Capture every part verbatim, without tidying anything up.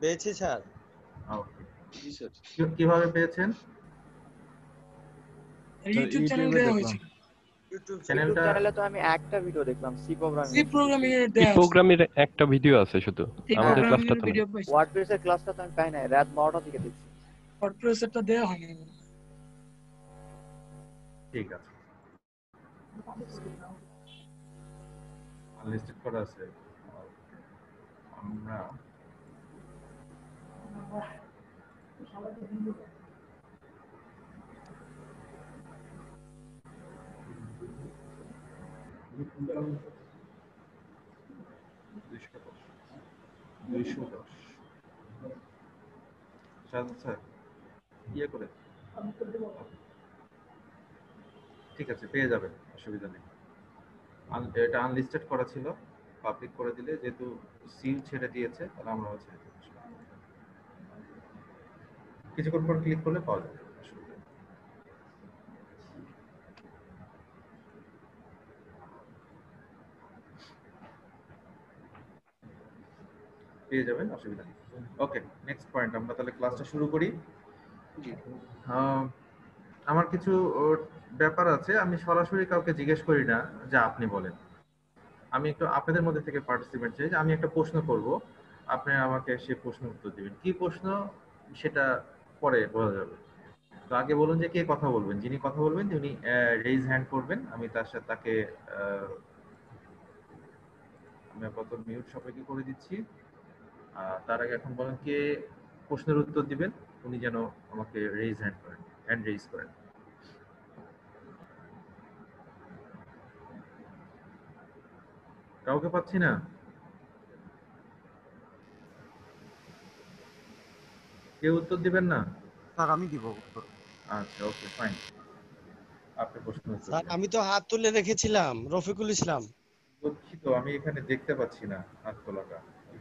পেয়েছি স্যার। ওকে, কিভাবে পেয়েছেন? ইউটিউব চ্যানেল দেওয়া হয়েছে। ইউটিউব চ্যানেলটা চ্যানেলে তো আমি একটা ভিডিও দেখলাম সি প্রোগ্রামিং সি প্রোগ্রামিং এর এই দেওয়া আছে। প্রোগ্রামের একটা ভিডিও আছে শুধু, এই আমাদের প্রোগ্রামিং ক্লাসটা এর তো না। ভিডিও পাইছি। ওয়ার্ডপ্রেস এর ক্লাসটা তো আমি পাই নাই, রাত বারোটা থেকে দেখছি। ওয়ার্ডপ্রেস এরটা দেওয়া হয়নি। ঠিক আছে, আনলিস্টেড করা আছে। আমরা দুইশো দশ স্যার ইয়ে করে ঠিক আছে, পেয়ে যাবেন, অসুবিধা নেই। এটা আনলিস্টেড করা ছিল, পাবলিক করে দিলে যেহেতু সিল ছেড়ে দিয়েছে তাহলে আমরা হচ্ছে কিছুক্ষণ পর ক্লিক করলে পাওয়া যাবে, অসুবিধা নেই। পেয়ে যাবেন, অসুবিধা নেই। ওকে, নেক্সট পয়েন্ট, আমরা তাহলে ক্লাসটা শুরু করি। আমার কিছু ব্যাপার আছে, আমি সরাসরি কাউকে জিজ্ঞেস করি না যে আপনি বলেন। আমি একটু আপনাদের মধ্যে থেকে পার্টিসিপেট চাই, যে আমি একটা প্রশ্ন করব, আপনি আমাকে সেই প্রশ্ন উত্তর দিবেন। কি প্রশ্ন সেটা পরে বলা যাবে। তো আগে বলুন যে কে কথা বলবেন। যিনি কথা বলবেন তিনি রেইজ হ্যান্ড করবেন, আমি তার সাথে তাকে আমি আপাতত মিউট সবাইকে করে দিচ্ছি। তার আগে এখন বলেন কে প্রশ্নের উত্তর দিবেন, উনি যেন আমাকে রেইজ হ্যান্ড করেন, হ্যান্ড রেইজ করেন। কাউকে পাচ্ছি না। কেউ উত্তর দিবেন না? স্যার আমি দিব উত্তর। আচ্ছা, ওকে, ফাইন। আপনি প্রশ্ন উত্তর স্যার দিন। আমি তো হাত তুলে রেখেছিলাম, রফিকুল ইসলাম। দুঃখিত, আমি এখানে দেখতে পাচ্ছি না হাত তোলাটা।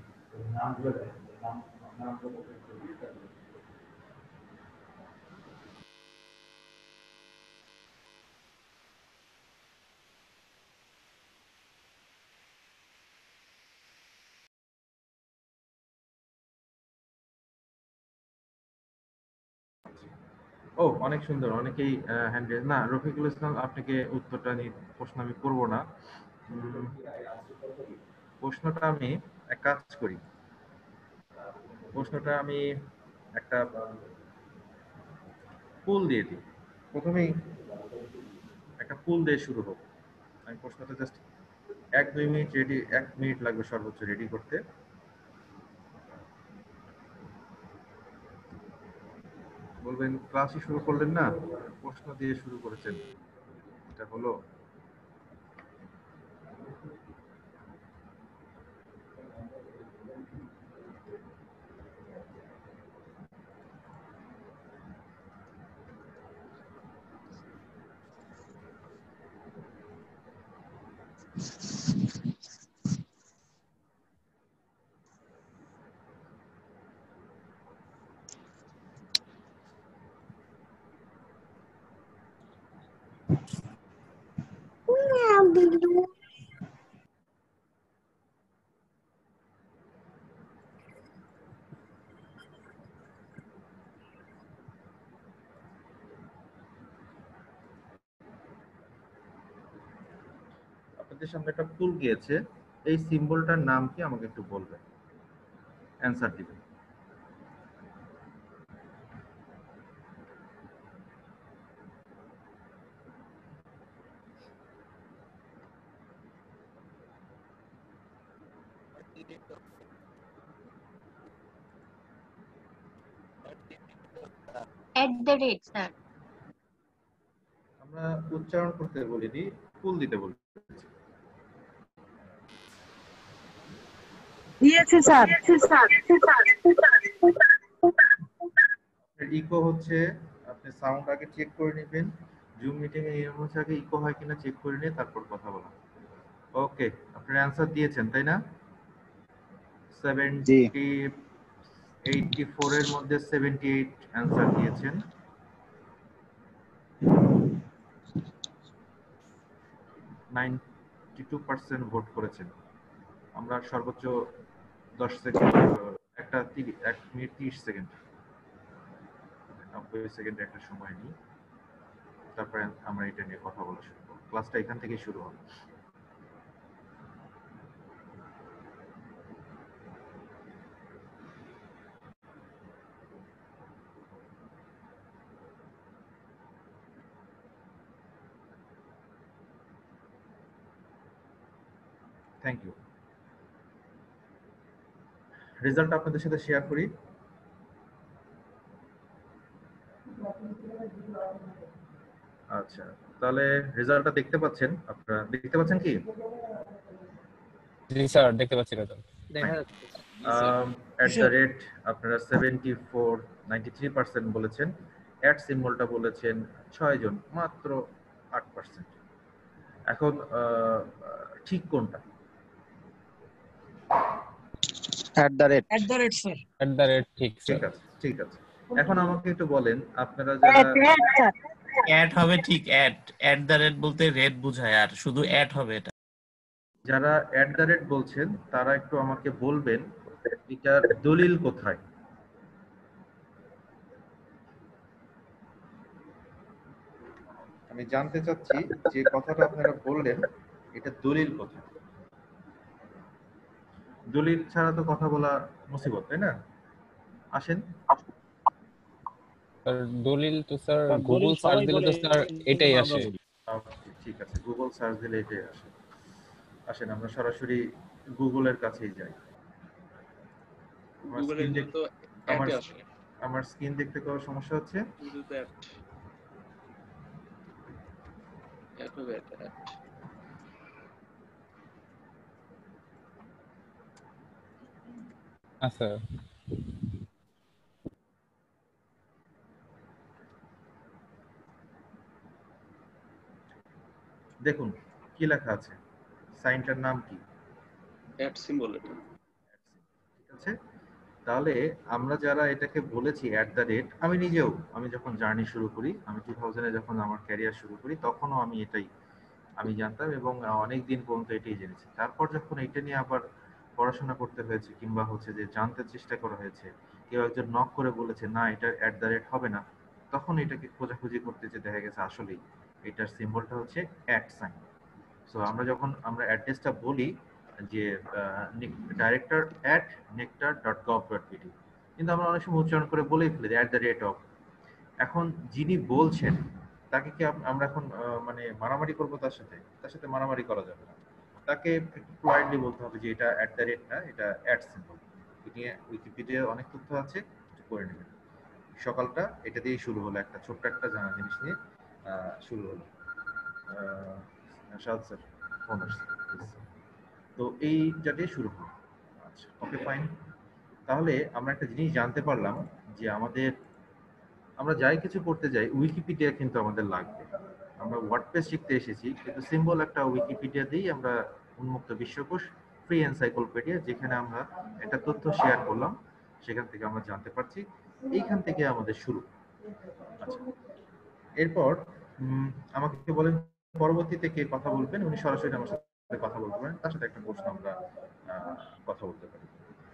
ও, অনেক সুন্দর, অনেকেই হ্যান্ড রেজ। না, রফিকুল ইসলাম আপনাকে উত্তরটা নিয়ে প্রশ্ন আমি করব না। প্রশ্নটা আমি এক কাজ করি, প্রশ্নটা আমি একটা পুল দিয়ে দিই। প্রথমেই একটা পুল দিয়ে শুরু হোক। আমি প্রশ্নটা জাস্ট এক দুই মিনিট রেডি, এক মিনিট লাগবে সর্বোচ্চ রেডি করতে। বলবেন ক্লাসই শুরু করলেন না, প্রশ্ন দিয়ে শুরু করেছেন, এটা হলো? আপনাদের সামনে একটা পুল গিয়েছে, এই সিম্বলটার নাম কি আমাকে একটু বলবেন, অ্যান্সার দিবেন। at the rate sir. আমরা উচ্চারণ করতে বলিনি, পুল দিতে বলি। দিয়েছি স্যার। ইকো হচ্ছে, আপনি সাউন্ড আগে চেক করে নেবেন। জুম মিটিং এ নিয়ম হচ্ছে আগে ইকো হয় কিনা চেক করে নিয়ে তারপর কথা বলা। ওকে, আপনার অ্যান্সার দিয়েছেন তাই না? সেভেন্টি এইটটি ফোর এর মধ্যে সেভেন্টি এইট অ্যান্সার দিয়েছেন। নাইনটি টু পার্সেন্ট ভোট করেছেন। আমরা সর্বোচ্চ দশ সেকেন্ড একটা তিরিশ এক মিনিট তিরিশ সেকেন্ড নব্বই সেকেন্ড একটা সময় নিই, তারপরে আমরা এটা নিয়ে কথা বলা শুরু করব। ক্লাসটা এখান থেকে শুরু হবে। Thank you. রেজাল্ট আপনাদের সাথে শেয়ার করি। আচ্ছা, তাহলে রেজাল্টটা দেখতে পাচ্ছেন? আপনারা দেখতে পাচ্ছেন কি? জি স্যার, দেখতে পাচ্ছি রেজাল্ট। দেখা যাচ্ছে। এট দ্য রেট আপনারা seventy four ninety three percent বলেছেন, অ্যাট সিম্বলটা বলেছেন ছয় জন, মাত্র আট পার্সেন্ট। এখন আহ, ঠিক কোনটা? At the rate. At the rate sir. At the rate ঠিক ঠিক স্যার। আছে, ঠিক আছে। এখন আমাকে একটু বলেন, আপনারা যারা অ্যাড হবে ঠিক, অ্যাড অ্যাট দ্য রেট বলতে রেট বোঝায়, আর শুধু অ্যাড হবে এটা। যারা অ্যাট দ্য রেট বলছেন তারা একটু আমাকে বলবেন এটার দলিল কোথায়? আমি জানতে চাচ্ছি যে কথাটা আপনারা বললেন এটা দলিল কোথায়? দলিল ছাড়া তো কথা বলা মুসিবত, তাই না? আসেন। স্যার দলিল তো স্যার গুগল সার্চ দিলে তো স্যার এটাই আসে। Okay, ঠিক আছে, গুগল সার্চ দিলে এটাই আসে। আসেন আমরা সরাসরি গুগলের কাছেই যাই। আমার গুগলের screen দেখ- তো আমার অ্যাড আসে আমার স্ক্রিন দেখতে কোনো সমস্যা হচ্ছে? গুগল তো অ্যাড অ্যাড হবে অ্যাড আচ্ছা দেখুন কি লেখা আছে, সাইনটার নাম কি? অ্যাড সিম্বল এটা। ঠিক আছে, তাহলে আমরা যারা এটাকে বলেছি অ্যাট দ্য রেট, আমি নিজেও আমি যখন জার্নি শুরু করি, আমি টু থাউজেন্ডে যখন আমার ক্যারিয়ার শুরু করি তখনও আমি এটাই আমি জানতাম এবং অনেক দিন পর্যন্ত এটাই জেনেছি। তারপর যখন এটা নিয়ে আবার পড়াশোনা করতে হয়েছে কিংবা হচ্ছে যে জানতে চেষ্টা করা হয়েছে, কেউ একজন নক করে বলেছে না এটা অ্যাট দ্য রেট হবে না, তখন এটাকে খোঁজাখুঁজি করতে যে দেখা গেছে আসলেই এটার সিম্বলটা হচ্ছে অ্যাট সাইন। সো আমরা যখন আমরা অ্যাড্রেসটা বলি যে director at nectar dot gov dot BD, কিন্তু আমরা অনেক সময় উচ্চারণ করে বলেই ফেলি অ্যাট দ্য রেট অফ। এখন যিনি বলছেন তাকে কি আপ- আমরা এখন আহ, মানে মারামারি করবো তার সাথে? তার সাথে মারামারি করা যাবে না। তাকে একটু পোলাইটলি বলতে হবে যে এটা অ্যাট দ্য রেট না, এটা অ্যাট সিম্বল। এটা উইকিপিডিয়া অনেক তথ্য আছে, একটু করে নেবেন। সকালটা এটা দিয়েই শুরু হলো, একটা ছোট্ট একটা জানা জিনিস নিয়ে আহ, শুরু হলো। আহ, সাদ স্যার ফোন আসছে, please। তো এইটা দিয়ে শুরু হলো। আচ্ছা, ওকে ফাইন। তাহলে আমরা একটা জিনিস জানতে পারলাম যে আমাদের আমরা যাই কিছু করতে যাই উইকিপিডিয়া কিন্তু আমাদের লাগবে। আমরা ওয়ার্ডপ্রেস শিখতে এসেছি, কিন্তু সিম্বল একটা উইকিপিডিয়া দিয়েই আমরা উন্মুক্ত বিশ্বকোষ, ফ্রি এনসাইক্লোপিডিয়া, যেখানে আমরা একটা তথ্য শেয়ার করলাম সেখান থেকে আমরা জানতে পারছি, এইখান থেকে আমাদের শুরু। আচ্ছা, এরপর উম, আমাকে বলেন পরবর্তীতে কে কথা বলবেন, উনি সরাসরি আমার সাথে কথা বলতে পারেন, তার সাথে একটা প্রশ্ন আমরা আহ, কথা বলতে পারি।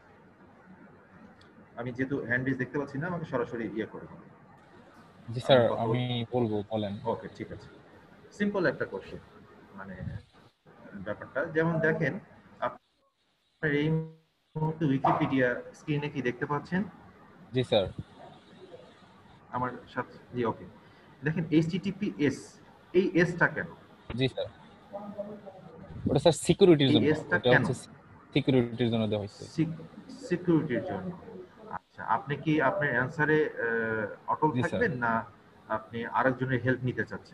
আমি যেহেতু হ্যান্ড রেজ দেখতে পাচ্ছি না, আমাকে সরাসরি ইয়ে করে বলুন। জি স্যার, কথা আমি বল- বলবো, বলেন। ওকে, ঠিক আছে। সিম্পল একটা কোশ্চেন, মানে ব্যাপারটা যেমন দেখেন, আপনার এই মুহূর্তে উইকিপিডিয়া স্ক্রিনে কি দেখতে পাচ্ছেন? জি স্যার। আমার সাথে জি, ওকে। দেখেন এইচটিটিপিএস, এই এসটা কেন? জি স্যার, ওটা স্যার সিকিউরিটির এই জন্য, এসটা এটা কেন? হচ্ছে সিকিউরিটির জন্য দেওয়া হয়েছে। সিকিউরিটির জন্য। আচ্ছা, আপনি কি আপনার অ্যানসারে অটল জি, স্যার। থাকবেন না আপনি আরেকজনের হেল্প নিতে চাচ্ছেন?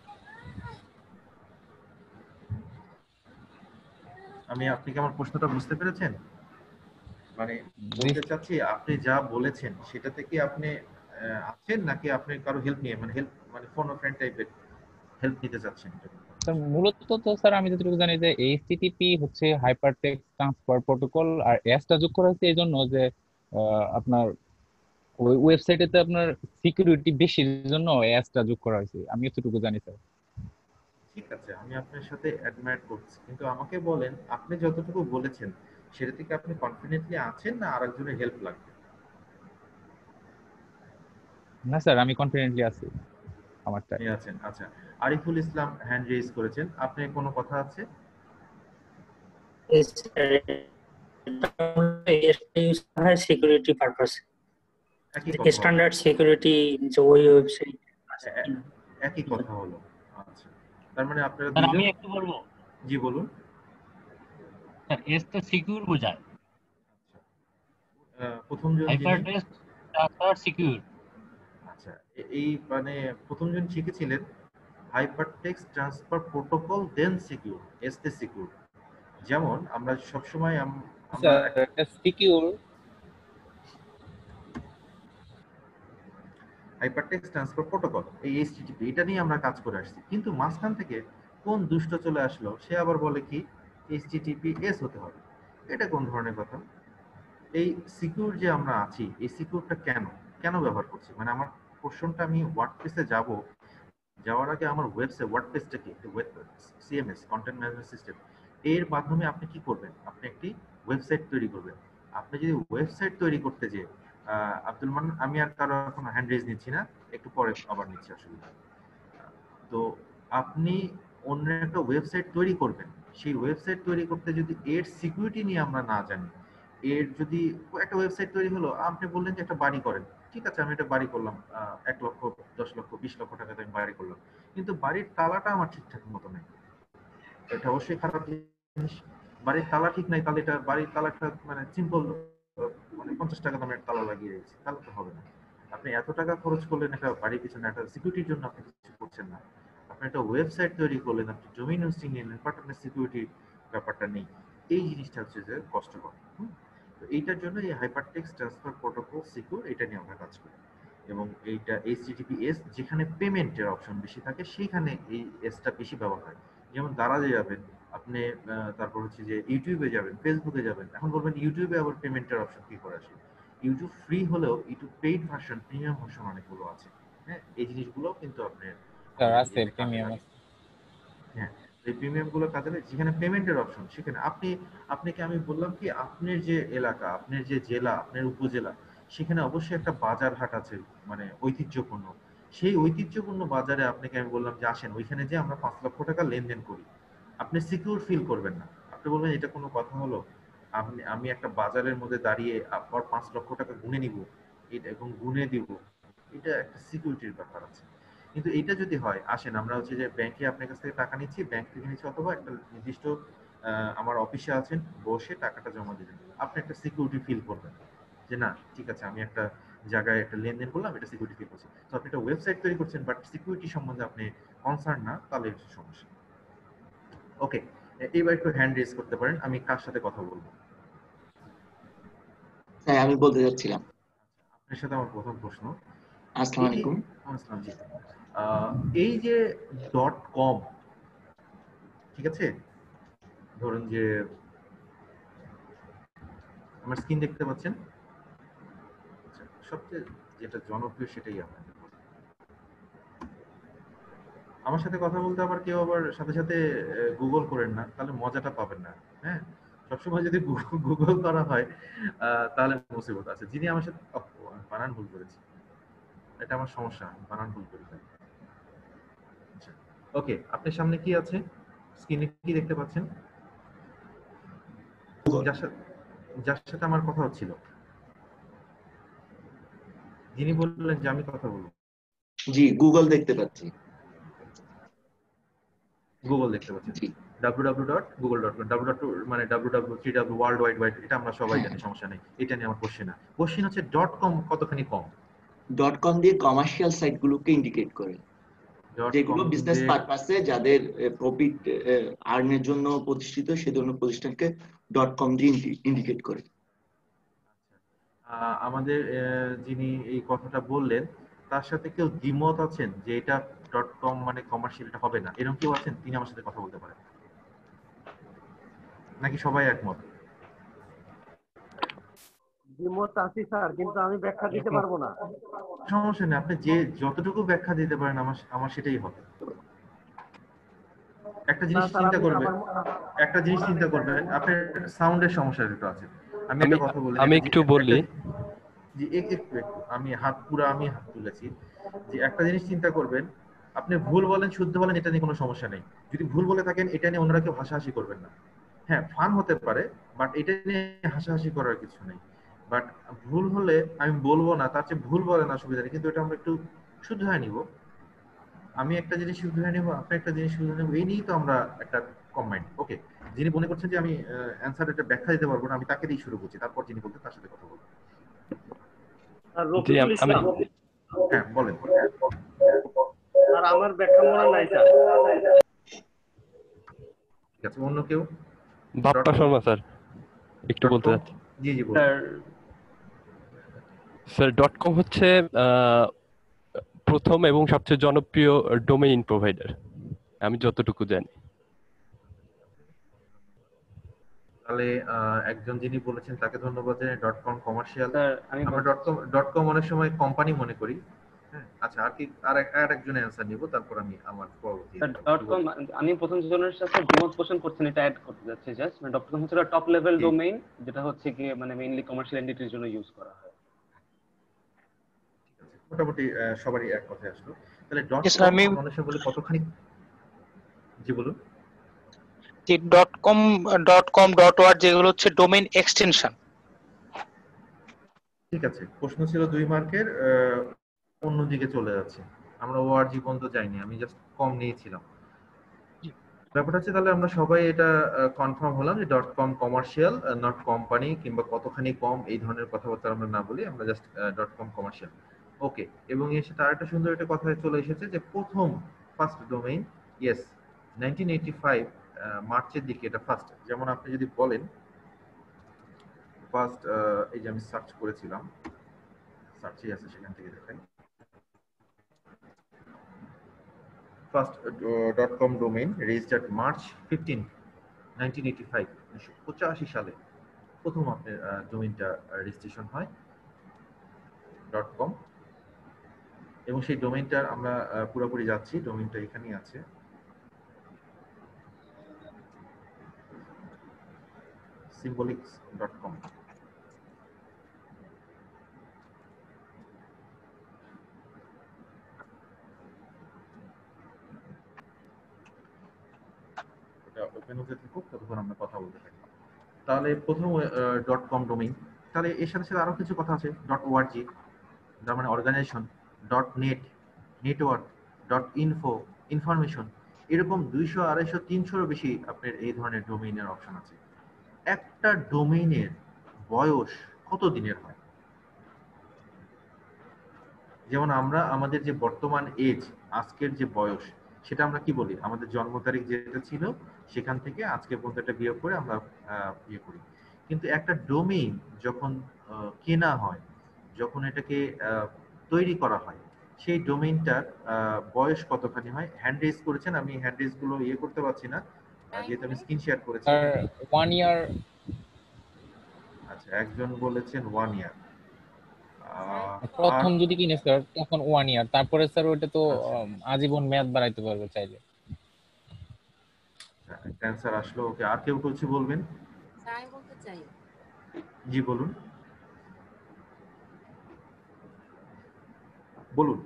আমি আপনি কি আমার প্রশ্নটা বুঝতে পেরেছেন? মানে বলতে চাচ্ছি আপনি যা বলেছেন সেটাতে কি আপনি আহ, আছেন নাকি আপনি কারো হেল্প নিয়ে মানে হেল্প মানে ফোন ও ফ্রেন্ড টাইপের হেল্প নিতে চাচ্ছেন? স্যার মূলত তো স্যার আমি যতটুকু জানি যে এইচটিটিপি হচ্ছে হাইপারটেক্সট ট্রান্সফার প্রোটোকল, আর এসটা যোগ করা হয়েছে এই জন্য যে আহ, আপনার ওই ওয়েবসাইটেতে আপনার সিকিউরিটি বেশির জন্য এসটা যোগ করা হয়েছে, আমি এতটুকু জানি স্যার। ঠিক আছে, আমি আপনার সাথে অ্যাডমায়ার করছি, কিন্তু আমাকে বলেন আপনি যতটুকু বলেছেন সেটা থেকে আপনি কনফিডেন্টলি আছেন না আরেকজনের হেল্প লাগবে? না স্যার, আমি কনফিডেন্টলি আছি আমারটা। আপনি আছেন, আচ্ছা। আরিফুল ইসলাম হ্যান্ড রেজ করেছেন, আপনি কোনো কথা আছে? সিকিউরিটি পারপাস, একই কথা হলো। স্ট্যান্ডার্ড সিকিউরিটি যে ওই ওয়েবসাইট আছে। এ- এ- একই কথা হলো। আচ্ছা, তার মানে আপনারা স্যার আমি দুইজন। একটু বলবো জি বলুন। স্যার, এস তো সিকিউর বোঝায়, আহ, প্রথম জন হাইপার যিনি, টেক্সট ট্রান্সফার সিকিউর। আচ্ছা, এ- এই মানে প্রথম জন শিখেছিলেন hyper text transfer protocol then secure, এসতে সিকিউর। যেমন আমরা সবসময় আম- আমরা স্যার এটা সিকিউর। হাইপারটেক্সট ট্রান্সফার প্রোটোকল, এই এইচটিটিপি, এটা নিয়ে আমরা কাজ করে আসছি। কিন্তু মাঝখান থেকে কোন দুষ্ট চলে আসলো, সে আবার বলে কি এইচটিটিপি এস হতে হবে। এটা কোন ধরনের কথা? এই সিকিউর যে আমরা আছি, এই সিকিউরটা কেন কেন ব্যবহার করছি? মানে আমার কোশ্চনটা, আমি ওয়ার্ডপ্রেসে যাব, যাওয়ার আগে আমার ওয়েবসে ওয়ার্ডপ্রেসটা কি, সিএমএস, কন্টেন্ট ম্যানেজমেন্ট সিস্টেম, এর মাধ্যমে আপনি কি করবেন? আপনি একটি ওয়েবসাইট তৈরি করবেন। আপনি যদি ওয়েবসাইট তৈরি করতে যে আব্দুল মান, আমি আর কারো এখন হ্যান্ড রেজ নিচ্ছি না, একটু পরে আবার নিচ্ছি, অসুবিধা। তো আপনি অন্য একটা ওয়েবসাইট তৈরি করবেন, সেই ওয়েবসাইট তৈরি করতে যদি এর সিকিউরিটি নিয়ে আমরা না জানি, এর যদি একটা ওয়েবসাইট তৈরি হলো, আপনি বললেন যে একটা বাড়ি করেন, ঠিক আছে, আমি একটা বাড়ি করলাম, আহ, এক লক্ষ, দশ লক্ষ, বিশ লক্ষ টাকাতে আমি বাড়ি করলাম, কিন্তু বাড়ির তালাটা আমার ঠিকঠাক মতো নেই, এটা অবশ্যই খারাপ জিনিস। বাড়ির তালা ঠিক নাই, তাহলে এটা বাড়ির তালাটা মানে সিম্পল, মানে পঞ্চাশ টাকা দামের তালা লাগিয়ে দিয়েছি, তাহলে তো হবে না। আপনি এত টাকা খরচ করলেন একটা বাড়ির পিছনে, একটা সিকিউরিটির জন্য আপনি কিছু করছেন না। আপনি একটা ওয়েবসাইট তৈরি করলেন, আপনি ডোমেইন হোস্টিং নিলেন, বাট আপনার সিকিউরিটি ব্যাপারটা নেই। এই জিনিসটা হচ্ছে যে কষ্টকর। হুম? তো এইটার জন্য এই হাইপারটেক্সট ট্রান্সফার প্রোটোকল সিকিউর, এটা নিয়ে আমরা কাজ করি। এবং এইটা এইচটিটিপিএস, যেখানে পেমেন্টের অপশন বেশি থাকে সেখানে এই এসটা বেশি ব্যবহার হয়। যেমন দারাজে যাবেন আপনি, আহ, তারপর হচ্ছে যে ইউটিউবে যাবেন, ফেসবুকে যাবেন, এখন বলবেন ইউটিউবে আবার পেমেন্টের অপশন কি করে আসে? ইউটিউব ফ্রি হলেও YouTube paid version, premium version অনেকগুলো আছে। হ্যাঁ, এই জিনিসগুলো কিন্তু আপনার স্যার এই আছে এতে কাজে প্রিমিয়াম। লাগে। হ্যাঁ, এই প্রিমিয়াম গুলো কাজে লাগে, যেখানে পেমেন্টের অপশন, সেখানে আপনি, আপনাকে আমি বললাম কি, আপনার যে এলাকা, আপনার যে জেলা, আপনার উপজেলা, সেখানে অবশ্যই একটা বাজার হাট আছে, মানে ঐতিহ্যপূর্ণ। সেই ঐতিহ্যপূর্ণ বাজারে আপনাকে আমি বললাম যে আসেন, ওইখানে যে আমরা পাঁচ লক্ষ টাকা লেনদেন করি, আপনি সিকিউর ফিল করবেন না। আপনি বলবেন এটা কোনো কথা হলো? আপনি, আমি একটা বাজারের মধ্যে দাঁড়িয়ে আপনার পাঁচ লক্ষ টাকা গুনে নিব, এটা এবং গুনে দিব, এটা একটা সিকিউরিটির ব্যাপার আছে। কিন্তু এটা যদি হয়, আসেন আমরা হচ্ছে যে ব্যাংকে আপনার কাছ থেকে টাকা নিচ্ছি, ব্যাংক থেকে নিচ্ছি, অথবা একটা নির্দিষ্ট আহ, আমার অফিসে আছেন, বসে টাকাটা জমা দিবেন, আপনি একটা সিকিউরিটি ফিল করবেন যে না ঠিক আছে, আমি একটা জায়গায় একটা লেনদেন করলাম, এটা সিকিউরিটি ফিল করছি। তো আপনি একটা ওয়েবসাইট তৈরি করছেন, বাট সিকিউরিটি সম্বন্ধে আপনি কনসার্ন না, তাহলে এটা সমস্যা। ওকে, এইবার একটু হ্যান্ড রেজ করতে পারেন, আমি কার সাথে কথা বলবো? হ্যাঁ, আমি বলতে যাচ্ছিলাম। আপনার সাথে আমার প্রথম প্রশ্ন, আসসালামু এই আলাইকুম। আসসালাম, জি। আহ, এই যে ডট কম, ঠিক আছে, ধরুন যে আমার স্ক্রিন দেখতে পাচ্ছেন, আচ্ছা, সবচেয়ে যেটা জনপ্রিয় সেটাই আপনাদের বলবো। আমার সাথে কথা বলতে আবার কেউ আবার সাথে সাথে গুগল করেন না, তাহলে মজাটা পাবেন না। হ্যাঁ, সবসময় যদি গুগল করা হয় আহ, তাহলে মুসিবত আছে। যিনি আমার সাথে, ওহ, আমি বানান ভুল করেছি, এটা আমার সমস্যা, আমি বানান ভুল করি। আচ্ছা, ওকে, আপনার সামনে কি আছে, স্ক্রিনে কি দেখতে পাচ্ছেন? যার সাথে যার সাথে আমার কথা হচ্ছিল, যিনি বললেন যে আমি কথা বলবো, জি, গুগল দেখতে পাচ্ছি। গুগল দেখতে পাচ্ছেন, জি, W W dot Google dot com, W dot মানে W W three W world wide wide, এটা আমরা সবাই জানি, সমস্যা নেই, এটা নিয়ে আমার কোশ্চেন না। কোশ্চেন হচ্ছে ডট কম কতখানি কম? ডট কম দিয়ে কমার্শিয়াল সাইটগুলোকে ইন্ডিকেট করে, ডট যেগুলো কম বিজনেস পারপাসে, যাদের প্রফিট আর্নের জন্য প্রতিষ্ঠিত, সে ধরনের প্রতিষ্ঠানকে ডট কম দিয়ে ইন্ডিকেট করে। আমাদের আহ, যিনি এই কথাটা বললেন, তার সাথে কেউ দ্বিমত আছেন যে এটা ডট কম মানে কমার্শিয়ালটা হবে না, এরকম কেউ আছেন? তিনি আমার সাথে কথা বলতে পারেন, নাকি সবাই একমত? দ্বিমত আছি স্যার, কিন্তু আমি ব্যাখ্যা দিতে পারবো না। সমস্যা নেই, আপনি যে যতটুকু ব্যাখ্যা দিতে পারেন, আমার আমার সেটাই হবে। একটা না জিনিস স্যার চিন্তা আমি করবেন, আমার একটা জিনিস চিন্তা করবেন, আপনার সাউন্ডের সমস্যা একটু আছে। আমি আমি একটা কথা বলি, আমি যে একটু একটা বলি জি এক- একটু একটু আমি হাত পুরো আমি হাত তুলেছি, যে একটা জিনিস চিন্তা করবেন, আপনি ভুল বলেন শুদ্ধ বলেন এটা নিয়ে কোনো সমস্যা নেই, যদি ভুল বলে থাকেন এটা নিয়ে অন্যরা কেউ হাসাহাসি করবেন না। হ্যাঁ ফান হতে পারে, বাট এটা নিয়ে হাসাহাসি করার কিছু নেই। বাট ভুল হলে আমি বলবো না, তার চেয়ে ভুল বলেন অসুবিধা নেই, কিন্তু এটা আমরা একটু শুধরায় নিব। আমি একটা জিনিস শুধরায় নিব, আপনি একটা জিনিস শুধরায় নিব, এই নিয়েই তো আমরা একটা কম্বাইন্ড। ওকে, যিনি মনে করছেন যে আমি অ্যান্সার একটা ব্যাখ্যা দিতে পারবো না, আমি তাকে দিয়ে শুরু করছি, তারপর যিনি বলতে তার সাথে কথা বলবো। স্যার জি রফিকুল আম- আমি ইসলাম। হ্যাঁ বলেন। স্যার আমার ব্যাখ্যা মনে নাই স্যার। ঠিক আছে, অন্য কেউ? বাপ্পা শর্মা স্যার একটু বলতে চাচ্ছি। জি জি বলুন। স্যার ডট কম হচ্ছে আহ, প্রথম এবং সবচেয়ে জনপ্রিয় ডোমেইন প্রোভাইডার, আমি যতটুকু জানি। তাহলে আহ, একজন যিনি বলেছেন তাকে ধন্যবাদ জানাই। ডট কম কমার্শিয়াল, আমি আমরা ডট কম ডট কম অনেক সময় কোম্পানি মনে করি। হ্যাঁ আচ্ছা, আর কি আর এক আর একজনের অ্যানসার নিব, তারপর আমি আমার পরবর্তী। ডট কম আমি প্রথম জনের সাথে দ্বিমত পোষণ করছেন, এটা অ্যাড করতে যাচ্ছি জাস্ট। মানে ডট কম হচ্ছে টপ লেভেল ডোমেইন, যেটা হচ্ছে কি মানে মেইনলি কমার্শিয়াল এন্টিটির জন্য ইউজ করা হয়। মোটামুটি আহ, সবারই এক কথায় আসলো। তাহলে ডট Yes, কম আমি মানুষ বলে কতখানি। জি বলুন। Dot com dot com dot word যেগুলো হচ্ছে ডোমেইন এক্সটেনশন। ঠিক আছে, প্রশ্ন ছিল দুই মার্কের, আহ, অন্যদিকে চলে যাচ্ছে, আমরা ওআরজি পর্যন্ত যাইনি, আমি জাস্ট কম নিয়েছিলাম। ব্যাপারটা হচ্ছে তাহলে আমরা সবাই এটা কনফার্ম হলাম যে dot com commercial, not company, কিংবা কতখানি কম এই ধরনের কথাবার্তা আমরা না বলি, আমরা just dot com commercial. Okay, এবং এর সাথে আরেকটা সুন্দর একটা কথা চলে এসেছে যে প্রথম first domain, yes nineteen eighty five মার্চের দিকে এটা ফার্স্ট। যেমন আপনি যদি বলেন ফার্স্ট, এই যে আমি সার্চ করেছিলাম, সার্চই আছে সেখান থেকে দেখাই, first dot com domain registered March fifteen nineteen eighty five, উনিশশো পঁচাশি সালে প্রথম আপনার ডোমেইনটা রেজিস্ট্রেশন হয় ডট কম। এবং সেই ডোমেইনটার আমরা আহ, পুরোপুরি যাচ্ছি, ডোমেইনটা এখানেই আছে, symbolics ডট কম। এটা ওপেন হতে থাকুক, ততক্ষণ আমরা কথা বলতে থাকি। তাহলে প্রথম ডট কম ডোমেইন, তাহলে এর সাথে সাথে আরো কিছু কথা আছে, ডট ওআরজি যার মানে organization, dot net network, dot info information, এরকম দুইশো আড়াইশো তিনশোরও বেশি আপনার এই ধরনের ডোমেইনের অপশন আছে। একটা ডোমেইনের বয়স কত দিনের হয়? যেমন আমরা আমাদের যে বর্তমান এজ, আজকের যে বয়স, সেটা আমরা কি বলি, আমাদের জন্ম তারিখ যেটা ছিল সেখান থেকে আজকে পর্যন্ত একটা বিয়োগ করে আমরা আহ, ইয়ে করি। কিন্তু একটা ডোমেইন যখন আহ, কেনা হয়, যখন এটাকে আহ, তৈরি করা হয়, সেই ডোমেইনটার আহ, বয়স কতখানি হয়? হ্যান্ড রেজ করেছেন, আমি হ্যান্ড রেজ গুলো ইয়ে করতে পারছি না আহ, যেহেতু আমি স্ক্রিন শেয়ার করেছি। Sir one year. আচ্ছা, একজন বলেছেন ওয়ান ইয়ার। প্রথম যদি কিনে স্যার তখন ওয়ান ইয়ার, তারপরে স্যার ওইটা তো আম, আজীবন মেয়াদ বাড়াইতে পারবে চাইলে। ক্যান্সার আসলো। ওকে, আর কেউ কিছু বলবেন? আমি বলতে চাই। জি বলুন বলুন।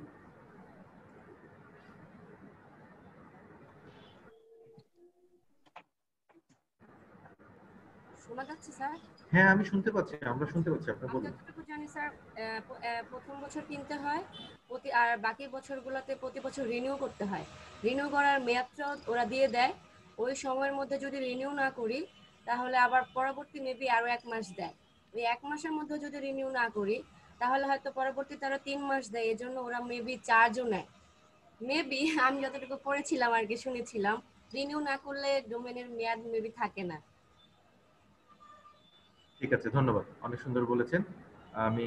শোনা যাচ্ছে স্যার? হ্যাঁ আমি শুনতে পাচ্ছি, আমরা শুনতে পাচ্ছি, আপনি আমি বলুন। যতটুকু জানি স্যার, আহ, প- আহ, প্রথম বছর কিনতে হয় প্রতি, আর বাকি বছরগুলোতে প্রতি বছর রিনিউ করতে হয়। রিনিউ করার মেয়াদটা ওরা দিয়ে দেয়, ওই সময়ের মধ্যে যদি রিনিউ না করি তাহলে আবার পরবর্তী মেবি আরো এক মাস দেয়। ওই এক মাসের মধ্যে যদি রিনিউ না করি তাহলে হয়তো পরবর্তীতে আরো তিন মাস দেয়, এজন্য ওরা মেবি চার্জও নেয়। মেবি আমি যতটুকু পড়েছিলাম আর কি, শুনেছিলাম রিনিউ না করলে ডোমেনের মেয়াদ মেবি থাকে না। ঠিক আছে, ধন্যবাদ, অনেক সুন্দর বলেছেন। আমি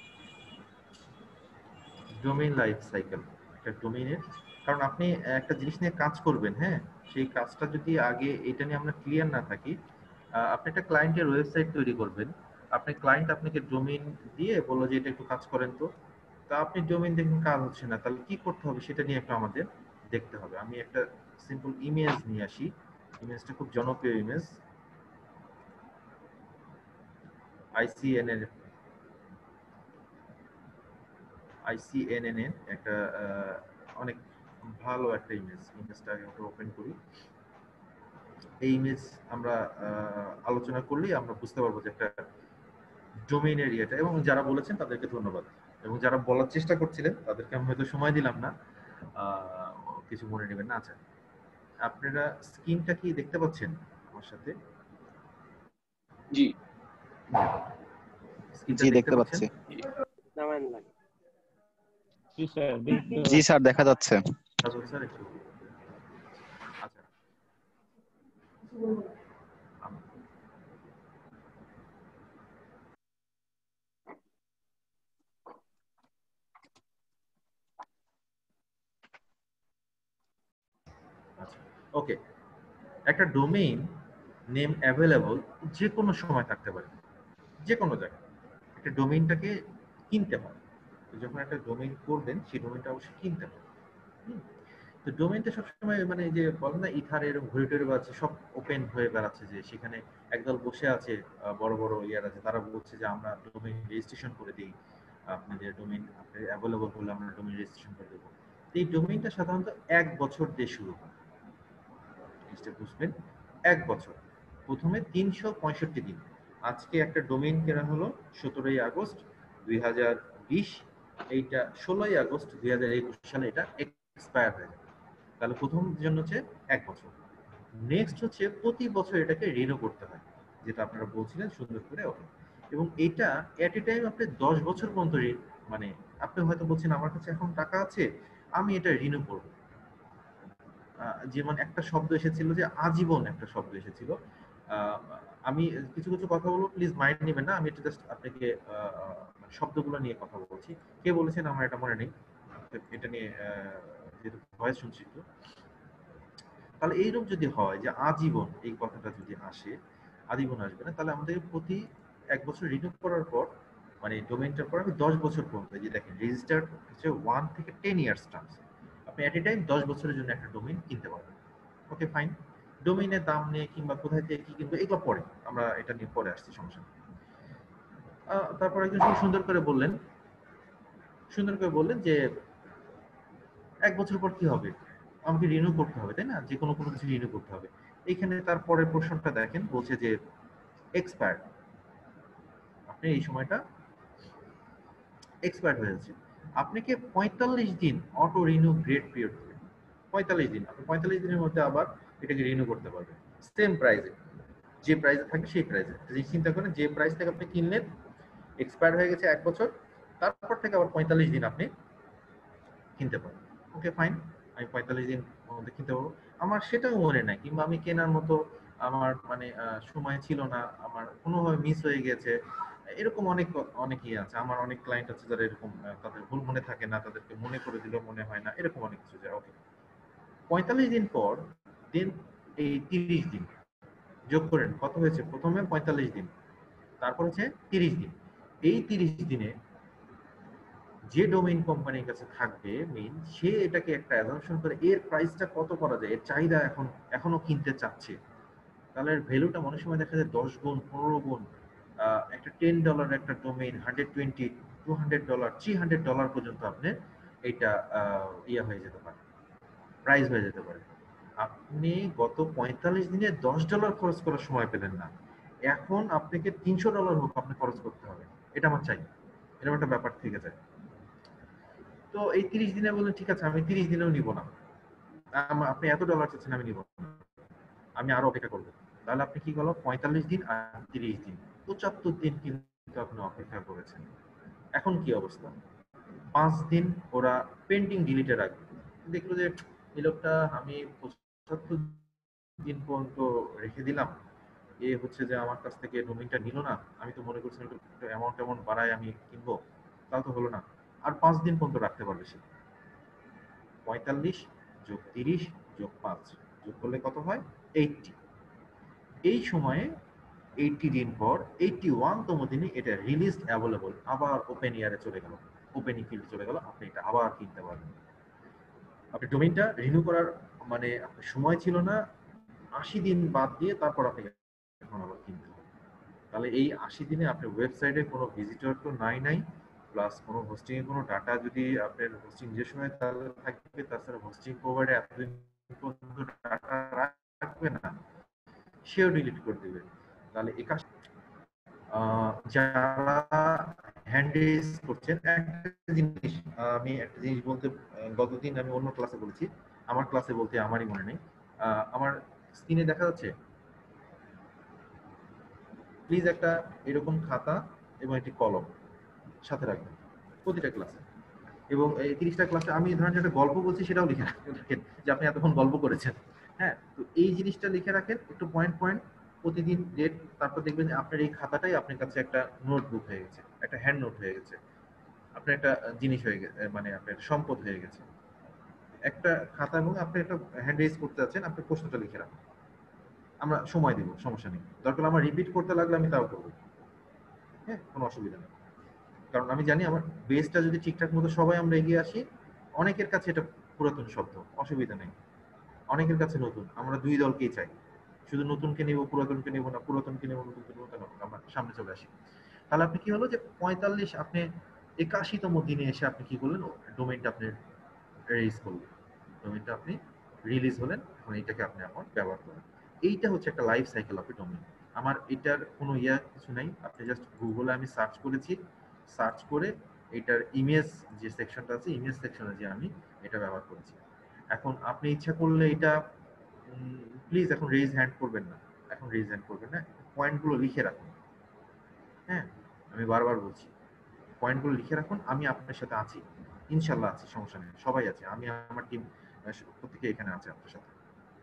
ডোমেইন লাইফ সাইকেল, একটা ডোমেইনের, কারণ আপনি একটা জিনিস নিয়ে কাজ করবেন, হ্যাঁ সেই কাজটা যদি আগে এটা নিয়ে আমরা ক্লিয়ার না থাকি, আহ, আপনি একটা ক্লায়েন্টের ওয়েবসাইট তৈরি করবেন, আপনি ক্লায়েন্ট আপনাকে ডোমেইন দিয়ে বললো যে এটা একটু কাজ করেন, তো তা আপনি ডোমেইন দেখুন কাজ হচ্ছে না, তাহলে কি করতে হবে সেটা নিয়ে একটু আমাদের দেখতে হবে। আমি একটা সিম্পল ইমেজ নিয়ে আসি। ইমেজটা খুব জনপ্রিয় ইমেজ, আইসিএনএন আইসিএনএন এর একটা অনেক ভালো একটা ইমেজ। ইমেজটা আমরা ওপেন করি। এই ইমেজ আমরা আলোচনা করলেই আমরা বুঝতে পারবো যে একটা ডোমেইন এরিয়াটা, এবং যারা বলেছেন তাদেরকে ধন্যবাদ, এবং যারা বলার চেষ্টা করছিলেন তাদেরকে আমি হয়তো সময় দিলাম না, কিছু মনে নেবেন না। আচ্ছা, আপনারা স্ক্রিনটা কি দেখতে পাচ্ছেন আমার সাথে? জি জি দেখতে পাচ্ছি। জি স্যার দেখা যাচ্ছে। স্যার একটু আচ্ছা ওকে, একটা ডোমেইন নেম অ্যাভেলেবল যে কোনো সময় থাকতে পারে, যে কোনো জায়গায়। একটা ডোমেইনটাকে কিনতে হয়, যখন একটা ডোমেইন করবেন সেই ডোমেইনটা অবশ্যই কিনতে হবে। তো ডোমেইনটা সবসময় মানে যে বলেন না ইথার এরকম ঘুরে টুরে বেড়াচ্ছে, সব ওপেন হয়ে বেড়াচ্ছে, যে সেখানে একদল বসে আছে বড় বড় ইয়ার আছে, তারা বলছে যে আমরা ডোমেইন রেজিস্ট্রেশন করে দিই, আপনাদের ডোমেইন অ্যাভেলেবল হলে আমরা ডোমেইন রেজিস্ট্রেশন করে দেবো। এই ডোমেইনটা সাধারণত এক বছর দিয়ে শুরু হয়, বুঝবেন, এক বছর। প্রথমে তিনশো পঁয়ষট্টি দিন। আজকে একটা ডোমেইন কেনা হলো সতেরোই আগস্ট দুই হাজার বিশ, এইটা ষোলোই আগস্ট দুই হাজার একুশ সালে এটা এক্সপায়ার হয়ে যাবে। তাহলে প্রথম জন্য হচ্ছে এক বছর। নেক্সট হচ্ছে প্রতি বছর এটাকে রিনিউ করতে হয়, যেটা আপনারা বলছিলেন সুন্দর করে। ওকে, এবং এটা এট এ টাইম আপনি দশ বছর পর্যন্ত, মানে আপনি হয়তো বলছেন আমার কাছে এখন টাকা আছে আমি এটা রিনিউ করবো। যেমন একটা শব্দ এসেছিল যে আজীবন, একটা শব্দ এসেছিল। আমি কিছু কিছু কথা বলবো, প্লিজ মাইন্ড নেবেন না, আমি এটা জাস্ট আপনাকে শব্দগুলো নিয়ে কথা বলছি। কে বলেছেন আমার এটা মনে নেই, এটা নিয়ে যেহেতু ভয়েস শুনছি তো। তাহলে এইরকম যদি হয় যে আজীবন এই কথাটা যদি আসে, আজীবন আসবে না, তাহলে আমাদের প্রতি এক বছর রিনিউ করার পর, মানে ডোমেইনটার পর আমি দশ বছর পর্যন্ত, যে দেখেন রেজিস্টার্ড হচ্ছে ওয়ান থেকে টেন ইয়ার্স টার্মস, আপনি এট এ টাইম দশ বছরের জন্য একটা ডোমেইন কিনতে পারবেন। Okay fine. ডোমেইনের দাম নিয়ে কিংবা কোথায় থেকে কি কিনবো এগুলো পরে, আমরা এটা নিয়ে পরে আসছি, সমস্যা নেই। তারপর একজন সুন্দর করে বললেন, সুন্দর করে বললেন যে এক বছর পর কি হবে, আমাকে রিনিউ করতে হবে, তাই না? যে কোনো কোনো কিছু রিনিউ করতে হবে। এইখানে তারপরের প্রশ্নটা দেখেন, বলছে যে এক্সপায়ার, আপনি এই সময়টা এক্সপায়ার হয়ে যাচ্ছে, আপনাকে পঁয়তাল্লিশ দিন অটো রিনিউ গ্রেড পিরিয়ড দেবে। পঁয়তাল্লিশ দিন, আপনি পঁয়তাল্লিশ দিনের মধ্যে আবার এটাকে রিনিউ করতে পারবেন সেম প্রাইসে, যে প্রাইসে থাকে সেই প্রাইসে। যদি চিন্তা করেন যে প্রাইস থেকে আপনি কিনলেন, এক্সপায়ার হয়ে গেছে এক বছর, তারপর থেকে আবার পঁয়তাল্লিশ দিন আপনি কিনতে পারবেন। ওকে ফাইন, আমি পঁয়তাল্লিশ দিন মধ্যে কিনতে পারবো। আমার সেটাও মনে নাই, কিংবা আমি কেনার মতো আমার মানে সময় ছিল না, আমার কোনোভাবে মিস হয়ে গেছে, এরকম অনেক অনেকেই আছে। আমার অনেক ক্লায়েন্ট আছে যারা এরকম, তাদের ভুল মনে থাকে না, তাদেরকে মনে করে দিলেও মনে হয় না, এরকম অনেক কিছু যায়। ওকে, পঁয়তাল্লিশ দিন পর দিন এই তিরিশ দিন যোগ করেন, কত হয়েছে? প্রথমে পঁয়তাল্লিশ দিন, তারপর হচ্ছে তিরিশ দিন। এই তিরিশ দিনে যে ডোমেইন কোম্পানির কাছে থাকবে মেইন, সে এটাকে একটা অ্যাজাম্পশন করে এর প্রাইসটা কত করা যায়, এর চাহিদা এখন এখনো কিনতে চাচ্ছে, তাহলে এর ভ্যালুটা মনে সময় দেখা যায় দশ গুণ, পনেরো গুণ। একটা টেন ডলার একটা domain hundred twenty, two hundred dollar, three hundred dollar পর্যন্ত আপনার এটা ইয়ে হয়ে যেতে পারে, প্রাইস হয়ে যেতে পারে। আপনি গত পঁয়তাল্লিশ দিনে দশ ডলার খরচ করার সময় পেলেন না, এখন আপনাকে তিনশো ডলার হোক আপনি খরচ করতে হবে, এটা আমার চাই, এরকম একটা ব্যাপার থেকে যায়। তো এই তিরিশ দিনে বললেন ঠিক আছে আমি তিরিশ দিনেও নিব না, আপনি এত ডলার চাচ্ছেন আমি নিব না, আমি আরো অপেক্ষা করবো। তাহলে আপনি কি করলো, পঁয়তাল্লিশ দিন আর তিরিশ দিন, পঁচাত্তর দিন কিন্তু আপনি অপেক্ষা করেছেন। এখন কি অবস্থা? পাঁচ দিন ওরা পেন্ডিং ডিলিটে রাখবে, দেখলো যে এই লোকটা আমি পঁচাত্তর দিন পর্যন্ত রেখে দিলাম, এ হচ্ছে যে আমার কাছ থেকে ডোমেইনটা নিল না, আমি তো মনে করছিলাম একটু অ্যামাউন্ট অ্যামাউন্ট বাড়ায় আমি কিনবো, তাও তো হলো না, আর পাঁচ দিন পর্যন্ত রাখতে পারবে সে। পঁয়তাল্লিশ যোগ তিরিশ যোগ পাঁচ যোগ করলে কত হয়? এইটটি। এই সময়ে এইটটি দিন পর এইটটি ওয়ান তম দিনে এটা রিলিজ অ্যাভেলেবল, আবার ওপেন ইয়ারে চলে গেল, ওপেন ফিল্ড চলে গেল, আপনি এটা আবার কিনতে পারবেন। আপনি ডোমেইনটা রিনিউ করার মানে সময় ছিল না, আশি দিন বাদ দিয়ে তারপর আপনি এখন আবার কিনতে হবে। তাহলে এই আশি দিনে আপনার ওয়েবসাইটে কোনো ভিজিটর তো নাই নাই, প্লাস কোনো হোস্টিং এর কোনো ডাটা যদি আপনার হোস্টিং যে সময় তাহলে থাকবে, তাছাড়া হোস্টিং প্রোভাইডার এতদিন পর্যন্ত ডাটা রাখবে না, সেও ডিলিট করে দেবে। তাহলে এই কাজ যারা হ্যান্ড রেজ করছেন, একটা জিনিস আমি একটা জিনিস বলতে, গতদিন আমি অন্য ক্লাসে বলেছি, আমার ক্লাসে বলতে আমারই মনে নেই, আমার স্ক্রিনে দেখা যাচ্ছে, প্লিজ একটা এরকম খাতা এবং একটি কলম সাথে রাখবেন প্রতিটা ক্লাসে। এবং এই তিরিশটা ক্লাসে আমি ধরেন একটা গল্প বলছি সেটাও লিখে রাখেন যে আপনি এতক্ষণ গল্প করেছেন। হ্যাঁ, তো এই জিনিসটা লিখে রাখেন একটু পয়েন্ট পয়েন্ট প্রতিদিন ডেট, তারপর দেখবেন যে আপনার এই খাতাটাই আপনার কাছে একটা নোটবুক হয়ে গেছে, একটা হ্যান্ড নোট হয়ে গেছে, আপনার একটা জিনিস হয়ে গেছে, মানে আপনার সম্পদ হয়ে গেছে একটা খাতা। এবং আপনি একটা হ্যান্ড রেজ করতে যাচ্ছেন, আপনি প্রশ্নটা লিখে রাখুন, আমরা সময় দিব, সমস্যা নেই, দরকার আমার রিপিট করতে লাগলে আমি তাও করবো, হ্যাঁ কোনো অসুবিধা নেই। কারণ আমি জানি আমার বেসটা যদি ঠিকঠাক মতো সবাই আমরা এগিয়ে আসি, অনেকের কাছে এটা পুরাতন শব্দ, অসুবিধা নেই, অনেকের কাছে নতুন, আমরা দুই দলকেই চাই, শুধু নতুনকে নেব পুরাতনকে নেব না, পুরাতনকে নেব নতুনকে নেব না, আমরা সামনে চলে আসি। তাহলে আপনি কি হলো যে পঁয়তাল্লিশ আপনি একাশিতম দিনে এসে আপনি কি করলেন, ডোমেইনটা আপনি রিলিজ করলেন, ডোমেইনটা আপনি রিলিজ হলেন, এখন এইটাকে আপনি এখন ব্যবহার করেন। এইটা হচ্ছে একটা life cycle of a domain. আমার এটার কোনো ইয়া কিছু নাই, আপনি জাস্ট গুগলে আমি সার্চ করেছি, সার্চ করে এটার ইমেজ যে সেকশনটা আছে, ইমেজ সেকশনে যে আমি এটা ব্যবহার করেছি। এখন আপনি ইচ্ছা করলে এটা প্লিজ এখন রেজ হ্যান্ড করবেন না, এখন রেজ হ্যান্ড করবেন না, পয়েন্টগুলো লিখে রাখুন। হ্যাঁ, আমি বারবার বলছি পয়েন্টগুলো লিখে রাখুন, আমি আপনার সাথে আছি, ইনশাল্লাহ আছি, সমস্যা নেই, সবাই আছে, আমি আমার টিম প্রত্যেকে এখানে আছে আপনার সাথে,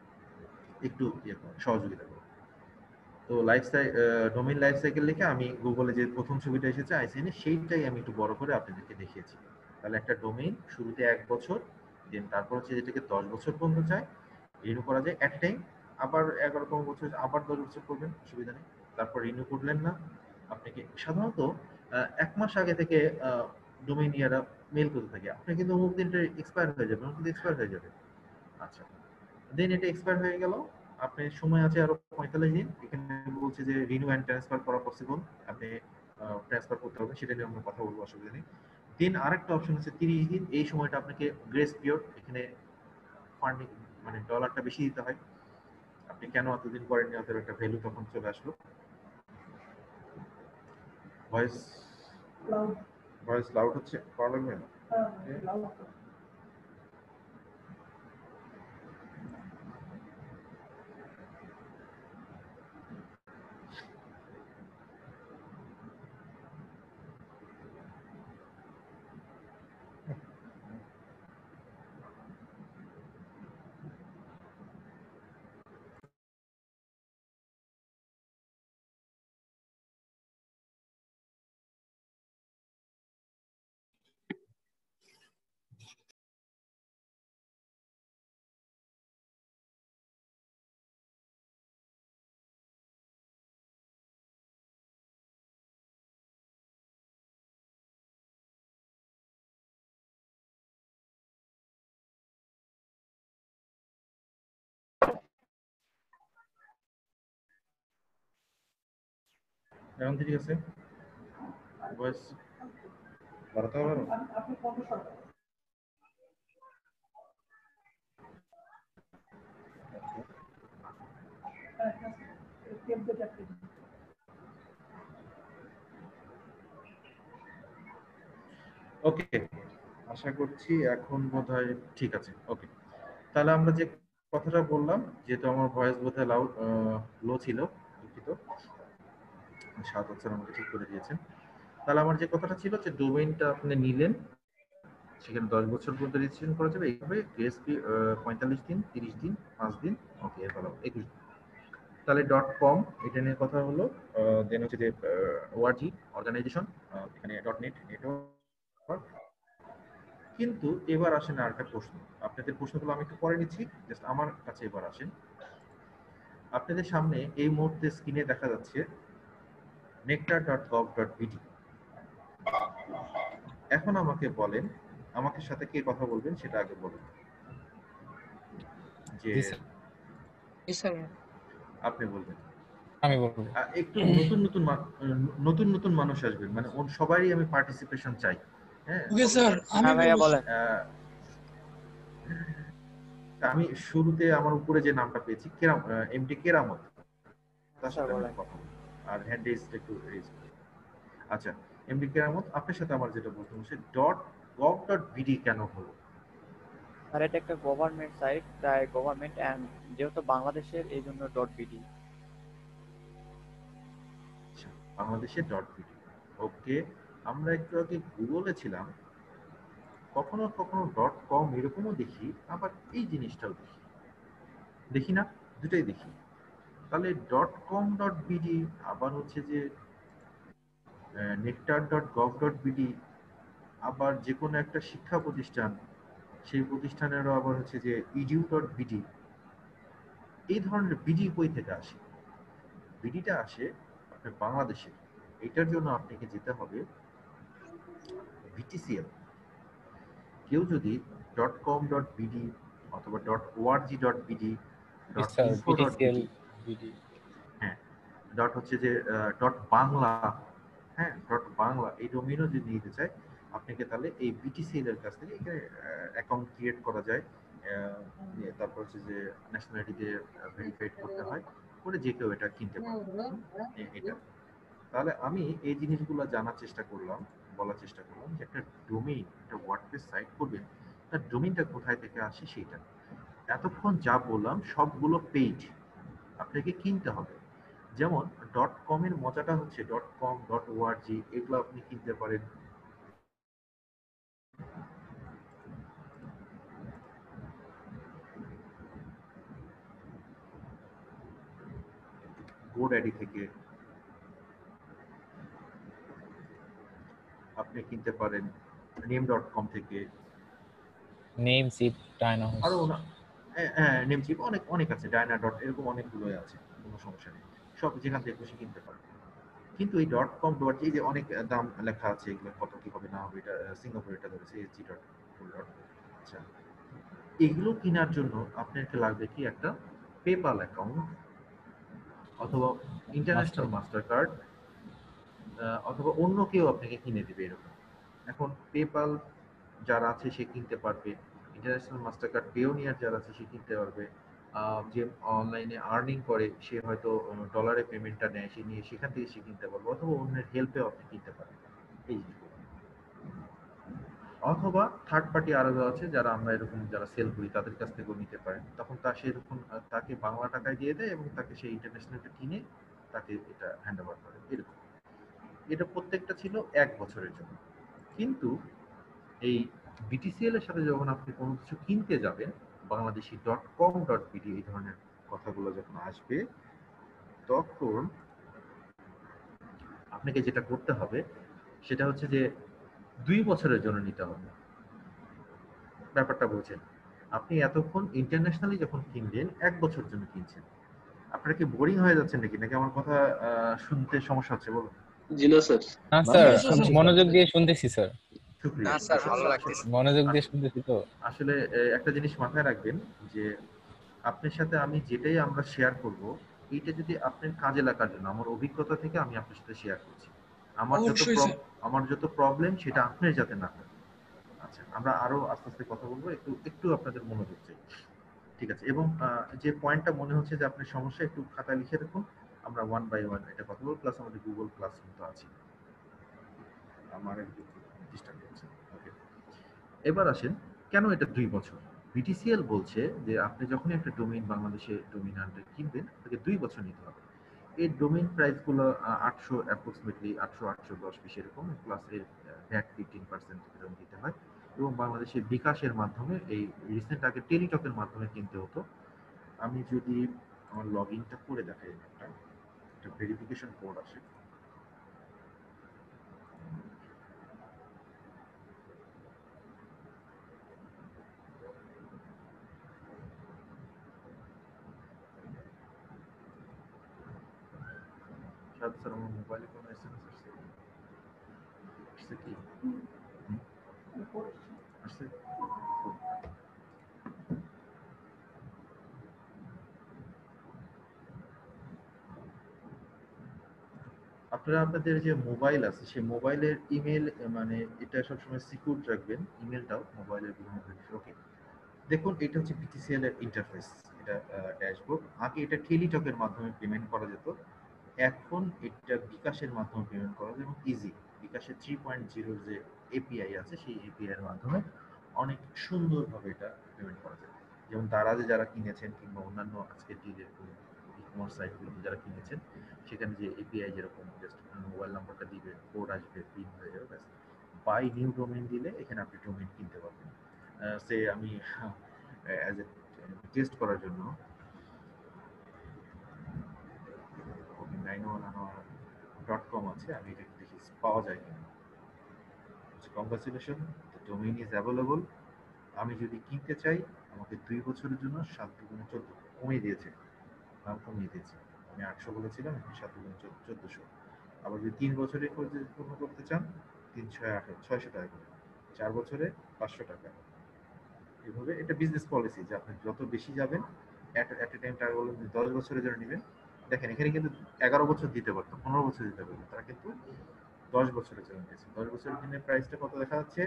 একটু ইয়ে সহযোগিতা করুন। তো লাইফ ডোমেইন লাইফ সাইকেল লিখে আমি গুগলে যে প্রথম ছবিটা এসেছে আইসিএনে, সেইটাই আমি একটু বড় করে আপনাদেরকে দেখিয়েছি। তাহলে একটা ডোমেইন শুরুতে এক বছর, দেন তারপর হচ্ছে যেটাকে দশ বছর পর্যন্ত চায় রিনিউ করা যায় এট টাইম, আবার এগারোতম বছর আবার দশ বছর করবেন, অসুবিধা নেই। তারপর রিনিউ করলেন না, আপনাকে সাধারণত এক মাস আগে থেকে ডোমেইন ইয়ারা মেল করতে থাকে, আপনি কিন্তু অমুক দিনটা এক্সপায়ার হয়ে যাবে, অমুক দিন এক্সপায়ার হয়ে যাবে। আচ্ছা, দেন এটা এক্সপায়ার হয়ে গেল, আপনার সময় আছে আরো পঁয়তাল্লিশ দিন, এখানে বলছে যে রিনিউ অ্যান্ড ট্রান্সফার করা পসিবল, আপনি ট্রান্সফার করতে হবে, সেটা নিয়ে আমরা কথা বলবো, অসুবিধা নেই। দেন আরেকটা অপশন আছে তিরিশ দিন, এই সময়টা আপনাকে গ্রেস পিরিয়ড, এখানে ফান্ডিং মানে ডলারটা বেশি দিতে হয়, আপনি কেন এতদিন করেননি অত একটা ভ্যালু তখন চলে আসলো। ভয়েস ভয়েস লাউড হচ্ছে, পাওয়া লাগবে না? এখন ঠিক আছে, ভয়েস বাড়াতে হবে না? ওকে, আশা করছি এখন বোধহয় ঠিক আছে। ওকে, তাহলে আমরা যে কথাটা বললাম, যেহেতু আমার ভয়েস বোধহয় লাউড লো ছিল, দুঃখিত, সাত বছর আমাকে ঠিক করে দিয়েছেন। তাহলে আমার যে কথাটা ছিল যে ডোমেইনটা আপনি নিলেন, সেখানে দশ বছর পর্যন্ত রেজিস্ট্রেশন করা যাবে, এইভাবে গ্রেস পঁয়তাল্লিশ দিন, তিরিশ দিন, পাঁচ দিন, ওকে এর ভালো একুশ দিন। তাহলে ডট কম এটা নিয়ে কথা হলো। দেন হচ্ছে যে ওআরজি অর্গানাইজেশন, এখানে ডট নেট নেটওয়ার্ক। কিন্তু এবার আসেন আর একটা প্রশ্ন, আপনাদের প্রশ্নগুলো আমি একটু পরে নিচ্ছি, জাস্ট আমার কাছে এবার আসেন। আপনাদের সামনে এই মুহূর্তে স্ক্রিনে দেখা যাচ্ছে nectar dot gov dot BD. এখন আমাকে বলেন, আমাকে সাথে কে কথা বলবেন সেটা আগে বলুন। যে জি স্যার। জি স্যার। আপনি বলবেন। আমি বলবো। আহ, একটু নতুন নতুন মা- নতুন নতুন মানুষ আসবে, মানে ওর সবারই আমি পার্টিসিপেশন চাই। হ্যাঁ ওকে স্যার, আমি বলবো স্যার। আহ, আমি শুরুতে আমার উপরে যে নামটা পেয়েছি কেরাম, এমডি কেরামত, তার সাথে আমি কথা বলবো। আর হ্যান্ড রেজ একটু রেজ করি। আচ্ছা এমডি কেরামত, আপনার সাথে আমার যেটা বলতে হচ্ছে ডট গভ ডট বিডি কেন হলো? আর এটা একটা গভর্নমেন্ট সাইট, তাই গভর্নমেন্ট এন্ড যেহেতু বাংলাদেশের এই জন্য ডট বিডি। বাংলাদেশের ডট বিডি। ওকে, আমরা একটু আগে গুগলে ছিলাম, কখনো কখনো ডট কম এরকমও দেখি, আবার এই জিনিসটাও দেখি, দেখি না? দুটাই দেখি। তাহলে ডট কম ডট বিডি, আবার হচ্ছে যে nectar dot gov dot BD, আবার যে কোনো একটা শিক্ষা প্রতিষ্ঠান, সেই প্রতিষ্ঠানেরও আবার হচ্ছে যে ইডিউ ডট বিডি। এই ধরনের বিডি বই থেকে আসে। বিডিটা আসে আপনার বাংলাদেশে। এটার জন্য আপনাকে যেতে হবে বিটিসিএল। কেউ যদি ডট কম ডট বিডি অথবা dot ORG dot BD, dot sir info dot BTCL BD, BD. হ্যাঁ ডট হচ্ছে যে ডট বাংলা, হ্যাঁ ডট বাংলা, এই ডোমেইনও যদি নিতে চায় আপনাকে, তাহলে এই বিটিসিএল এর কাছ থেকে এখানে অ্যাকাউন্ট ক্রিয়েট করা যায়। আহ, তারপর হচ্ছে যে ন্যাশনালিটি দিয়ে ভেরিফাইড করতে হয়, করে যে কেউ এটা কিনতে পারে। এ- এটা তাহলে আমি এই জিনিসগুলো জানার চেষ্টা করলাম, বলার চেষ্টা করলাম যে একটা ডোমেইন, একটা ওয়ার্ডপ্রেস সাইট করবেন, তার ডোমেইনটা কোথায় থেকে আসে সেইটা। এতক্ষণ যা বললাম সবগুলো পেইড, আপনাকে কিনতে হবে। যেমন ডট কম এর মজাটা হচ্ছে ডট কম ডট ওআরজি এগুলো আপনি কিনতে পারেন। গোড্যাডি থেকে আপনি কিনতে পারেন, নেম ডট কম থেকে, নেম সিট ডায়নাহোস। আরো না, হ্যাঁ হ্যাঁ নেমচিপ অনেক অনেক আছে, ডায়না ডট এরকম অনেকগুলোই আছে, কোনো সমস্যা নেই, সব যেখান থেকে খুশি কিনতে পারেন। কিন্তু এই ডট কম ডট এই যে অনেক দাম লেখা আছে, এগুলো কত কি হবে না হবে, এটা সিঙ্গাপুর এটা ধরেছে এসজি ডট ডট। আচ্ছা এগুলো কেনার জন্য আপনাকে লাগবে কি একটা পেপাল অ্যাকাউন্ট অথবা ইন্টারন্যাশনাল মাস্টার কার্ড, অথবা অন্য কেউ আপনাকে কিনে দিবে এরকম। এখন পেপাল যারা আছে সে কিনতে পারবে, ইন্টারন্যাশনাল মাস্টার কার্ড পেওনিয়ার যারা আছে সে কিনতে পারবে, আহ, যে অনলাইনে আর্নিং করে সে হয়তো ডলারে পেমেন্টটা নেয়, সে নিয়ে সেখান থেকে সে কিনতে পারবে, অথবা অন্যের হেল্পেও আপনি কিনতে পারবেন এই জিনিসগুলো। অথবা থার্ড পার্টি আরো আছে যারা আমরা এরকম যারা সেল করি তাদের কাছ থেকেও নিতে পারেন, তখন তা সেরকম আহ, তাকে বাংলা টাকায় দিয়ে দেয় এবং তাকে সেই ইন্টারন্যাশনালটা কিনে তাকে এটা হ্যান্ড ওভার করে এরকম। এটা প্রত্যেকটা ছিল এক বছরের জন্য। কিন্তু এই বিটিসিএল এর সাথে যখন আপনি কোনো কিছু কিনতে যাবেন, Bangladeshi dot com dot BD এই ধরনের কথাগুলো যখন আসবে, তখন আপনাকে যেটা করতে হবে সেটা হচ্ছে যে দুই বছরের জন্য নিতে হবে। ব্যাপারটা বোঝেন, আপনি এতক্ষণ ইন্টারন্যাশনালি যখন কিনলেন এক বছর জন্য কিনছেন, আপনারা কি বোরিং হয়ে যাচ্ছেন নাকি, নাকি আমার কথা আহ, শুনতে সমস্যা হচ্ছে বলুন? জি না স্যার। না স্যার মনোযোগ দিয়ে শুনতেছি স্যার। শুক্রিয়া। না স্যার ভালো লাগতেছে। মনোযোগ দিয়ে শুনতেছি তো। আসলে আহ, একটা জিনিস মাথায় রাখবেন যে আপনার সাথে আমি যেটাই আমরা শেয়ার করব, এইটা যদি আপনার কাজে লাগার জন্য, আমার অভিজ্ঞতা থেকে আমি আপনার সাথে শেয়ার করছি, আমার যত অবশ্যই প্রব- স্যার। আমার যত প্রবলেম সেটা আপনার যাতে না হয়। আচ্ছা আমরা আরো আস্তে আস্তে কথা বলবো, একটু একটু আপনাদের মনোযোগ চাই, ঠিক আছে? এবং আহ, যে পয়েন্টটা মনে হচ্ছে যে আপনার সমস্যা, একটু খাতায় লিখে রাখুন, আমরা ওয়ান বাই ওয়ান এটা কথা বলবো, প্লাস আমাদের গুগল ক্লাসরুম তো আছে। আমার একটু ডিস্টার্ব হচ্ছে। ওকে, এবার আসেন কেন এটা দুই বছর। বিটিসিএল বলছে যে আপনি যখন একটা ডোমেইন বাংলাদেশে ডোমেইন আন্ডার কিনবেন আপনাকে দুই বছর নিতে হবে। এই ডোমেইন প্রাইসগুলো আটশো অ্যাপ্রক্সিমেটলি আটশো আটশো দশ বিশ এরকম, প্লাস এর ভ্যাট ফিফটিন পার্সেন্ট এরকম দিতে হয়। এবং বাংলাদেশে বিকাশের মাধ্যমে, এই রিসেন্ট আগে টেলিটকের মাধ্যমে কিনতে হতো। আমি যদি আমার লগ ইনটা করে দেখাই, একটা একটা ভেরিফিকেশন কোড আসে, সাথে স্যার আমার মোবাইলে কোনো এসএমএস আসছে আসছে কি হুম? আসছে আপনারা আপনাদের যে মোবাইল আছে সেই মোবাইলের ইমেল মানে এটা সবসময় সিকিউর রাখবেন, ইমেলটাও মোবাইলের বিভিন্ন ওকে। দেখুন এটা হচ্ছে বিটিসিএল এর ইন্টারফেস, এটা ড্যাশবোর্ড। আগে এটা টেলিটকের মাধ্যমে পেমেন্ট করা যেত, এখন এটা বিকাশের মাধ্যমে পেমেন্ট করা যায় এবং ইজি। বিকাশের থ্রি পয়েন্ট জিরোর যে এপিআই আছে সেই এপিআই এর মাধ্যমে অনেক সুন্দরভাবে এটা পেমেন্ট করা যায়। যেমন দারাজে যারা কিনেছেন কিংবা অন্যান্য আজকে ডিলের ই কমার্স সাইটগুলো যারা কিনেছেন সেখানে যে এপিআই যেরকম জাস্ট মোবাইল নাম্বারটা দিবে, কোড আসবে, পিন হয়ে যাবে, ব্যাস। বাই নিউ ডোমেইন দিলে এখানে আপনি ডোমেইন কিনতে পারবেন। সে আমি অ্যাজ এ টেস্ট করার জন্য নাইন ওয়ান ডট কম আছে, আমি এটা দেখি পাওয়া যায় কিনা। Congratulation, the domain is available. আমি যদি কিনতে চাই আমাকে দুই বছরের জন্য সাত দুগুণে চোদ্দ কমিয়ে দিয়েছে, দাম কমিয়ে দিয়েছে। আমি আটশো বলেছিলাম, এখন সাত দুগুণে চোদ্দশো। আবার যদি তিন বছরে পূর্ণ করতে চান তিন ছয় আঠারো ছয়শো টাকা করে, চার বছরে পাঁচশো টাকা। এভাবে এটা বিজনেস পলিসি যে আপনি যত বেশি যাবেন এট এট এ টাইম টাকা বলুন দশ বছরের জন্য নেবেন। দেখেন এখানে কিন্তু এগারো বছর দিতে পারতো, পনেরো বছর দিতে পারতো, তারা কিন্তু দশ বছরের জন্য দিয়েছে। দশ বছরের জন্য প্রাইসটা কত দেখা যাচ্ছে?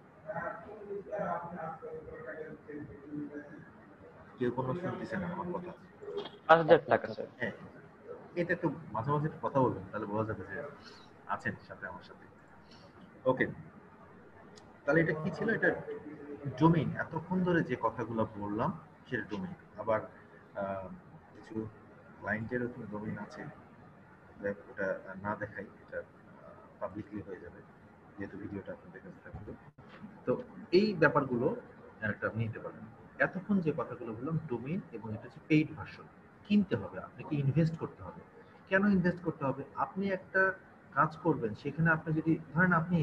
কেউ কোনো শুনতেছে না আমার কথা? পাঁচ হাজার টাকা স্যার। হ্যাঁ, এটা একটু মাঝে মাঝে কথা বলবেন, তাহলে বোঝা যাবে যে আছেন সাথে আমার সাথে। ওকে, তাহলে এটা কি ছিল? এটা ডোমেইন। এতক্ষণ ধরে যে কথাগুলো বললাম সেটা ডোমেইন। আবার কিছু ক্লায়েন্টেরও কিন্তু ডোমেইন আছে, ওটা না দেখাই, এটা পাবলিকলি হয়ে যাবে যেহেতু ভিডিওটা আপনাদের কাছে থাকবে। তো এই ব্যাপারগুলো একটা আপনি নিতে পারেন। এতক্ষণ যে কথাগুলো বললাম ডোমেইন, এবং এটা হচ্ছে পেইড ভার্সন, কিনতে হবে, আপনাকে ইনভেস্ট করতে হবে। কেন ইনভেস্ট করতে হবে? আপনি একটা কাজ করবেন, সেখানে আপনি যদি ধরেন আপনি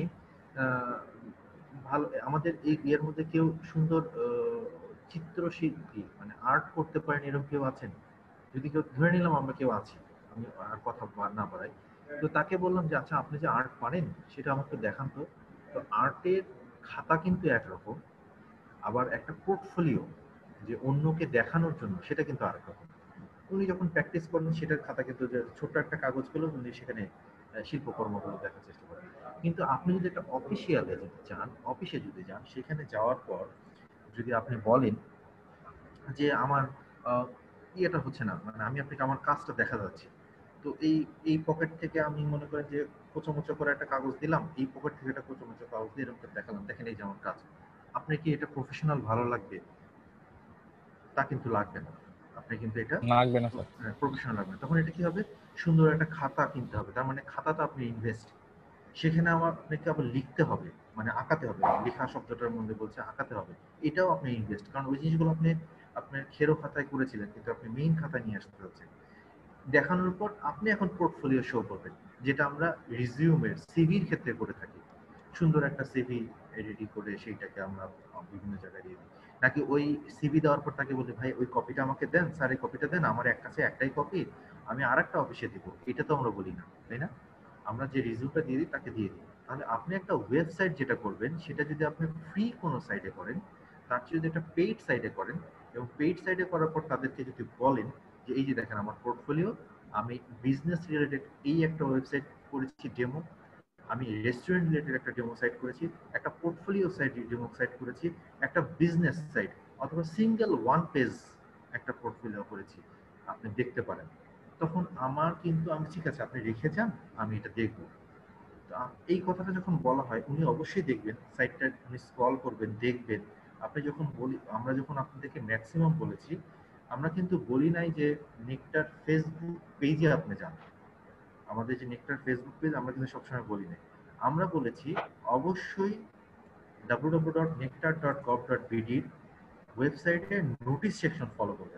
ভালো, আমাদের এই ইয়ের মধ্যে কেউ সুন্দর চিত্রশিল্পী মানে আর্ট করতে পারেন এরকম কেউ আছেন? যদি কেউ ধরে নিলাম আমরা কেউ আছি, আমি আর কথা না বাড়াই, তো তাকে বললাম যে আচ্ছা আপনি যে আর্ট পারেন সেটা আমাকে দেখান তো। তো আর্টের খাতা কিন্তু একরকম, আবার একটা পোর্টফোলিও যে অন্যকে দেখানোর জন্য সেটা কিন্তু আরেক রকম। উনি যখন প্র্যাকটিস করেন সেটার খাতা কিন্তু ছোট্ট একটা কাগজ পেলেও উনি সেখানে শিল্পকর্মগুলো দেখার চেষ্টা করেন। কিন্তু আপনি যদি একটা অফিসিয়ালে যদি যান, অফিসে যদি যান, সেখানে যাওয়ার পর যদি আপনি বলেন যে আমার ইয়েটা হচ্ছে না, মানে আমি আপনাকে আমার কাজটা দেখা যাচ্ছে, তো এই এই পকেট থেকে আমি মনে করেন যে কোচোমোচো করে একটা কাগজ দিলাম, এই পকেট থেকে একটা কোচোমোচো কাগজ দিয়ে এরকম দেখালাম, দেখেন এই যে আমার কাজ। আপনি কি এটা প্রফেশনাল ভালো লাগবে? তা কিন্তু লাগবে না, আপনি কিন্তু এটা লাগবে না স্যার, প্রফেশনাল লাগবে। তখন এটা কি হবে? সুন্দর একটা খাতা কিনতে হবে, তার মানে খাতাটা আপনি ইনভেস্ট। সেখানে আমার আপনাকে আবার লিখতে হবে, মানে আঁকাতে হবে, লেখা শব্দটার মধ্যে বলছে আঁকাতে হবে, এটাও আপনি ইনভেস্ট। কারণ ওই জিনিসগুলো আপনি আপনার খেরো খাতায় করেছিলেন, কিন্তু আপনি মেইন খাতায় নিয়ে আসতে হচ্ছে। দেখানোর পর আপনি এখন পোর্টফোলিও শো করবেন, যেটা আমরা রিজিউমের সিভির ক্ষেত্রে করে থাকি। সুন্দর একটা সিভি রেডি করে সেইটাকে আমরা বিভিন্ন জায়গায় দিয়ে দিই। নাকি ওই সিভি দেওয়ার পর তাকে বলি ভাই ওই কপিটা আমাকে দেন, স্যার এই কপিটা দেন, আমার এক কাছে একটাই কপি, আমি আর একটা অফিসে দিব, এটা তো আমরা বলি না, তাই না? আমরা যে রিজিউমটা দিয়ে দিই তাকে দিয়ে দিই। তাহলে আপনি একটা ওয়েবসাইট যেটা করবেন সেটা যদি আপনি ফ্রি কোনো সাইটে করেন, তার চেয়ে যদি একটা পেইড সাইটে করেন, এবং পেইড সাইটে করার পর তাদেরকে যদি বলেন যে এই যে দেখেন আমার পোর্টফোলিও, আমি বিজনেস রিলেটেড এই একটা ওয়েবসাইট করেছি ডেমো, আমি রেস্টুরেন্ট রিলেটেড একটা ডেমো সাইট করেছি, একটা পোর্টফোলিও সাইট ডেমো সাইট করেছি, একটা বিজনেস সাইট অথবা সিঙ্গেল ওয়ান পেজ একটা পোর্টফোলিও করেছি, আপনি দেখতে পারেন। তখন আমার কিন্তু আমি ঠিক আছে আপনি রেখে যান, আমি এটা দেখব। এই কথাটা যখন বলা হয় উনি অবশ্যই দেখবেন, সাইটটা উনি স্ক্রল করবেন, দেখবেন। আপনি যখন বলি, আমরা যখন আপনাদেরকে ম্যাক্সিমাম বলেছি, আমরা কিন্তু বলি নাই যে নেকটার ফেসবুক পেজে আপনি যান। আমাদের যে নেকটার ফেসবুক পেজ আমরা কিন্তু সবসময় বলি নাই, আমরা বলেছি অবশ্যই W W W dot nectar dot gov dot BD ওয়েবসাইটে নোটিশ সেকশন ফলো করবেন।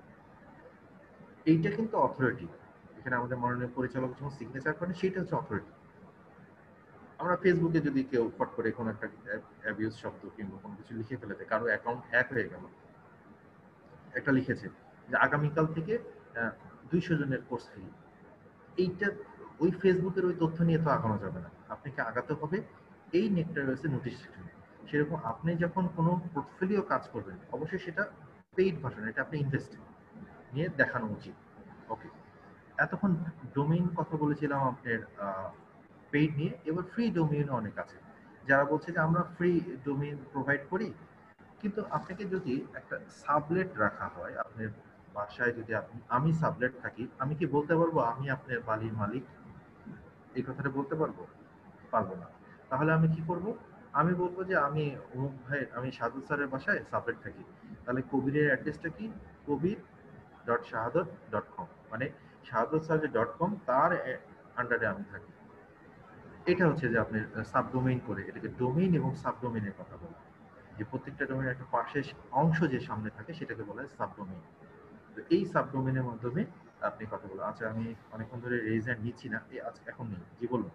এইটা কিন্তু অথরিটি, এখানে আমাদের মাননীয় পরিচালক যখন সিগনেচার করেন সেটা হচ্ছে অথরিটি। আমরা ফেসবুকে যদি কেউ ফট করে কোনো একটা অ্যাবিউজ শব্দ কিংবা কোনো কিছু লিখে ফেলেছে, কারো অ্যাকাউন্ট হ্যাক হয়ে গেল, একটা লিখেছে যে আগামীকাল থেকে দুইশো জনের কোর্স ফ্রি, এইটা ওই ফেসবুকের ওই তথ্য নিয়ে তো আগানো যাবে না, আপনাকে আগাতে হবে এই নেকটার রয়েছে নোটিশ সেকশনে। সেরকম আপনি যখন কোনো পোর্টফোলিও কাজ করবেন অবশ্যই সেটা পেইড ভার্সন, এটা আপনি ইনভেস্ট নিয়ে দেখানো উচিত। ওকে, এতক্ষণ ডোমেইন কথা বলেছিলাম আপনার পেইড নিয়ে, এবার ফ্রি ডোমেইন অনেক আছে যারা বলছে যে আমরা ফ্রি ডোমেইন প্রোভাইড করি, কিন্তু আপনাকে যদি একটা সাবলেট রাখা হয় আপনার বাসায়, যদি আপনি আমি সাবলেট থাকি, আমি কি বলতে পারবো আমি আপনার বালির মালিক? এই কথাটা বলতে পারবো? পারবো না। তাহলে আমি কি করব? আমি বলবো যে আমি অমুক ভাই, আমি সাদত স্যারের বাসায় সাবলেট থাকি। তাহলে কবিরের অ্যাড্রেসটা কি? কবির ডট শাহাদত ডট কম, মানে শাহাদত স্যার যে ডট কম তার আন্ডারে আমি থাকি। এটা হচ্ছে যে আপনি সাবডোমেইন করে, এটাকে ডোমেইন এবং সাবডোমেইনের কথা বলা, যে প্রত্যেকটা ডোমেইনের একটা পাশের অংশ যে সামনে থাকে সেটাকে বলা হয় সাবডোমেইন। তো এই সাবডোমেইনের মাধ্যমে আপনি কথা বলা। আচ্ছা, আমি অনেকক্ষণ ধরে রেজ হ্যান্ড নিচ্ছি না, এই আজ এখন নেই, জি বলুন।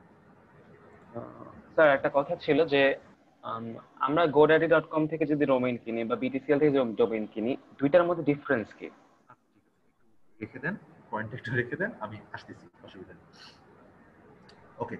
স্যার একটা কথা ছিল যে আম, আমরা গোডাডি ডট কম থেকে যদি ডোমেইন কিনি বা বিটিসিএল থেকে ডোমেইন কিনি, দুইটার মধ্যে ডিফারেন্স কি? রেখে দেন, পয়েন্ট একটু রেখে দেন, আমি আসতেছি, অসুবিধা নেই। ওকে,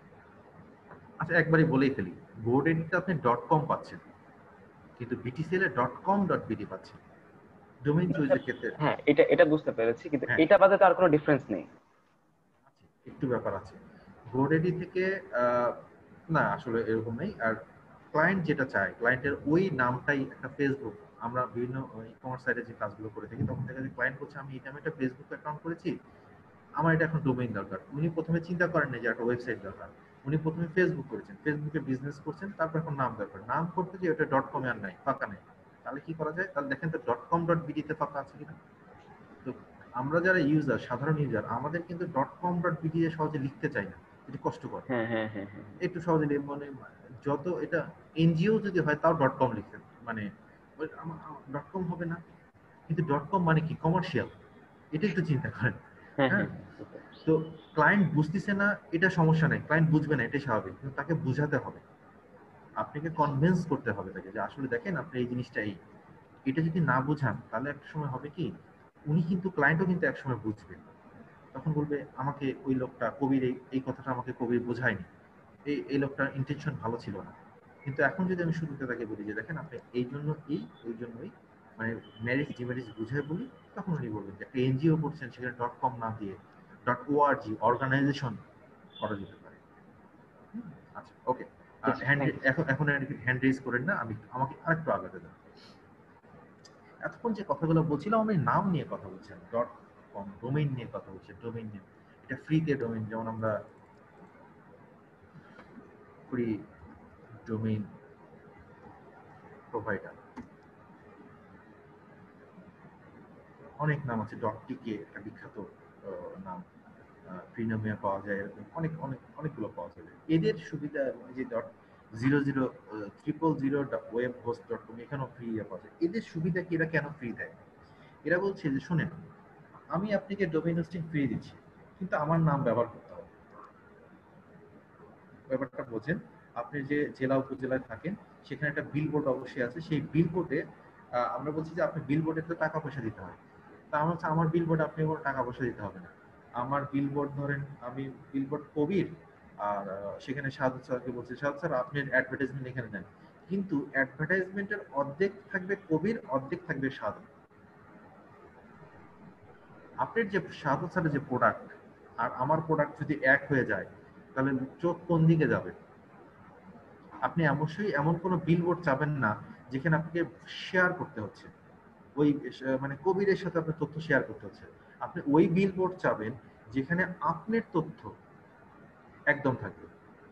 আচ্ছা একবারই বলেই ফেলি, গোডাডিতে আপনি ডট কম পাচ্ছেন, কিন্তু বিটিসিএল এ ডট কম ডট বিডি পাচ্ছেন। ডোমেইন চয়েসের ক্ষেত্রে হ্যাঁ, এটা এটা বুঝতে পেরেছি, কিন্তু এটা বাদে তো আর কোনো ডিফারেন্স নেই। একটু ব্যাপার আছে গোডাডি থেকে, না আসলে এরকম নেই। আর ক্লায়েন্ট যেটা চায়, ক্লায়েন্টের ওই নামটাই একটা ফেসবুক, আমরা বিভিন্ন ই কমার্স সাইটে যে কাজগুলো করে থাকি তখন দেখা যায় ক্লায়েন্ট বলছে আমি এটা আমি একটা ফেসবুক অ্যাকাউন্ট করেছি, আমার এটা এখন ডোমেইন দরকার। উনি প্রথমে চিন্তা করেন না যে একটা ওয়েবসাইট দরকার, উনি প্রথমে ফেসবুক করেছেন, ফেসবুকে বিজনেস করছেন, তারপর এখন নাম দরকার, নাম করতে যে ওটা ডট কমে আর নাই, ফাঁকা নেই। তাহলে কি করা যায়? তাহলে দেখেন তো ডট কম ডট বিডিতে ফাঁকা আছে কিনা। তো আমরা যারা ইউজার, সাধারণ ইউজার, আমাদের কিন্তু ডট কম ডট বিডি এ সহজে লিখতে চাই না, এটা কষ্টকর। হ্যাঁ হ্যাঁ হ্যাঁ হ্যাঁ একটু সহজে মানে যত এটা এনজিও যদি হয় তাও ডট কম লিখতে, মানে ডট কম হবে না, কিন্তু ডট কম মানে কি? কমার্শিয়াল, এটা একটু চিন্তা করেন। হ্যাঁ, তো ক্লায়েন্ট বুঝতেছে না, এটা সমস্যা নেই, ক্লায়েন্ট বুঝবে না, এটাই স্বাভাবিক, কিন্তু তাকে বুঝাতে হবে, আপনাকে কনভিন্স করতে হবে তাকে যে আসলে দেখেন আপনি এই জিনিসটা এই, এটা যদি না বুঝান তাহলে একটা সময় হবে কি, উনি কিন্তু ক্লায়েন্টও কিন্তু একসময় বুঝবে, তখন বলবে আমাকে ওই লোকটা কবির এই এই কথাটা আমাকে কবির বোঝায়নি, এই এই লোকটার ইন্টেনশন ভালো ছিল না। কিন্তু এখন যদি আমি শুরুতে তাকে বলি যে দেখেন আপনি এই জন্য এই ওই জন্যই, মানে ম্যারেজ ডিম্যারেজ বুঝায় বলি, তখন উনি বলবেন যে একটা এনজিও করছেন, সেখানে ডট কম না দিয়ে ডট ওআরজি অর্গানাইজেশন করা যেতে পারে। আচ্ছা, ওকে, হ্যান্ড এখন এখন হ্যান্ড রেজ করেন না, আমি আমাকে আরেকটু আগাতে দেন। এতক্ষণ যে কথাগুলো বলছিলাম আমি নাম নিয়ে কথা বলছি, ডট কম ডোমেইন নিয়ে কথা বলছি, ডোমেইন নিয়ে, এটা ফ্রিতে ডোমেইন, যেমন আমরা ফ্রি ডোমেইন প্রোভাইডার, অনেক নাম আছে, ডট টিকে একটা বিখ্যাত নাম, প্রিমিয়ামে পাওয়া যায়, এরকম অনেক অনেক অনেকগুলো পাওয়া যাবে। এদের সুবিধা যে dot zero zero triple zero web host dot com, এখানেও ফ্রি পাওয়া যায়। এদের সুবিধা কি? এরা কেন ফ্রি দেয়? এরা বলছে যে শোনেন, আমি আপনাকে ডোমেইন হোস্টিং ফ্রি দিচ্ছি, কিন্তু আমার নাম ব্যবহার করতে হবে। ব্যাপারটা বোঝেন, আপনি যে জেলা উপজেলায় থাকেন সেখানে একটা বিলবোর্ড অবশ্যই আছে, সেই বিলবোর্ডে আমরা বলছি যে আপনি বিলবোর্ডে তো টাকা পয়সা দিতে হয়, তা আমার হচ্ছে আমার বিলবোর্ডে আপনি কোনো টাকা পয়সা দিতে হবে না। আমার বিলবোর্ড ধরেন আমি বিলবোর্ড কবির, আর সেখানে শাহাদত স্যারকে বলছি শাহাদত স্যার আপনি অ্যাডভার্টাইজমেন্ট এখানে দেন, কিন্তু অ্যাডভার্টাইজমেন্টের অর্ধেক থাকবে কবির, অর্ধেক থাকবে শাহাদত। আপনার যে শাহাদত স্যারের যে প্রোডাক্ট আর আমার প্রোডাক্ট যদি এক হয়ে যায় তাহলে চোখ কোন দিকে যাবে? আপনি অবশ্যই এমন কোনো বিলবোর্ড চাবেন না যেখানে আপনাকে শেয়ার করতে হচ্ছে, ওই মানে কবিরের সাথে আপনার তথ্য শেয়ার করতে হচ্ছে। আপনি ওই বিলবোর্ড চাবেন যেখানে আপনার তথ্য একদম থাকবে।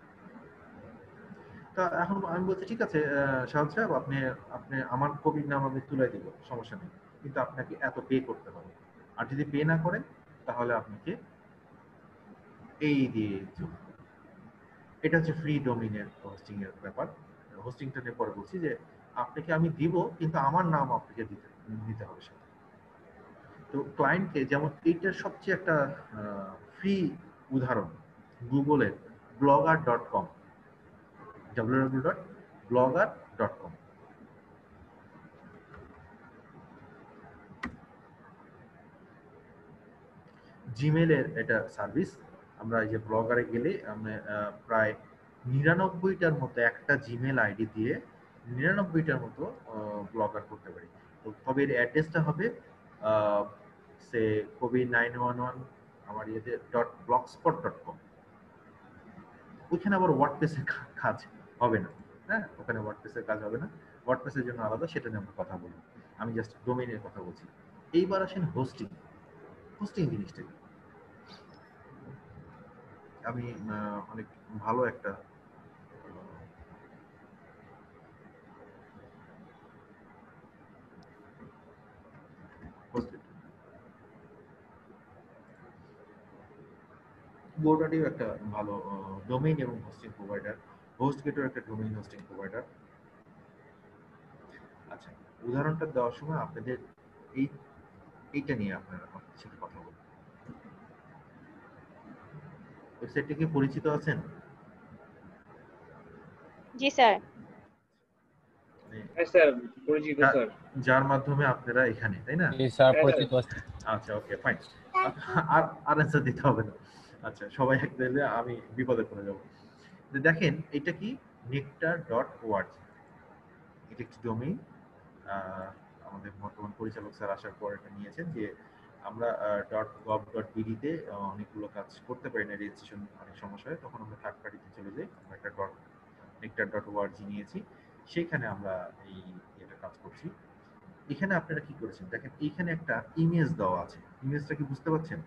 তা এখন আমি বলছি ঠিক আছে শাহাদ সাহেব, আপনি আপনি আমার কবির নাম আমি তুলে দিব, সমস্যা নেই, কিন্তু আপনাকে এত পে করতে হবে, আর যদি পে না করেন তাহলে আপনাকে এই দিয়ে চলবে। এটা হচ্ছে ফ্রি ডোমেইনের হোস্টিং এর ব্যাপার। হোস্টিংটা নিয়ে পরে বলছি যে আপনাকে আমি দিব, কিন্তু আমার নাম আপনাকে দিতে দিতে হবে সাথে। তো ক্লায়েন্টকে, যেমন এইটার সবচেয়ে একটা ফ্রি উদাহরণ গুগলের blogger dot com, W W W dot blogger dot com. জিমেলের এটা সার্ভিস, আমরা এই যে ব্লগারে গেলে আমরা প্রায় নিরানব্বইটার মতো একটা জিমেল আইডি দিয়ে নিরানব্বইটার মতো ব্লগার করতে পারি। তো কবির অ্যাড্রেসটা হবে সে কবির নাইন ওয়ান ওয়ান আমার ইয়েতে ডট ব্লগস্পট ডট কম। ওইখানে আবার ওয়ার্ডপ্রেসের কাজ হবে না, হ্যাঁ ওখানে ওয়ার্ডপ্রেসের কাজ হবে না, ওয়ার্ডপ্রেসের জন্য আলাদা, সেটা নিয়ে আমরা কথা বলবো। আমি জাস্ট ডোমেইনের কথা বলছি। এইবার আসেন হোস্টিং। হোস্টিং জিনিসটা কি? আমি অনেক ভালো একটা গোডাডিও একটা ভালো ডোমেইন এবং হোস্টিং প্রোভাইডার, হোস্টগেটও একটা ডোমেইন হোস্টিং প্রোভাইডার। আচ্ছা, উদাহরণটা দেওয়ার সময় আপনাদের এই এইটা নিয়ে আপনারা আমার সাথে কথা বলুন। ওয়েবসাইটটি কি পরিচিত আছেন? জি স্যার। হ্যাঁ স্যার পরিচিত স্যার। যার মাধ্যমে আপনারা এখানে, তাই না? জি স্যার পরিচিত আছে। আচ্ছা ওকে ফাইন। আর আর অ্যানসার দিতে হবে না। আচ্ছা সবাই এক দিলে আমি বিপদে পড়ে যাব। দেখেন এটা কি নেকটার ডট ওআরজি, এটা একটি ডোমেইন। আমাদের বর্তমান পরিচালক স্যার আসার পর এটা নিয়েছেন যে আমরা ডট গভ ডট বিডি তে অনেকগুলো কাজ করতে পারি না, রেজিস্ট্রেশন অনেক সমস্যা হয়, তখন আমরা থার্ড পার্টিতে চলে যাই। আমরা একটা ডট নেকটার ডট ওআরজি নিয়েছি, সেখানে আমরা এই এটা কাজ করছি। এখানে আপনারা কি করেছেন দেখেন, এইখানে একটা ইমেজ দেওয়া আছে। ইমেজটা কি বুঝতে পারছেন?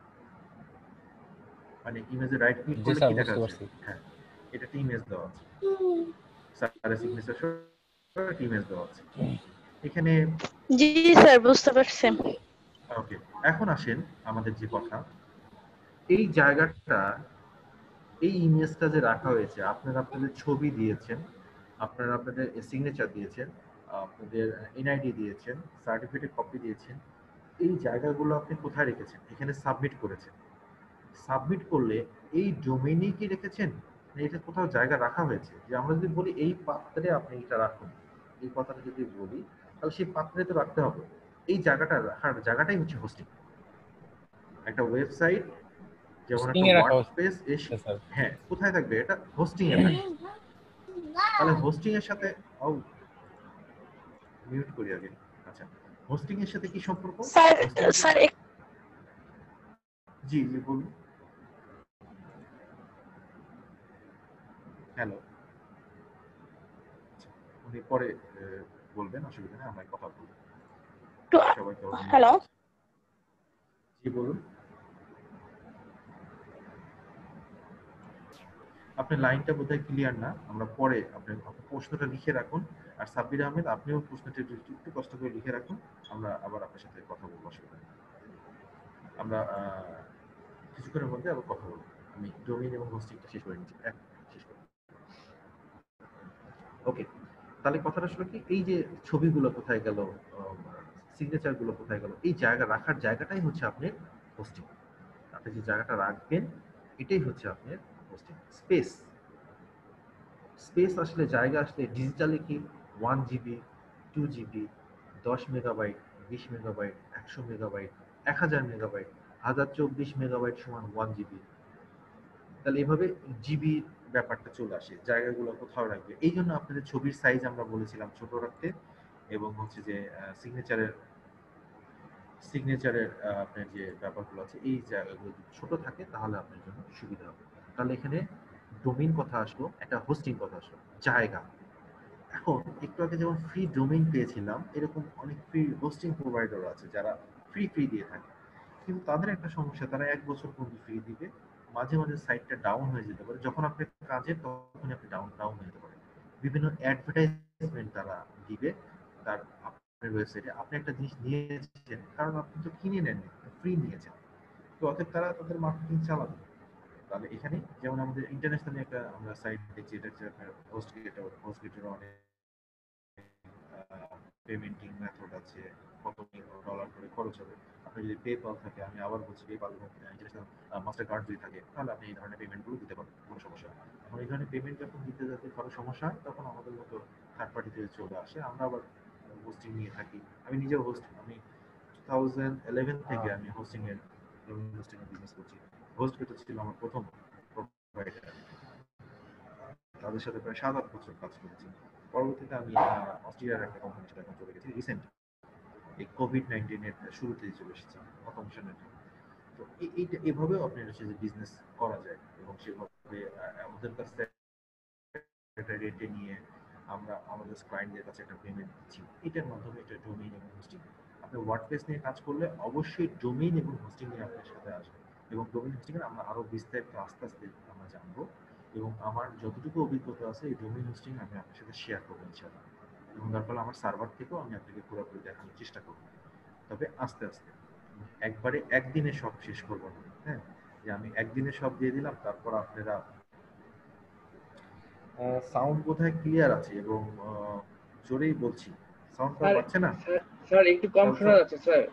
মানে ইমেজে রাইট ক্লিক করলে কি দেখা যাচ্ছে? হ্যাঁ এটা একটা ইমেজ দেওয়া আছে, স্যারের সিগনেচার সহ একটা ইমেজ দেওয়া আছে এখানে। জি স্যার বুঝতে পারছি। ওকে, এখন আসেন আমাদের যে কথা, এই জায়গাটা এই ইমেজটা যে রাখা হয়েছে, আপনারা আপনাদের ছবি দিয়েছেন, আপনারা আপনাদের সিগনেচার দিয়েছেন, আপনাদের এনআইডি দিয়েছেন, সার্টিফিকেট কপি দিয়েছেন, এই জায়গাগুলো আপনি কোথায় রেখেছেন? এখানে সাবমিট করেছেন। সাবমিট করলে এই ডোমেইনে কি রেখেছেন, এটা কোথাও জায়গা রাখা হয়েছে? যে আমরা যদি বলি এই পাত্রে আপনি এটা রাখুন, এই কথাটা যদি বলি তাহলে সেই পাত্রে তো রাখতে হবে। এই জায়গাটা রাখার জায়গাটাই হচ্ছে হোস্টিং। একটা ওয়েবসাইট যেমন একটা ওয়ার্ডপ্রেস, হ্যাঁ কোথায় থাকবে? এটা হোস্টিং এ থাকবে। তাহলে হোস্টিং এর সাথে ও মিউট করি আগে। আচ্ছা, হোস্টিং এর সাথে কি সম্পর্ক? স্যার স্যার জি জি বলুন। হ্যালো, উনি পরে বলবেন, অসুবিধা নেই, আমরা কথা বলবো। সবাইকে হ্যালো, জি বলুন। আপনার লাইনটা বোধহয় ক্লিয়ার না, আমরা পরে আপনি প্রশ্নটা লিখে রাখুন। আর সাব্বির আহমেদ আপনিও প্রশ্নটা একটু কষ্ট করে লিখে রাখুন, আমরা আবার আপনার সাথে কথা বলবো, অসুবিধা নেই। আমরা কিছুক্ষণের মধ্যে আবার কথা বলবো। আমি ডোমেইন এবং হোস্টিংটা শেষ করে নিচ্ছি, এক শেষ করে। ওকে, তাহলে কথাটা আসলে কি, এই যে ছবিগুলো কোথায় গেল, সিগনেচার গুলো কোথায় গেল, এই জায়গা রাখার জায়গাটাই হচ্ছে আপনার হোস্টিং। আপনি যে জায়গাটা রাখবেন এটাই হচ্ছে আপনার হোস্টিং। স্পেস স্পেস আসলে জায়গা আসলে ডিজিটালি কি ওয়ান জিবি, টু জিবি, দশ মেগাবাইট, বিশ মেগাবাইট, একশো মেগাবাইট, এক হাজার মেগাবাইট, হাজার চব্বিশ মেগাবাইট সমান ওয়ান জিবি। তাহলে এভাবে জিবি ব্যাপারটা চলে আসে, জায়গাগুলো কোথাও রাখবে। এই জন্য আপনাদের ছবির সাইজ আমরা বলেছিলাম ছোট রাখতে, এবং হচ্ছে যে সিগনেচারের সিগনেচারের আপনার যে ব্যাপারগুলো আছে এই জায়গাগুলো যদি ছোট থাকে তাহলে আপনার জন্য সুবিধা হবে। তাহলে এখানে ডোমেইন কথা আসলো, একটা হোস্টিং কথা আসলো, জায়গা। এখন একটু আগে যেমন ফ্রি ডোমেইন পেয়েছিলাম, এরকম অনেক ফ্রি হোস্টিং প্রোভাইডার আছে যারা ফ্রি ফ্রি দিয়ে থাকে, কিন্তু তাদের একটা সমস্যা, তারা এক বছর পর্যন্ত ফ্রি দিবে, মাঝে মাঝে সাইটটা ডাউন হয়ে যেতে পারে। যখন আপনি কাজে তখন আপনি ডাউন ডাউন হয়ে যেতে পারে। বিভিন্ন অ্যাডভার্টাইজমেন্ট তারা দিবে তার আপনার ওয়েবসাইটে। আপনি একটা জিনিস নিয়েছেন কারণ আপনি তো কিনে নেননি, ফ্রি নিয়েছেন, তো অতএব তারা তাদের মার্কেটিং চালাবে। তাহলে এখানে যেমন আমাদের ইন্টারন্যাশনালি একটা আমরা সাইট দেখছি, এটা হচ্ছে আপনার হোস্টগেটর। হোস্টগেটর অনেক পেমেন্টিং মেথড আছে, কত ডলার করে খরচ হবে। আপনি যদি পেপাল থাকে, আমি আবার বলছি পেপাল এবং ইন্টারন্যাশনাল মাস্টার কার্ড যদি থাকে, তাহলে আপনি এই ধরনের পেমেন্টগুলো দিতে পারবেন, কোনো সমস্যা নেই। এখন এই ধরনের পেমেন্ট যখন দিতে যাতে কারো সমস্যা হয়, তখন আমাদের মতো থার্ড পার্টিতে চলে আসে, আমরা আবার হোস্টিং নিয়ে থাকি। আমি নিজেও হোস্ট, আমি টু থাউজেন্ড ইলেভেন থেকে আমি হোস্টিং এর হোস্টিং এর বিজনেস করছি। হোস্টগেটর ছিল আমার প্রথম প্রোভাইডার, তাদের সাথে প্রায় সাত আট বছর কাজ করেছি। পরবর্তীতে আমি অস্ট্রিয়ার একটা কোম্পানির সাথে এখন চলে গেছি, রিসেন্ট এই কোভিড নাইন্টিন এর শুরুতেই চলে এসেছি অটোমেশনের। তো এইটা এভাবেও আপনার হচ্ছে যে বিজনেস করা যায় এবং সেভাবে তবে আহ, ওদের কাছ থেকে একটা রেটে নিয়ে আমরা আমাদের ক্লায়েন্টদের কাছে একটা পেমেন্ট দিচ্ছি, এটার মাধ্যমে এটা ডোমেইন এবং হোস্টিং। আপনি ওয়ার্ডপ্রেস নিয়ে কাজ করলে অবশ্যই ডোমেইন এবং হোস্টিং নিয়ে আপনার সাথে আসবে, এবং ডোমেইন হোস্টিং এর আমরা আরো বিস্তারিত আস্তে আস্তে আমরা জানবো, এবং আমার যতটুকু অভিজ্ঞতা আছে এই ডোমেইন হোস্টিং আমি আপনার সাথে শেয়ার করবো ইনশাআল্লাহ, এবং তার ফলে আমার সার্ভার থেকেও আমি আপনাকে পুরোপুরি দেখানোর চেষ্টা করবো। তবে আস্তে আস্তে, একবারে একদিনে সব শেষ করবো না, হ্যাঁ, যে আমি একদিনে সব দিয়ে দিলাম তারপর আপনারা। সাউন্ড বোধহয় ক্লিয়ার আছে এবং আহ, জোরেই বলছি, সাউন্ড স্যার পাচ্ছে না? স্যার একটু কম শোনা যাচ্ছে স্যার।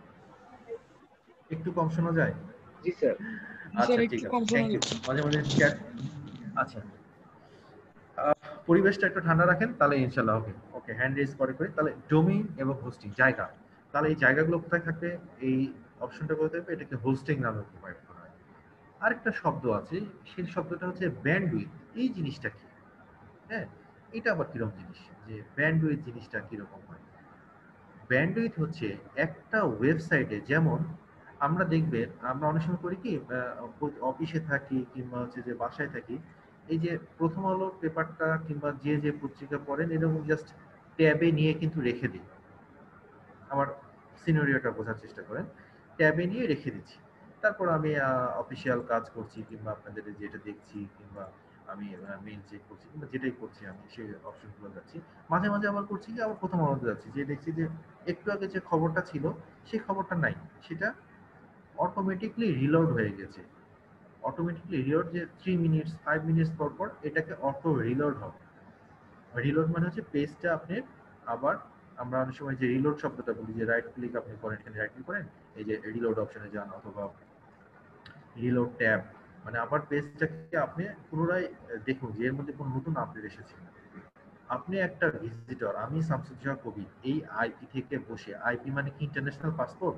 একটু কম শোনা যায়? জি স্যার। আচ্ছা ঠিক আছে, থ্যাংক ইউ। মাঝে মাঝে চ্যাট। আচ্ছা, আহ, পরিবেশটা একটু ঠান্ডা রাখেন তাহলে ইনশাআল্লাহ ওকে ওকে হ্যান্ড রেজ করে করে তাহলে ডোমেইন এবং হোস্টিং জায়গা, তাহলে এই জায়গাগুলো কোথায় থাকবে? এই অপশনটা কোথায় থাকবে? এটাকে হোস্টিং নামে প্রোভাইড করা হয়। আরেকটা শব্দ আছে, সেই শব্দটা হচ্ছে ব্যান্ডউইথ। এই জিনিসটা কি? হ্যাঁ, এটা আবার কিরকম জিনিস, যে ব্যান্ডউইথ জিনিসটা কিরকম হয়? ব্যান্ডউইথ হচ্ছে একটা ওয়েবসাইটে, যেমন আমরা দেখবেন আমরা অনেক সময় করি কি, অফিসে থাকি কিংবা হচ্ছে যে বাসায় থাকি, এই যে প্রথম আলো পেপারটা কিংবা যে যে পত্রিকা পড়েন এরকম জাস্ট ট্যাবে নিয়ে কিন্তু রেখে দিই। আমার সিনারিওটা বোঝার চেষ্টা করেন, ট্যাবে নিয়ে রেখে দিচ্ছি, তারপর আমি অফিসিয়াল কাজ করছি কিংবা আপনাদের যেটা দেখছি কিংবা আমি মেইল চেক করছি কিংবা যেটাই করছি আমি সেই অপশনগুলো যাচ্ছি। মাঝে মাঝে আবার করছি কি, আবার প্রথম আলোতে যাচ্ছি, যে দেখছি যে একটু আগে যে খবরটা ছিল সেই খবরটা নাই, সেটা অটোমেটিকলি রিলোড হয়ে গেছে। অটোমেটিকলি রিলোড, যে থ্রি মিনিটস ফাইভ মিনিটস পর পর এটাকে অটো রিলোড হবে। রিলোড মানে হচ্ছে পেজটা আপনি আবার, আমরা অনেক সময় যে রিলোড শব্দটা বলি, যে রাইট ক্লিক আপনি করেন, এখানে রাইট ক্লিক করেন, এই যে রিলোড অপশনে যান অথবা রিলোড ট্যাব, মানে আবার পেজটাকে আপনি পুনরায় দেখুন যে এর মধ্যে কোনো নতুন আপডেট এসেছে। আপনি একটা ভিজিটর, আমি শামসুজ্জামান কবির, এই আইপি থেকে বসে, আইপি মানে কি international passport,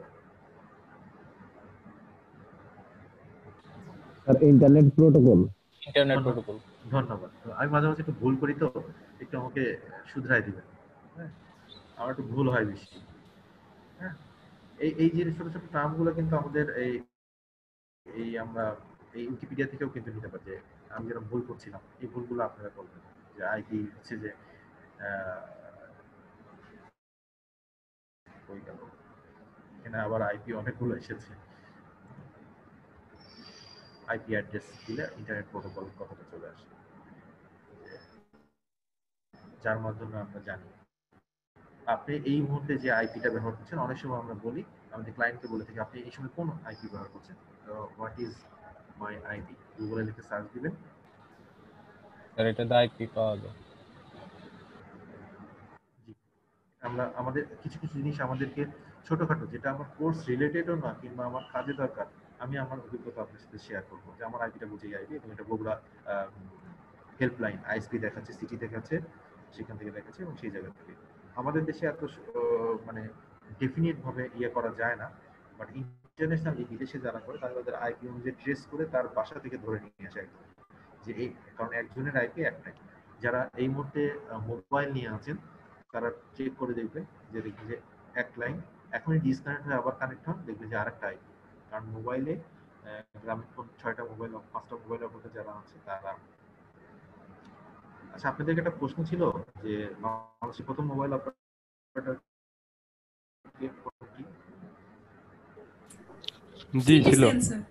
sir internet protocol. Internet protocol, ধন্যবাদ। আমি মাঝে মাঝে একটু ভুল করি, তো একটু আমাকে শুধরাই দিবেন, হ্যাঁ, আমার একটু ভুল হয় বেশি, হ্যাঁ। এই এই যে ছোট ছোট টার্মগুলো কিন্তু আমাদের এই এই আমরা এই উইকিপিডিয়া থেকেও কিন্তু নিতে পারি, যে আমি যেরকম ভুল করছিলাম এই ভুলগুলো আপনারা করবেন, যে আইপি হচ্ছে যে ওই গেল, এখানে আবার আইপি অনেকগুলো এসেছে। আইপি অ্যাড্রেস দিলে ইন্টারনেট প্রোটোকল কথাটা চলে আসে, যার মাধ্যমে আমরা জানি আপনি এই মুহূর্তে যে আইপিটা ব্যবহার করছেন। অনেক সময় আমরা বলি, আমাদের ক্লায়েন্টকে বলে থাকি, আপনি এই সময় কোন আইপি ব্যবহার করছেন, হোয়াট ইজ মাই আইপি, গুগলে লিখে সার্চ দিবেন, স্যার এটা দা আইপি পাওয়া যায়। আমরা আমাদের কিছু কিছু জিনিস আমাদেরকে ছোটখাটো, যেটা আমার কোর্স রিলেটেডও না কিংবা আমার কাজে দরকার, আমি আমার অভিজ্ঞতা আপনার সাথে শেয়ার করবো, যে আমার আইপিটা বুঝে আইপি, এবং এটা বগুড়া হেল্পলাইন আইএসপি দেখাচ্ছে, সিটি দেখাচ্ছে, সেখান থেকে দেখাচ্ছে, এবং সেই জায়গা থেকে। আমাদের দেশে এত মানে ডেফিনিট ভাবে ইয়ে করা যায় না, বাট ইন্টারন্যাশনালি বিদেশে যারা করে তারা তাদের আইপি অনুযায়ী ট্রেস করে তার বাসা থেকে ধরে নিয়ে আসে একদম, যে এই কারণ একজনের আইপি একটাই। যারা এই মুহূর্তে মোবাইল নিয়ে আছেন তারা চেক করে দেখবে, যে দেখবে যে এক লাইন এখনই ডিসকানেক্ট হয়ে আবার কানেক্ট হন, দেখবে যে আরেকটা আইপি। কারণ মোবাইলে গ্রামীণ ফোন ছয়টা মোবাইল পাঁচটা মোবাইল অপারেটর যারা আছে তারা। আচ্ছা, আপনাদের একটা প্রশ্ন ছিল যে বাংলাদেশের প্রথম মোবাইল অপারেটর জি ছিল।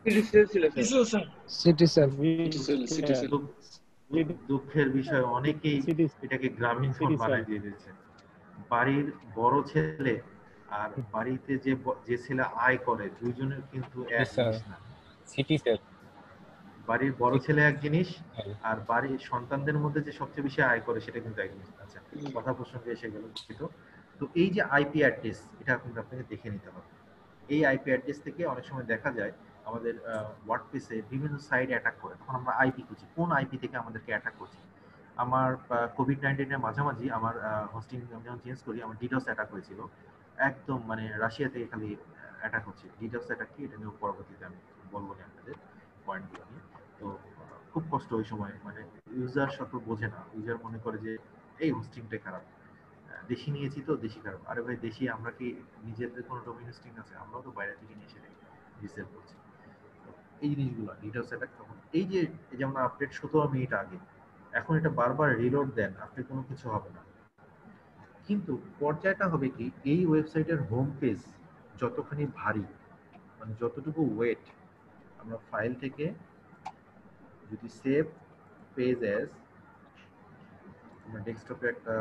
দুঃখের বিষয় অনেকেই এটাকে গ্রামীণ ফোন বানিয়ে দিয়ে দিয়েছে। বাড়ির বড় ছেলে আর বাড়িতে যে যে ছেলে আয় করে দুইজনের কিন্তু এক জিনিস না। সিটি স্যার, বাড়ির বড় ছেলে এক জিনিস আর বাড়ির সন্তানদের মধ্যে যে সবচেয়ে বেশি আয় করে সেটা কিন্তু এক জিনিস। আচ্ছা, কথা প্রসঙ্গে এসে গেল, দুঃখিত। তো এই যে আইপি অ্যাড্রেস, এটা কিন্তু আপনাকে দেখে নিতে হবে। এই আইপি অ্যাড্রেস থেকে অনেক সময় দেখা যায় আমাদের ওয়ার্ডপ্রেসে বিভিন্ন সাইট অ্যাটাক করে, তখন আমরা আইপি খুঁজি কোন আইপি থেকে আমাদেরকে অ্যাটাক করছে। আমার কোভিড নাইন্টিনের মাঝামাঝি আমার হোস্টিং যখন চেঞ্জ করি, আমার ডিডস অ্যাটাক হয়েছিল, একদম মানে রাশিয়া থেকে খালি অ্যাটাক হচ্ছে। ডিডস অ্যাটাক কি এটা নিয়ে পরবর্তীতে আমি বলবো না আপনাদের পয়েন্টগুলো নিয়ে। তো খুব কষ্ট ওই সময়, মানে ইউজার সকল বোঝে না, ইউজার মনে করে যে এই হোস্টিংটাই খারাপ, দেশি নিয়েছি তো দেশি খারাপ। আরে ভাই, দেশি আমরা কি নিজেদের কোনো ডোমেইন হোস্টিং আছে? আমরাও তো বাইরে থেকে নিয়ে এসে রিসেল করছি। এই জিনিসগুলো ডিটেলস অ্যাটাক তখন এই যে যেমন আপডেট সতেরো মিনিট আগে, এখন এটা বারবার রিলোড দেন, আপনি কোনো কিছু হবে না। কিন্তু পর্যায়টা হবে কি, এই ওয়েবসাইটের হোম পেজ যতখানি ভারী, মানে যতটুকু ওয়েট, আমরা ফাইল থেকে যদি সেভ পেজ অ্যাজ, আমরা ডেস্কটপে একটা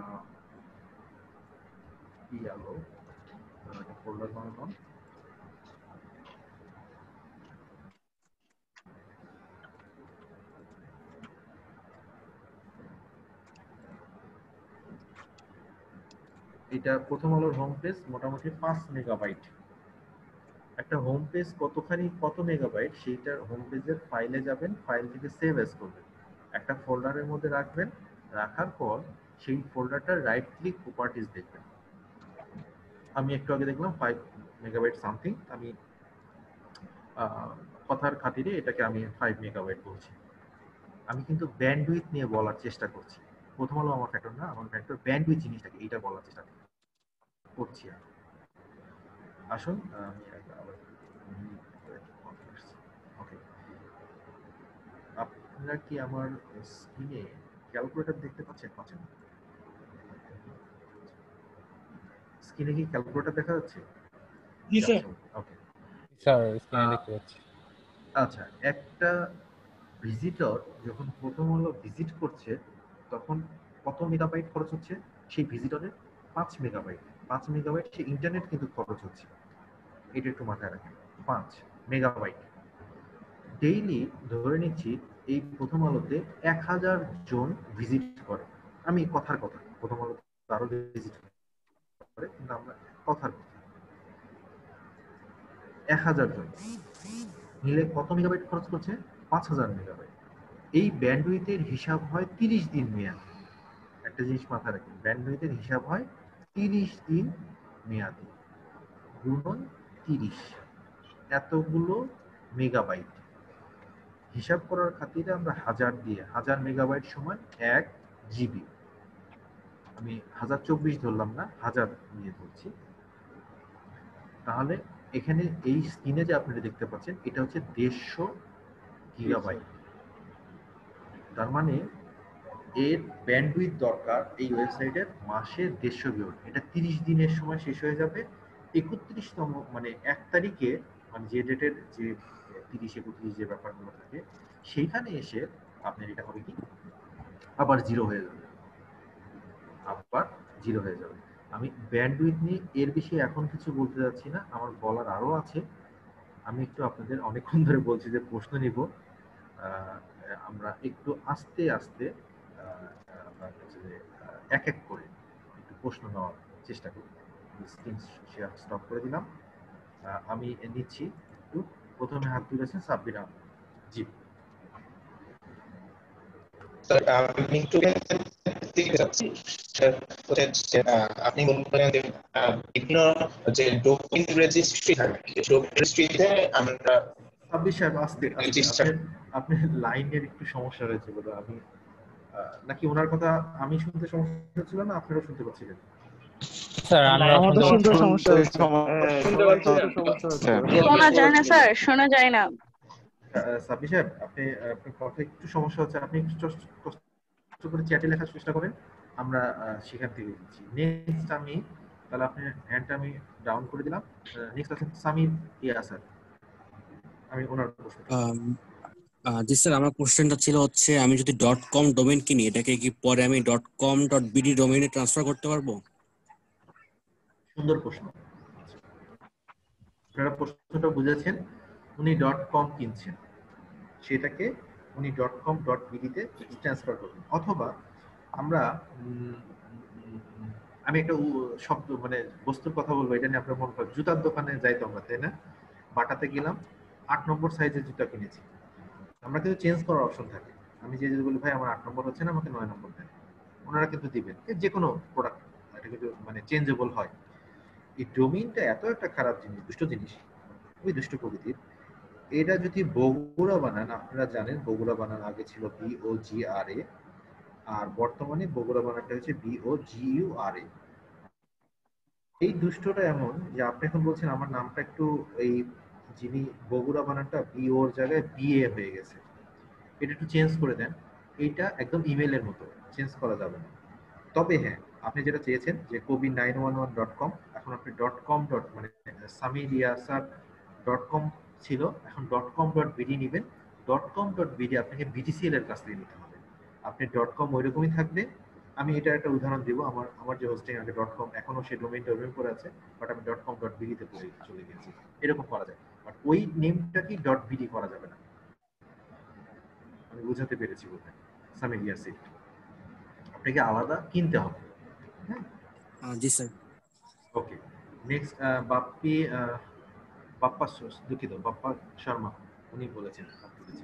কি আলো একটা ফোল্ডার বানানো, এটা প্রথম আলোর হোম পেজ মোটামুটি পাঁচ মেগাবাইট। একটা হোম পেজ কতখানি কত মেগাবাইট, সেইটার হোম পেজের ফাইলে যাবেন, ফাইল থেকে সেভ অ্যাজ করবেন, একটা ফোল্ডারের মধ্যে রাখবেন, রাখার পর সেই ফোল্ডারটার রাইট ক্লিক প্রপার্টিজ দেখবেন। আমি একটু আগে দেখলাম ফাইভ মেগাবাইট সামথিং, আমি কথার খাতিরে এটাকে আমি ফাইভ মেগাবাইট বলছি। আমি কিন্তু ব্যান্ডউইথ নিয়ে বলার চেষ্টা করছি। প্রথম আলো আমার ফ্যাক্টর না, আমার ফ্যাক্টর ব্যান্ডউইথ জিনিসটাকে, এইটা বলার চেষ্টা করছি। আসুন আমি আবার ওকে, আপনারা কি আমার স্ক্রিনে ক্যালকুলেটর দেখতে পাচ্ছেন? পাচ্ছেন স্ক্রিনে কি ক্যালকুলেটর দেখা যাচ্ছে? জি স্যার। ওকে স্যার স্ক্রিনে দেখতে পাচ্ছি। আচ্ছা, একটা ভিজিটর যখন প্রথম হলো ভিজিট করছে তখন কত মেগাবাইট খরচ হচ্ছে? সেই ভিজিটরের পাঁচ মেগাবাইট। পাঁচ মেগাবাইট সে ইন্টারনেট কিন্তু খরচ হচ্ছে, এটা একটু মাথায় রাখেন। পাঁচ মেগাবাইট ডেইলি ধরে নিচ্ছি এই প্রথম আলোতে এক হাজার জন ভিজিট করে। আমি কথার কথা, প্রথম আলোতে আরো ভিজিট করে, কিন্তু আমরা কথার কথা এক হাজার জন মিলে কত মেগাবাইট খরচ করছে? পাঁচ হাজার মেগাবাইট। এই ব্যান্ডউইথের হিসাব হয় তিরিশ দিন মেয়াদ। একটা জিনিস মাথায় রাখেন, ব্যান্ডউইথের হিসাব হয় তিরিশ দিন মেয়াদি, গুণন তিরিশ, এতগুলো মেগাবাইট। হিসাব করার খাতিরে আমরা হাজার দিয়ে, হাজার মেগাবাইট সমান এক জিবি। আমি হাজার চব্বিশ ধরলাম না, হাজার নিয়ে ধরছি। তাহলে এখানে এই স্ক্রিনে যে আপনারা দেখতে পাচ্ছেন এটা হচ্ছে দেড়শো গিগাবাইট। তার মানে এর ব্যান্ডউইথ দরকার এই ওয়েবসাইটের মাসে দেড়শো গিগাবাইট। এটা তিরিশ দিনের সময় শেষ হয়ে যাবে। একত্রিশতম মানে এক তারিখে, মানে যে ডেটের যে তিরিশ একত্রিশ যে ব্যাপারগুলো থাকে, সেইখানে এসে আপনার এটা হবে কি আবার জিরো হয়ে যাবে, আবার জিরো হয়ে যাবে। আমি ব্যান্ডউইথ নিয়ে এর বেশি এখন কিছু বলতে যাচ্ছি না, আমার বলার আরো আছে। আমি একটু আপনাদের অনেকক্ষণ ধরে বলছি যে প্রশ্ন নিব, আমরা একটু আস্তে আস্তে এক এক করে একটু প্রশ্ন নেওয়ার চেষ্টা করি। স্ক্রিন শেয়ার স্টপ করে দিলাম, আমি নিচ্ছি একটু। প্রথমে হাত তুলেছেন সাব্বির আহমেদ। জি স্যার, আমি একটু চাচ্ছি আপনি মনে করেন যে বিভিন্ন যে ডোমেইন রেজিস্ট্রি থাকে, ডোমেইন রেজিস্ট্রিতে আমরা সাব্বির সাহেব আস্তে, আপনি লাইনের একটু সমস্যা হয়েছে বলে আমি, নাকি ওনার কথা আমি শুনতে সমস্যা ছিল না আপনারা শুনতে পাচ্ছিলেন? স্যার আমরা শুনতে সমস্যা হচ্ছে, শোনা যায় না স্যার, শোনা যায় না। সাব্বির সাহেব আপনি আপনার কথা একটু সমস্যা হচ্ছে, আপনি একটু কষ্ট করে চ্যাটে লেখার চেষ্টা করেন, আমরা সেখান থেকে দিচ্ছি। নেক্সট আমি তাহলে আপনার হ্যান্ডটা আমি ডাউন করে দিলাম। নেক্সট আছেন সামির ইয়া স্যার, আমি ওনার প্রশ্ন। জি স্যার, আমার কোশ্চেনটা ছিল হচ্ছে আমি যদি ডট কম ডোমেইন কিনি, এটাকে কি পরে আমি ডট কম ডট বিডি ডোমেইনে ট্রান্সফার করতে পারবো? সুন্দর প্রশ্ন, আপনারা প্রশ্নটা বুঝেছেন। উনি ডট কম কিনছেন, সেটাকে উনি ডট কম ডট বিডিতে ট্রান্সফার করবেন। অথবা আমরা আমি একটা শব্দ মানে বস্তুর কথা বলবো, এটা নিয়ে আপনার মনে করেন জুতার দোকানে যাই তো আমরা, তাই না? বাটাতে গেলাম, আট নম্বর সাইজের জুতা কিনেছি, আমরা কিন্তু চেঞ্জ করার অপশন থাকে। আমি যে যদি বলি ভাই আমার আট নম্বর হচ্ছে না, আমাকে নয় নম্বর দেন, ওনারা কিন্তু দিবেন। যে কোনো প্রোডাক্ট এটা কিন্তু মানে চেঞ্জেবল হয়। এই ডোমেইনটা এত একটা খারাপ জিনিস, দুষ্ট জিনিস, খুবই দুষ্ট প্রকৃতির। এটা যদি বগুড়া বানান, আপনারা জানেন বগুড়া বানান আগে ছিল বি ও জি আর এ, আর বর্তমানে বগুড়া বানানটা হচ্ছে বি ও জি ইউ আর এ। এই দুষ্টটা এমন যে আপনি এখন বলছেন আমার নামটা একটু এই যিনি বগুড়া বানানটা বি ওর জায়গায় বিএ হয়ে গেছে, এটা একটু চেঞ্জ করে দেন। এইটা একদম ইমেলের মতো, চেঞ্জ করা যাবে না। তবে হ্যাঁ, আপনি যেটা চেয়েছেন যে Kabir nine one one dot com, এখন আপনি ডট কম ডট মানে সামির ইয়াসার ডট কম ছিল, এখন ডট কম ডট বিডি নেবেন। ডট কম ডট বিডি আপনাকে বিটিসিএল এর কাছ থেকে নিতে হবে। আপনি ডট কম ওই রকমই থাকবে। আমি এটা একটা উদাহরণ দিব, আমার আমার যে হোস্টিং আগে ডট কম, এখনো সেই ডোমেইনটা ওরকম করে আছে, বাট আমি ডট কম ডট বিডিতে চলে গেছি। এরকম করা যায়, বাট ওই নেমটা কি ডট বিডি করা যাবে না। আমি বুঝাতে পেরেছি বলতে সামির ইয়াসির, আপনাকে আলাদা কিনতে হবে। আহ, জি স্যার। ওকে, নেক্সট বাপ্পি আহ, বাপ্পা স- দুঃখিত বাপ্পা শর্মা, উনি বলেছেন আপনি বলেছেন।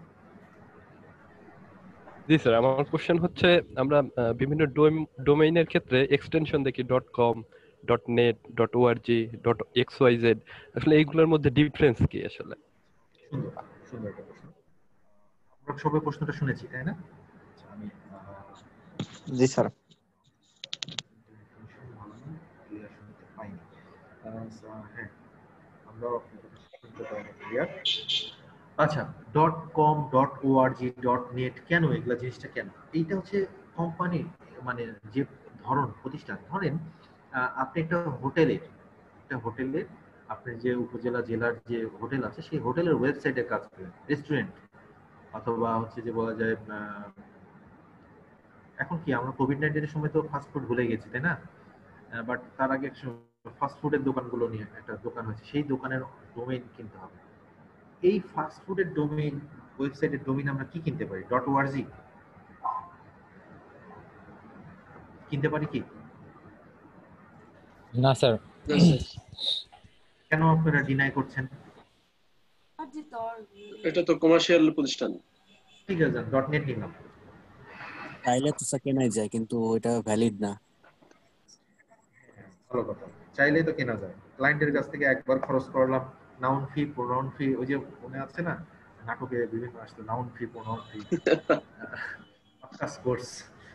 জি স্যার, আমার কোশ্চেন হচ্ছে আমরা আহ, বিভিন্ন ডোমেইনের ক্ষেত্রে এক্সটেনশন দেখি dot com, dot net, dot ORG, dot X Y Z, আসলে এইগুলোর মধ্যে ডিফারেন্স কি আসলে? সুন্দর সুন্দর একটা প্রশ্ন। আমরা সবাই প্রশ্নটা শুনেছি তাই না? আচ্ছা, আমি জি স্যার। ক্লিয়ার শুনতে পাইনি। আহ, হ্যাঁ, আমরা শুনতে পাইনি ক্লিয়ার। আচ্ছা, dot com, dot ORG, dot net, কেন এগুলা জিনিসটা কেন? এইটা হচ্ছে কোম্পানি মানে যে ধরন প্রতিষ্ঠান, ধরেন আহ, আপনি একটা হোটেলের একটা হোটেলের আপনার যে উপজেলা জেলার যে হোটেল আছে সেই হোটেলের ওয়েবসাইটে কাজ করেন, রেস্টুরেন্ট অথবা হচ্ছে যে বলা যায় আহ, এখন কি আমরা কোভিড নাইন্টিনের সময় তো ফাস্ট ফুড ভুলে গেছি তাই না? বাট তার আগে ফাস্ট ফুডের দোকানগুলো নিয়ে একটা দোকান হয়েছে, সেই দোকানের ডোমেইন কিনতে হবে। এই ফাস্ট ফুডের ডোমেইন ওয়েবসাইটের ডোমেইন আমরা কি কিনতে পারি? ডট ওআরজি কিনতে পারি কি? না স্যার। কেন আপনারা ডিনাই করছেন? এটা তো কমার্শিয়াল প্রতিষ্ঠান। ঠিক আছে, ডট নেট নিলাম। চাইলে তো স্যার কেনাই যায়, কিন্তু ওটা ভ্যালিড না। ভালো কথা, চাইলেই তো কেনা যায়। ক্লায়েন্টের কাছ থেকে একবার খরচ করলাম, নাউন ফি, প্রোনাউন ফি, ওই যে মনে আছে না নাটকে বিভিন্ন আসতো নাউন ফি, প্রোনাউন ফি, পাক্কা কোর্স।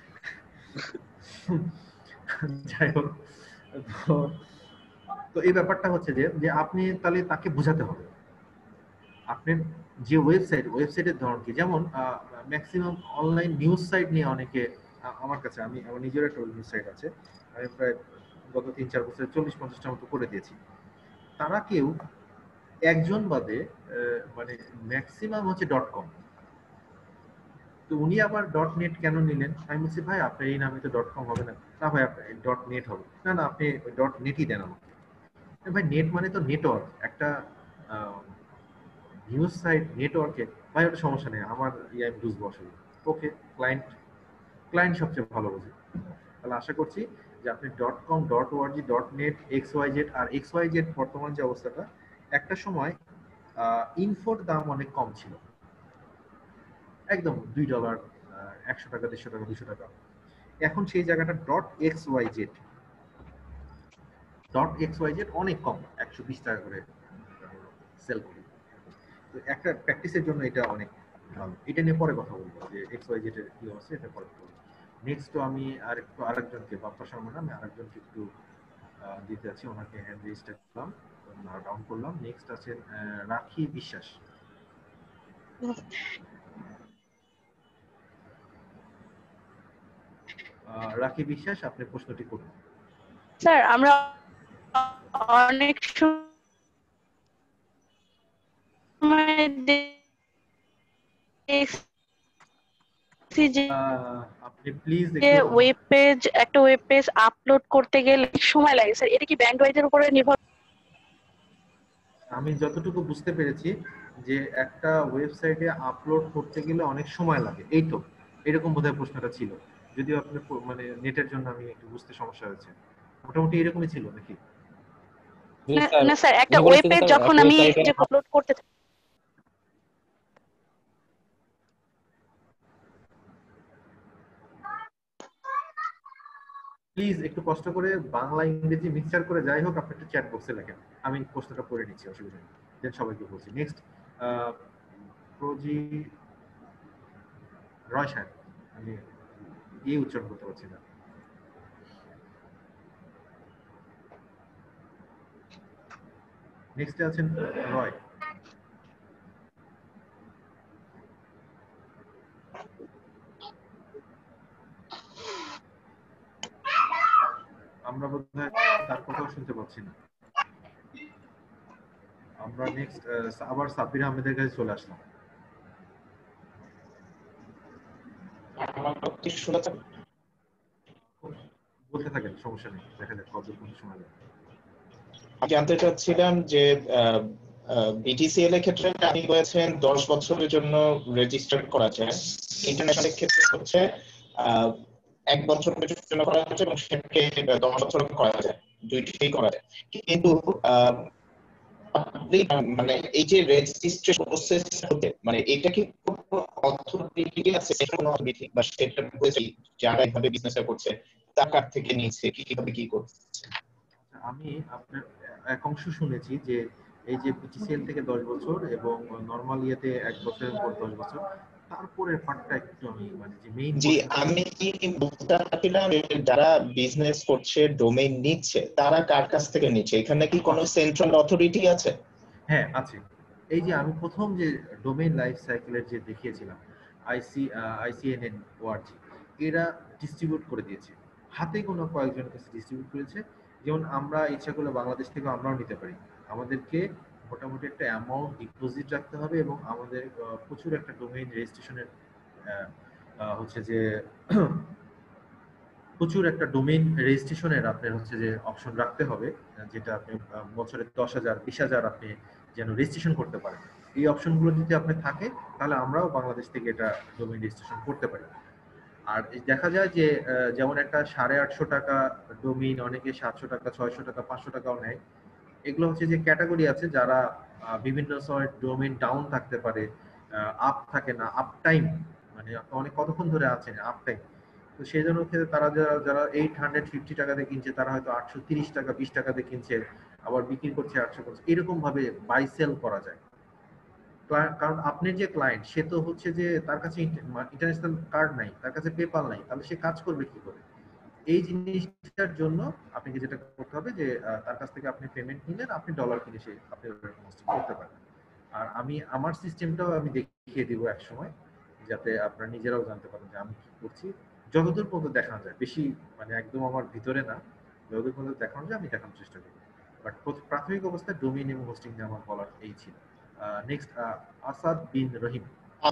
যাই হোক, তো তো এই ব্যাপারটা হচ্ছে যে যে আপনি তাহলে তাকে বোঝাতে হবে আপনার যে ওয়েবসাইট ওয়েবসাইটের ধরন কি। যেমন ম্যাক্সিমাম অনলাইন নিউজ সাইট নিয়ে অনেকে আ- আমার কাছে, আমি আমার নিজের একটা নিউজ সাইট আছে, আমি প্রায় গত তিন চার বছরে চল্লিশ পঞ্চাশটা মতো করে দিয়েছি। তারা কেউ একজন বাদে আহ, মানে ম্যাক্সিমাম হচ্ছে ডট কম। তো উনি আবার ডট নেট কেন নিলেন? আমি বলছি ভাই আপনার এই নামে তো ডট কম হবে না। না ভাই আপনার ডট নেট হবে। না না আপনি ডট নেটই দেন আমাকে। ভাই নেট মানে তো নেটওয়ার্ক, একটা নিউজ সাইট নেটওয়ার্কে। ভাই ওটা সমস্যা নেই, আমার ইয়ে আমি বুঝবো, অসুবিধা। ওকে, ক্লায়েন্ট ক্লায়েন্ট সবচেয়ে ভালো বোঝে। তাহলে আশা করছি যে আপনি dot com, dot ORG, dot net, X Y Z, আর এক্স ওয়াই জেড বর্তমান যে অবস্থাটা, একটা সময় ইনফোর দাম অনেক কম ছিল, একদম দুই ডলার, একশো টাকা, দেড়শো টাকা, দুশো টাকা। এখন সেই জায়গাটা dot X Y Z, dot X Y Z অনেক কম, একশো বিশ টাকা করে সেল করি। তো একটা প্র্যাকটিসের জন্য এটা অনেক ভালো। এটা নিয়ে পরে কথা বলবো যে এক্স ওয়াই জেড এর কি অবস্থা, এটা পরে বলবো। নেক্সট তো আমি আরেকটু আরেকজনকে, বাপ্পা শর্মা নামে আরেকজনকে একটু আহ, দিতে আছি, ওনাকে হ্যান্ড রেজিস্টার করলাম, ডাউন করলাম। নেক্সট আছেন আহ, রাখি বিশ্বাস। আহ, রাখি বিশ্বাস, আপনি প্রশ্নটি করুন। স্যার আমরা অনেক সময় দেখছি যে আহ, আপনি প্লিজ যে একটু ওয়েব পেজ, একটা ওয়েব পেজ আপলোড করতে গেলে সময় লাগে স্যার, এটা কি ব্যান্ড ওয়াইজের উপরে নির্ভর? আমি যতটুকু বুঝতে পেরেছি যে একটা ওয়েবসাইটে আপলোড করতে গেলে অনেক সময় লাগে, এই তো এরকম বোধহয় প্রশ্নটা ছিল। যদিও আপনি প- মানে নেটের জন্য আমি একটু বুঝতে সমস্যা হয়েছে, মোটামুটি এরকমই ছিল নাকি? জি না স্যার, না স্যার, একটা উনি ওয়েব বলেছেন যে পেজ স্যার যখন একটা আমি ওয়েবসাইটে যে আপলোড করতে থাকি। প্লিজ একটু কষ্ট করে বাংলা ইংরেজি মিক্সচার করে যাই হোক আপনি একটু চ্যাট বক্সে লেখেন, আমি প্রশ্নটা পড়ে নিচ্ছি, অসুবিধা নেই। দেন সবাইকে বলছি। নেক্সট প্রজি রয় সাহেব, আমি এই উচ্চারণ করতে পারছি না। নেক্সটে আছেন রয়। আমরা বোধহয় তার কথাও শুনতে পাচ্ছি না। আমরা নেক্সট আবার সাব্বির আহমেদের কাছে চলে আসলাম। বলতে থাকেন, সমস্যা নেই, দেখা যাক কত কোন সময় লাগে। আমি জানতে চাচ্ছিলাম যে বিটিসিএল এর ক্ষেত্রে আপনি বলেছেন দশ বছরের জন্য রেজিস্টার করা যায়, ইন্টারন্যাশনাল ক্ষেত্রে হচ্ছে এক বছরের জন্য করা যায় এবং সেটাকে দশ বছর করা যায়, দুইটাই করা যায়। কিন্তু মানে এই যে রেজিস্ট্রেশন প্রসেস হতে মানে এটা কি অথরিটি আছে বা সেটা যারা এইভাবে বিজনেস করছে তার কাছ থেকে নিচ্ছে কিভাবে কি করছে? আমি আপনার এক অংশ শুনেছি যে এই যে বিটিসিএল থেকে দশ বছর এবং নরমাল ইয়েতে এক বছরের পর দশ বছর, তারপরে পার্টটা একটু আমি মানে যে মেইন জি আমি কি বলতে চাচ্ছিলাম যারা বিজনেস করছে ডোমেইন নিচ্ছে তারা কার কাছ থেকে নিচ্ছে, এখানে কি কোনো সেন্ট্রাল অথরিটি আছে? হ্যাঁ আছে। এই যে আমি প্রথম যে ডোমেইন লাইফ সাইকেলের যে দেখিয়েছিলাম আইসি আইসিএনএন ওআরজি, এরা ডিস্ট্রিবিউট করে দিয়েছে, হাতে কোনো কয়েকজনের কাছে ডিস্ট্রিবিউট করেছে। যেমন আমরা ইচ্ছা করলে বাংলাদেশ থেকে আমরাও নিতে পারি, আমাদেরকে মোটামুটি একটা অ্যামাউন্ট ডিপোজিট রাখতে হবে এবং আমাদের প্রচুর একটা ডোমেইন রেজিস্ট্রেশনের হচ্ছে যে প্রচুর একটা ডোমেইন রেজিস্ট্রেশনের আপনার হচ্ছে যে অপশন রাখতে হবে, যেটা আপনি বছরে দশ হাজার বিশ হাজার আপনি যেন রেজিস্ট্রেশন করতে পারেন। এই অপশনগুলো যদি আপনি থাকে তাহলে আমরাও বাংলাদেশ থেকে এটা ডোমেইন রেজিস্ট্রেশন করতে পারি। আর দেখা যায় যে যেমন একটা সাড়ে আটশো টাকা ডোমেইন অনেকে সাতশো টাকা ছয়শো টাকা পাঁচশো টাকাও নেয়। এগুলো হচ্ছে যে ক্যাটাগরি আছে, যারা বিভিন্ন সময় ডোমেইন ডাউন থাকতে পারে, আপ থাকে না, আপ টাইম মানে অনেক কতক্ষণ ধরে আছেন আপ টাইম, তো সেই জন্য ক্ষেত্রে তারা যারা যারা এইট হান্ড্রেড ফিফটি টাকাতে কিনছে তারা হয়তো আটশো তিরিশ টাকা বিশ টাকাতে কিনছে, আবার বিক্রি করছে আটশো করছে, এরকম ভাবে বাই সেল করা যায়। কারণ আপনার যে ক্লায়েন্ট সে তো হচ্ছে যে তার কাছে ইন্টারন্যাশনাল কার্ড নাই, তার কাছে পেপাল নাই, তাহলে সে কাজ করবে কি করে? এই জিনিসটার জন্য আপনাকে যেটা করতে হবে যে তার কাছ থেকে আপনি পেমেন্ট নিলেন, আপনি ডলার কিনে সে আপনি হোস্টিং করতে পারেন। আর আমি আমার সিস্টেমটাও আমি দেখিয়ে দিব এক সময়, যাতে আপনারা নিজেরাও জানতে পারেন যে আমি কি করছি, যতদূর পর্যন্ত দেখানো যায়, বেশি মানে একদম আমার ভিতরে না, যতদূর পর্যন্ত দেখানো যায় আমি দেখানোর চেষ্টা করি। বাট প্রাথমিক অবস্থায় ডোমেইন এবং হোস্টিং নিয়ে আমার বলার এই ছিল। নেক্সট আসাদ বিন রহিম।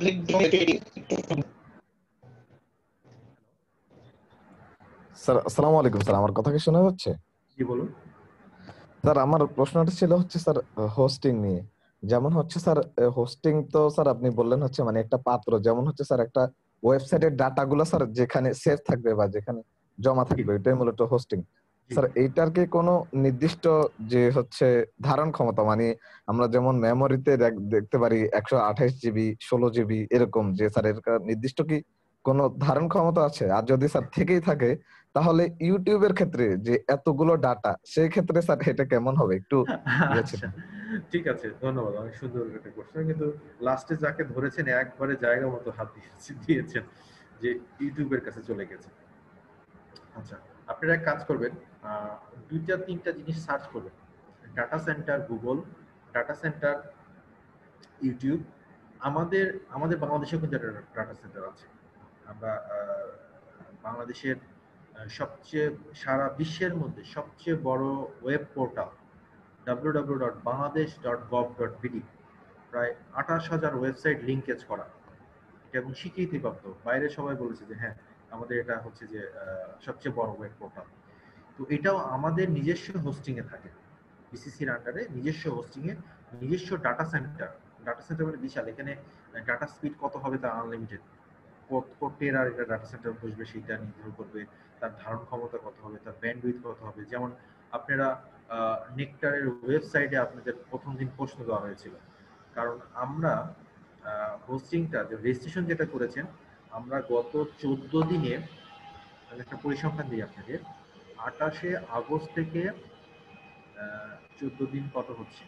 স্যার আসসালামু আলাইকুম স্যার, আমার কথা কি শোনা যাচ্ছে? জি বলুন স্যার। আমার প্রশ্নটা ছিল হচ্ছে স্যার হোস্টিং নিয়ে। যেমন হচ্ছে স্যার হোস্টিং তো স্যার আপনি বললেন হচ্ছে মানে একটা পাত্র, যেমন হচ্ছে স্যার একটা ওয়েবসাইটের ডাটাগুলো স্যার যেখানে সেভ থাকবে বা যেখানে জমা থাকবে এটাই মূলত হোস্টিং। স্যার এইটার কি কোনো নির্দিষ্ট যে হচ্ছে ধারণ ক্ষমতা, মানে আমরা যেমন মেমোরিতে দেখতে পারি একশো আঠাইশ জিবি ষোলো জিবি এরকম, যে স্যার এর নির্দিষ্ট কি কোনো ধারণ ক্ষমতা আছে? আর যদি স্যার থেকেই থাকে তাহলে ইউটিউবের ক্ষেত্রে যে এতগুলো ডাটা, সেই ক্ষেত্রে স্যার এটা কেমন হবে একটু? ঠিক আছে, ধন্যবাদ, অনেক সুন্দর একটা কোশ্চেন। কিন্তু লাস্টে যাকে ধরেছেন একবারে জায়গা মতো হাত দিয়েছেন যে ইউটিউবের কাছে চলে গেছে। আচ্ছা, আপনারা এক কাজ করবেন, দুইটা তিনটা জিনিস সার্চ করবেন, data centre Google, data centre YouTube. আমাদের আমাদের বাংলাদেশেও কিন্তু একটা ডাটা সেন্টার আছে। আমরা বাংলাদেশের সবচেয়ে সারা বিশ্বের মধ্যে সবচেয়ে বড় web portal W W W dot Bangladesh dot gov dot BD, প্রায় আঠাশ হাজার ওয়েবসাইট লিঙ্কেজ করা, এটা এবং স্বীকৃতিপ্রাপ্ত। বাইরে সবাই বলেছে যে হ্যাঁ আমাদের এটা হচ্ছে যে সবচেয়ে বড় ওয়েব পোর্টাল। তো এটাও আমাদের নিজস্ব হোস্টিং এ থাকে, বিসিসির আন্ডারে নিজস্ব হোস্টিং এ নিজস্ব ডাটা সেন্টার। ডাটা সেন্টার মানে বিশাল, এখানে ডাটা স্পিড কত হবে তা আনলিমিটেড, কত টেরার এটা ডাটা সেন্টার বসবে সেটা নির্ভর করবে, তার ধারণ ক্ষমতা কত হবে, তার ব্যান্ডউইথ কত হবে। যেমন আপনারা নেকটারের ওয়েবসাইটে আপনাদের প্রথম দিন প্রশ্ন দেওয়া হয়েছিল, কারণ আমরা হোস্টিংটা যে রেজিস্ট্রেশন যেটা করেছেন আমরা গত চোদ্দ দিনে একটা পরিসংখ্যান দিই আপনাকে, আঠাশে আগস্ট থেকে চোদ্দ দিন কত হচ্ছে,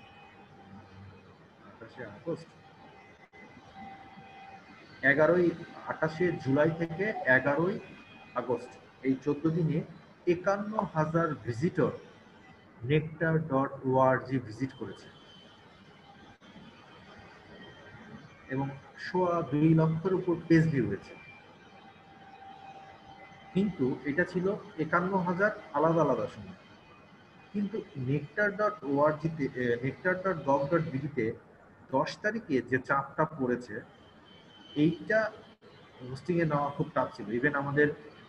আঠাশে আগস্ট এগারোই আঠাশে জুলাই থেকে এগারোই আগস্ট এই চোদ্দ দিনে একান্ন হাজার visitor Nectar dot ORG visit করেছে এবং সোয়া দুই লক্ষের উপর পেজ ভিউ হয়েছে। কিন্তু এটা ছিল একান্ন হাজার আলাদা আলাদা সময়। কিন্তু নেকটার ডট ওআরজিতে নেকটার ডট গভ ডট বিডিতে দশ তারিখে যে চাপটা পড়েছে এইটা হোস্টিং এ নেওয়া খুব টাফ ছিল। ইভেন আমাদের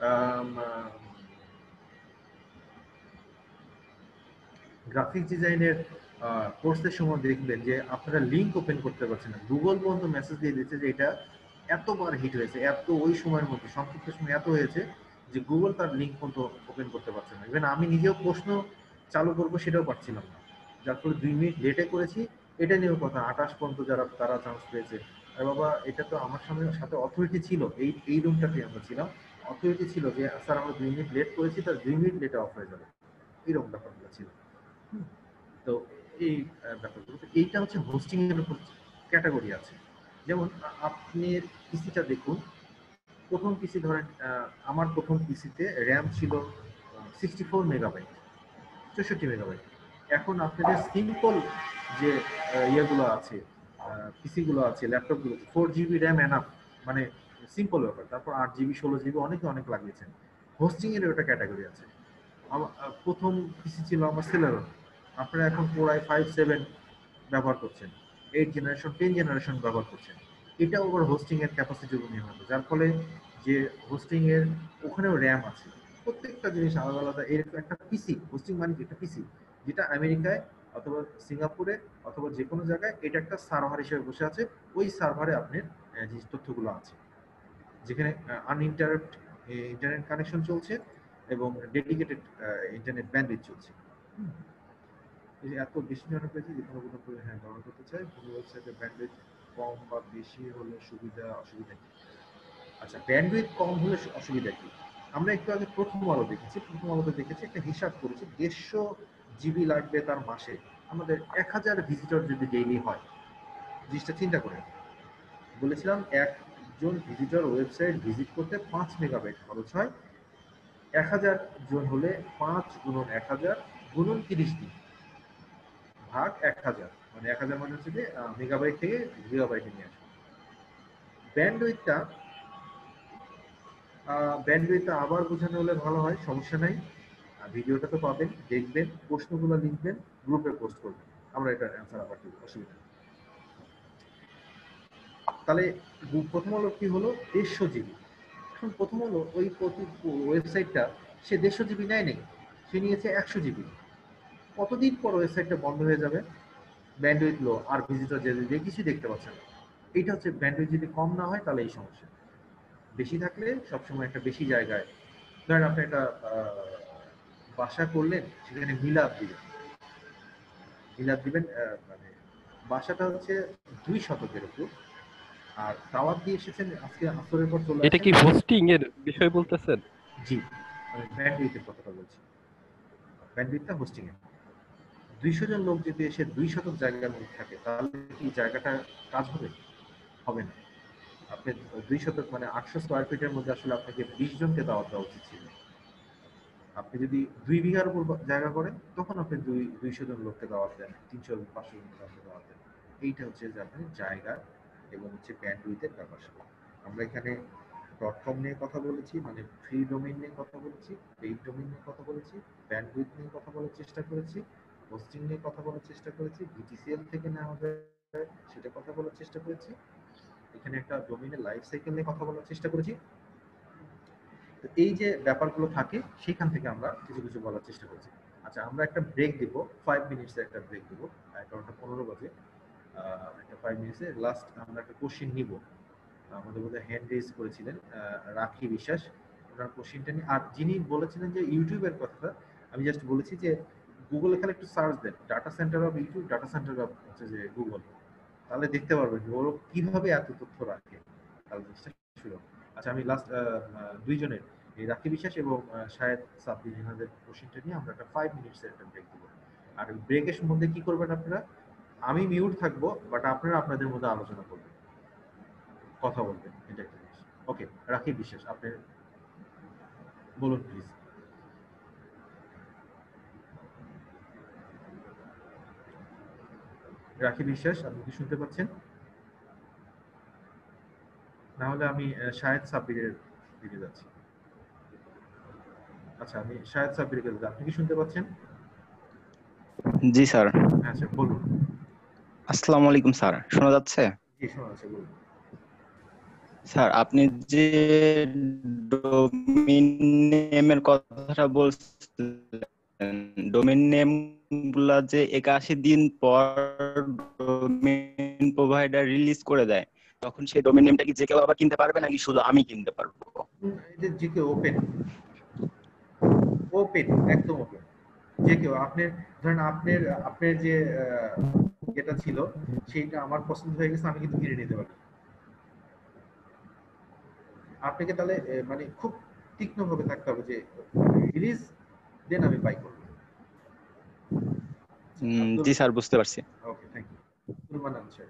গ্রাফিক ডিজাইনের কোর্সের সময় দেখবেন যে আপনারা লিঙ্ক ওপেন করতে পারছেন না। গুগল পর্যন্ত মেসেজ দিয়ে দিচ্ছে যে এটা এতবার হিট হয়েছে, এত ওই সময়ের মধ্যে সংক্ষিপ্ত সময় এত হয়েছে যে গুগল তার লিঙ্ক পর্যন্ত ওপেন করতে পারছে না। ইভেন আমি নিজেও প্রশ্ন চালু করবো সেটাও পারছিলাম না, যার ফলে দুই মিনিট লেটে করেছি। এটা নিয়েও কথা, আঠাশ পর্যন্ত যারা তারা চান্স পেয়েছে। আর বাবা এটা তো আমার সামনে সাথে অথরিটি ছিল, এই এই রুমটাতে আমরা ছিলাম, অথরিটি ছিল যে স্যার আমরা দুই মিনিট লেট করেছি, তার দুই মিনিট লেটে অফ হয়ে যাবে, এইরকম ব্যাপারগুলো ছিল। তো এই ব্যাপারগুলো, এইটা হচ্ছে হোস্টিং এর উপর ক্যাটাগরি আছে। যেমন আপনি পিসিটা দেখুন, প্রথম পিসি ধরেন আমার প্রথম পিসিতে র্যাম ছিল সিক্সটি ফোর মেগাবাইট, চৌষট্টি মেগাবাইট। এখন আপনাদের সিম্পল যে ইয়েগুলো আছে, পিসিগুলো আছে, ল্যাপটপগুলো, ফোর জিবি র্যাম এনাফ, মানে সিম্পল ব্যাপার। তারপর আট জিবি ষোলো জিবি অনেকে অনেক লাগিয়েছেন। হোস্টিং এর ওটা ক্যাটাগরি আছে। প্রথম পিসি ছিল আমার সেলেরন, আপনারা এখন ফোর আই ফাইভ সেভেন ব্যবহার করছেন, এইট জেনারেশন টেন জেনারেশন ব্যবহার করছেন। এটাও আবার হোস্টিং এর ক্যাপাসিটি নির্ভর, যার ফলে যে হোস্টিং এর ওখানেও র্যাম আছে, প্রত্যেকটা জিনিস আলাদা আলাদা। এর একটা পিসি, হোস্টিং মানে একটা পিসি যেটা আমেরিকায় অথবা সিঙ্গাপুরে অথবা যে কোনো জায়গায় এটা একটা সার্ভার হিসেবে বসে আছে। ওই সার্ভারে আপনার যে তথ্যগুলো আছে, যেখানে আনইন্টারাপ্ট ইন্টারনেট কানেকশন চলছে এবং ডেডিকেটেড ইন্টারনেট ব্যান্ডউইথ চলছে। এত বেশি জন পেয়েছি যে কোনো কোনো হ্যাঁ ব্যবহার করতে চাই। কোনো ওয়েবসাইটে ব্যান্ডউইথ কম বা বেশি হলে সুবিধা অসুবিধা কি? আচ্ছা, ব্যান্ডউইথ কম হলে অসুবিধা কি? আমরা একটু আগে প্রথম আলো দেখেছি, প্রথম আলোতে দেখেছি একটা হিসাব করেছি, দেড়শো জিবি লাগবে তার মাসে। আমাদের এক হাজার ভিজিটর যদি ডেইলি হয়, জিনিসটা চিন্তা করে বলেছিলাম একজন ভিজিটর ওয়েবসাইট ভিজিট করতে পাঁচ মেগাবাইট খরচ হয়। এক হাজার জন হলে পাঁচ গুণন এক হাজার গুণন তিরিশ দিন ভাগ এক হাজার, মানে এক হাজার মানে হচ্ছে যে মেগাবাইট থেকে গিগাবাইটে নিয়ে আসবে। ব্যান্ডউইথটা ব্যান্ডউইথটা আবার বোঝানো হলে ভালো হয়, সমস্যা নাই। ভিডিওটা তো পাবেন, দেখবেন, প্রশ্নগুলো লিখবেন, গ্রুপে পোস্ট করবেন, আমরা এটা অ্যান্সার আবার দেবো, অসুবিধা নেই। তাহলে প্রথম হলো কি হলো দেড়শো জিবি। এখন প্রথম হলো ওই ওয়েবসাইটটা সে দেড়শো জিবি নেয় নেই, সে নিয়েছে একশো জিবি। কতদিন পর ওয়েবসাইটটা বন্ধ হয়ে যাবে? ব্যান্ডউইথ লো, আর ভিজিটর যে কিছু দেখতে পাচ্ছেন। এইটা হচ্ছে ব্যান্ডউইথ যদি কম না হয় তাহলে এই সমস্যা। বেশি থাকলে সবসময় একটা বেশি জায়গায়, ধরেন আপনি একটা বাসা করলেন, সেখানে মিলাদ দিবেন, মিলাদ দিবেন মানে বাসাটা হচ্ছে দুই শতকের উপর, আর দাওয়াত দিয়ে এসেছেন আজকে আসরের পর চলে আসেন। এটা কি হোস্টিং এর বিষয় বলতেছেন? জি, আমি ব্যান্ডউইথের কথাটা বলছি। ব্যান্ডউইথটা হোস্টিং এর। দুইশো জন লোক যদি এসে দুই শতক জায়গার মধ্যে থাকে, তাহলে কি জায়গাটা কাজ হবে? হবে না। আপনি দুই শতক মানে আটশো স্কোয়ার ফিটের মধ্যে আসলে আপনাকে বিশ জনকে দাওয়াত দেওয়া উচিত ছিল। আপনি যদি দুই বিঘার উপর জায়গা করেন, তখন আপনি দুই দুইশো জন লোককে দাওয়াত দেন, তিনশো পাঁচশো জন লোককে দাওয়াত দেন। এইটা হচ্ছে যে আপনি জায়গা এবং হচ্ছে ব্যান্ডউইথের ব্যাপার। আমরা এখানে ডট কম নিয়ে কথা বলেছি, মানে ফ্রি ডোমেইন নিয়ে কথা বলেছি, পেইড ডোমেইন নিয়ে কথা বলেছি, ব্যান্ডউইথ নিয়ে কথা বলার চেষ্টা করেছি, হোস্টিং নিয়ে কথা বলার চেষ্টা করেছি, বিটিসিএল থেকে নেওয়া যায় সেটা কথা বলার চেষ্টা করেছি, এখানে একটা ডোমেইনের লাইফ সাইকেল নিয়ে কথা বলার চেষ্টা করেছি। তো এই যে ব্যাপারগুলো থাকে সেখান থেকে আমরা কিছু কিছু বলার চেষ্টা করছি। আচ্ছা, আমরা একটা ব্রেক দিব, ফাইভ মিনিটস একটা ব্রেক দিব, এগারোটা পনেরো বাজে। একটা ফাইভ মিনিটসে লাস্ট আমরা একটা কোশ্চেন নিব। আমাদের বোধহয় হ্যান্ড রেজ করেছিলেন রাখি বিশ্বাস, ওনার কোশ্চেনটা নিয়ে। আর যিনি বলেছিলেন যে ইউটিউবের কথা, আমি জাস্ট বলেছি যে গুগল এখানে একটু সার্চ দেন, data centre of YouTube, data centre of হচ্ছে যে গুগল, তাহলে দেখতে পারবেন যে ওরা কিভাবে এত তথ্য রাখে। তাহলে জিনিসটা শুরু। আচ্ছা, আমি লাস্ট দুইজনের এই রাখি বিশ্বাস এবং শাহেদ সাব্বির এনাদের কোশ্চেনটা নিয়ে আমরা একটা ফাইভ মিনিটসের একটা ব্রেক দেবো। আর ব্রেকের মধ্যে কি করবেন আপনারা? আমি মিউট থাকবো, বাট আপনারা আপনাদের মধ্যে আলোচনা করবেন, কথা বলবেন, এটা একটা জিনিস। ওকে, রাখি বিশ্বাস আপনি বলুন প্লিজ। রাখি বিশ্বাস, আপনি কি শুনতে পাচ্ছেন? না হলে আমি শাহেদ সাব্বিরের দিকে যাচ্ছি। আচ্ছা, আমি শাহেদ সাব্বিরের কাছে, আপনি কি শুনতে পাচ্ছেন? জি স্যার। হ্যাঁ স্যার বলুন। আসসালামু আলাইকুম স্যার, শোনা যাচ্ছে? জি শোনা যাচ্ছে, বলুন। স্যার আপনি যে ডোমেইন নেমের কথাটা বলছিলেন, ডোমেইন নেম গুলা যে একাশি দিন পর ডোমেইন প্রোভাইডার রিলিজ করে দেয়, তখন সেই ডোমেইন নেমটা কি যে কেউ আবার কিনতে পারবে নাকি শুধু আমি কিনতে পারবো? এটা যে কেউ ওপেন ওপেন একদম ওপেন, যে কেউ। আপনি ধরেন আপনার আপনার যে যেটা ছিল সেইটা আমার পছন্দ হয়ে গেছে, আমি কিন্তু কিনে নিতে পারি। আপনাকে তাহলে মানে খুব তীক্ষ্ণভাবে থাকতে হবে যে রিলিজ দেন আমি বাই করব। জি স্যার, বুঝতে পারছি। Okay, thank you. Sulman Ansar.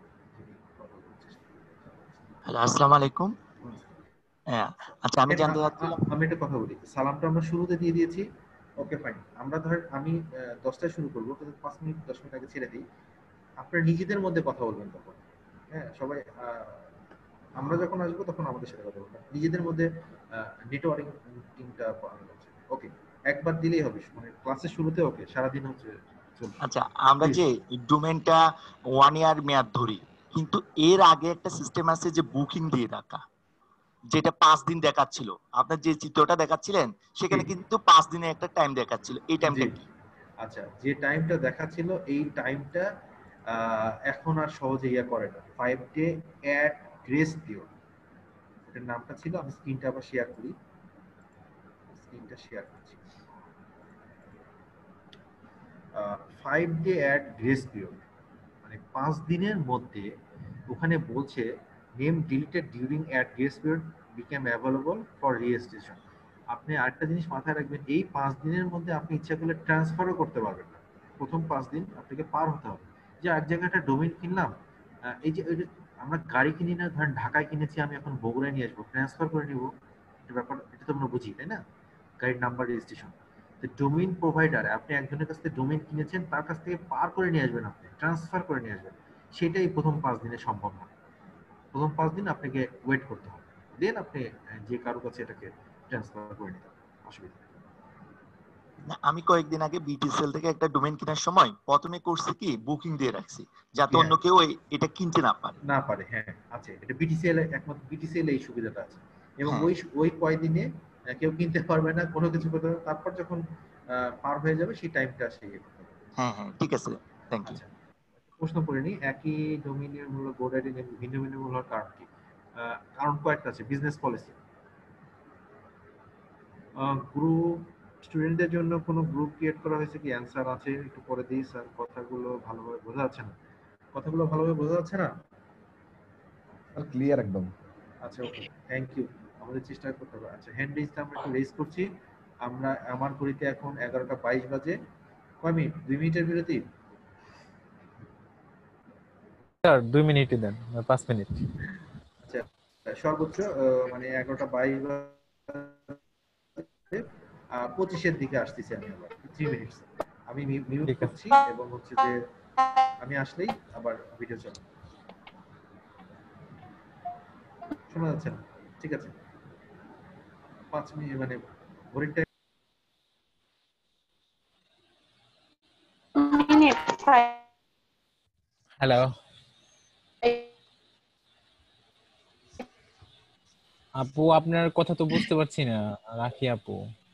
Hello, আসসালামু আলাইকুম। হ্যাঁ, আচ্ছা আমি জানতে চাচ্ছিলাম, আমি একটা কথা বলি, সালামটা আমরা শুরুতে দিয়ে দিয়েছি। ওকে ফাইন, আমরা ধর আমি দশটায় শুরু করবো, কিন্তু পাঁচ মিনিট দশ মিনিট আগে ছেড়ে দিই। আপনারা নিজেদের মধ্যে কথা বলবেন তখন। হ্যাঁ সবাই, আমরা যখন আসবো তখন আমাদের সাথে কথা বলবেন, নিজেদের মধ্যে নেটওয়ার্কিং টিমটা। ওকে, একবার দিলেই হবে, মানে ক্লাসের শুরুতে। ওকে, সারাদিন হচ্ছে। আচ্ছা, আমরা যে ডোমেইনটা ওয়ান ইয়ার মেয়াদ ধরি, কিন্তু এর আগে একটা সিস্টেম আছে যে বুকিং দিয়ে রাখা, যেটা পাঁচ দিন দেখাচ্ছিল। আপনার যে চিত্রটা দেখাচ্ছিলেন সেখানে কিন্তু পাঁচ দিনের একটা টাইম দেখাচ্ছিল, এই টাইমটা কি? আচ্ছা, যে টাইমটা দেখাচ্ছিল এই টাইমটা এখন আর সহজে ইয়া করে না। Five day at grace period, এটার নামটা ছিল। আমি স্ক্রিনটা আবার শেয়ার করি, স্ক্রিনটা শেয়ার করছি। Five day at grace period মানে পাঁচ দিনের মধ্যে ওখানে বলছে name deleted during at grace period became available for registration. আপনি আরেকটা জিনিস মাথায় রাখবেন, এই পাঁচ দিনের মধ্যে আপনি ইচ্ছা করলে ট্রান্সফারও করতে পারবেন না। প্রথম পাঁচ দিন আপনাকে পার হতে হবে। যে এক জায়গায় একটা ডোমেইন কিনলাম, এই যে আমরা গাড়ি কিনি না, ধরেন ঢাকায় কিনেছি, আমি এখন বগুড়ায় নিয়ে আসবো, ট্রান্সফার করে নিব, এটা ব্যাপার, এটা তো আমরা বুঝি, তাই না? গাড়ির নাম্বার রেজিস্ট্রেশন। তো ডোমেইন প্রোভাইডার, আপনি একজনের কাছ থেকে ডোমেইন কিনেছেন, তার কাছ থেকে পার করে নিয়ে আসবেন, আপনি ট্রান্সফার করে নিয়ে আসবেন, সেটাই প্রথম পাঁচ দিনে সম্ভব না। প্রথম পাঁচ দিন আপনাকে ওয়েট করতে হবে, দেন আপনি যে কারো কাছে এটাকে ট্রান্সফার করে নিতে হবে, অসুবিধা নেই। আমি কয়েকদিন আগে বিটিসিএল থেকে একটা ডোমেইন কেনার সময় প্রথমে করছি কি বুকিং দিয়ে রাখছি, যাতে অন্য কেউ এটা কিনতে না পারে না পারে হ্যাঁ, আছে এটা বিটিসিএল, একমাত্র বিটিসিএল এই সুবিধাটা আছে। এবং ওই ওই কয়দিনে কেউ কিনতে পারবে না, কোনো কিছু করতে পারবে, তারপর যখন পার হয়ে যাবে সেই টাইমটা আসে ইয়ে করতে হবে। হ্যাঁ হ্যাঁ, ঠিক আছে, থ্যাংক ইউ। প্রশ্ন করে নি, একই ডোমেইনের মূল্য গোডাইডি নেম ভিন্ন ভিন্ন মূল্য হওয়ার কারণ কি? কারণ কয়েকটা আছে। বিজনেস পলিসি, গ্রুপ স্টুডেন্টদের জন্য কোনো গ্রুপ ক্রিয়েট করা হয়েছে কি? অ্যানসার আছে, একটু পরে দিই স্যার। কথাগুলো ভালোভাবে বোঝা যাচ্ছে না, কথাগুলো ভালোভাবে বোঝা যাচ্ছে না স্যার? ক্লিয়ার একদম। আচ্ছা ওকে, থ্যাংক ইউ। আমাদের চেষ্টা করতে হবে। আচ্ছা, হ্যান্ড রেজটা আমরা একটু রেজ করছি। আমরা আমার ঘড়িতে এখন এগারোটা বাইশ বাজে। কয় মিনিট? দুই মিনিটের বিরতি। স্যার দুই মিনিটই দেন, পাঁচ মিনিট। আচ্ছা, সর্বোচ্চ মানে এগারোটা বাইশ বাজে, পঁচিশের দিকে আসতেছি আমি আবার। থ্রি মিনিটস আমি মিউট করছি, এবং হচ্ছে যে আমি আসলেই আবার ভিডিও চালাবো। শোনা যাচ্ছে না? ঠিক আছে, পাঁচ মিনিট মানে ঘড়ির টাইম। হ্যালো আপু, আপনার কথা তো বুঝতে পারছি না। রাখি আপু,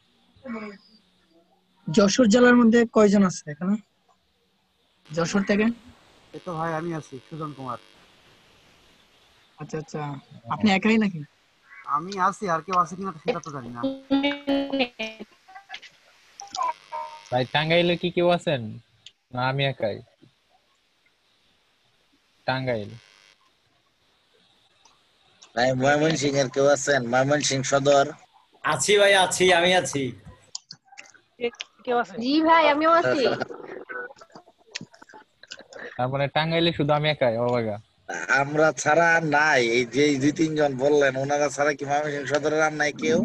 যশোর জেলার মধ্যে কয়জন আছে এখানে যশোর থেকে? এই তো ভাই আমি আছি, সুজন কুমার। আচ্ছা আচ্ছা, আপনি একাই নাকি? আমি আছি, আর কেউ আছে কিনা সেটা তো জানি না। ভাই টাঙ্গাইলে কি কেউ আছেন? না আমি একাই? টাঙ্গাইল ভাই ময়মনসিংহ এর কেউ আছেন? ময়মনসিংহ সদর আছি ভাই, আছি, আমি আছি। কেউ আছে? জি ভাই আমিও আছি। তার মানে টাঙ্গাইলে শুধু আমি একাই? ও বাবা, আমরা ছাড়া নাই, এই যে দুই তিনজন বললেন ওনারা ছাড়া কি ময়মনসিংহ সদরের আর নাই কেউ?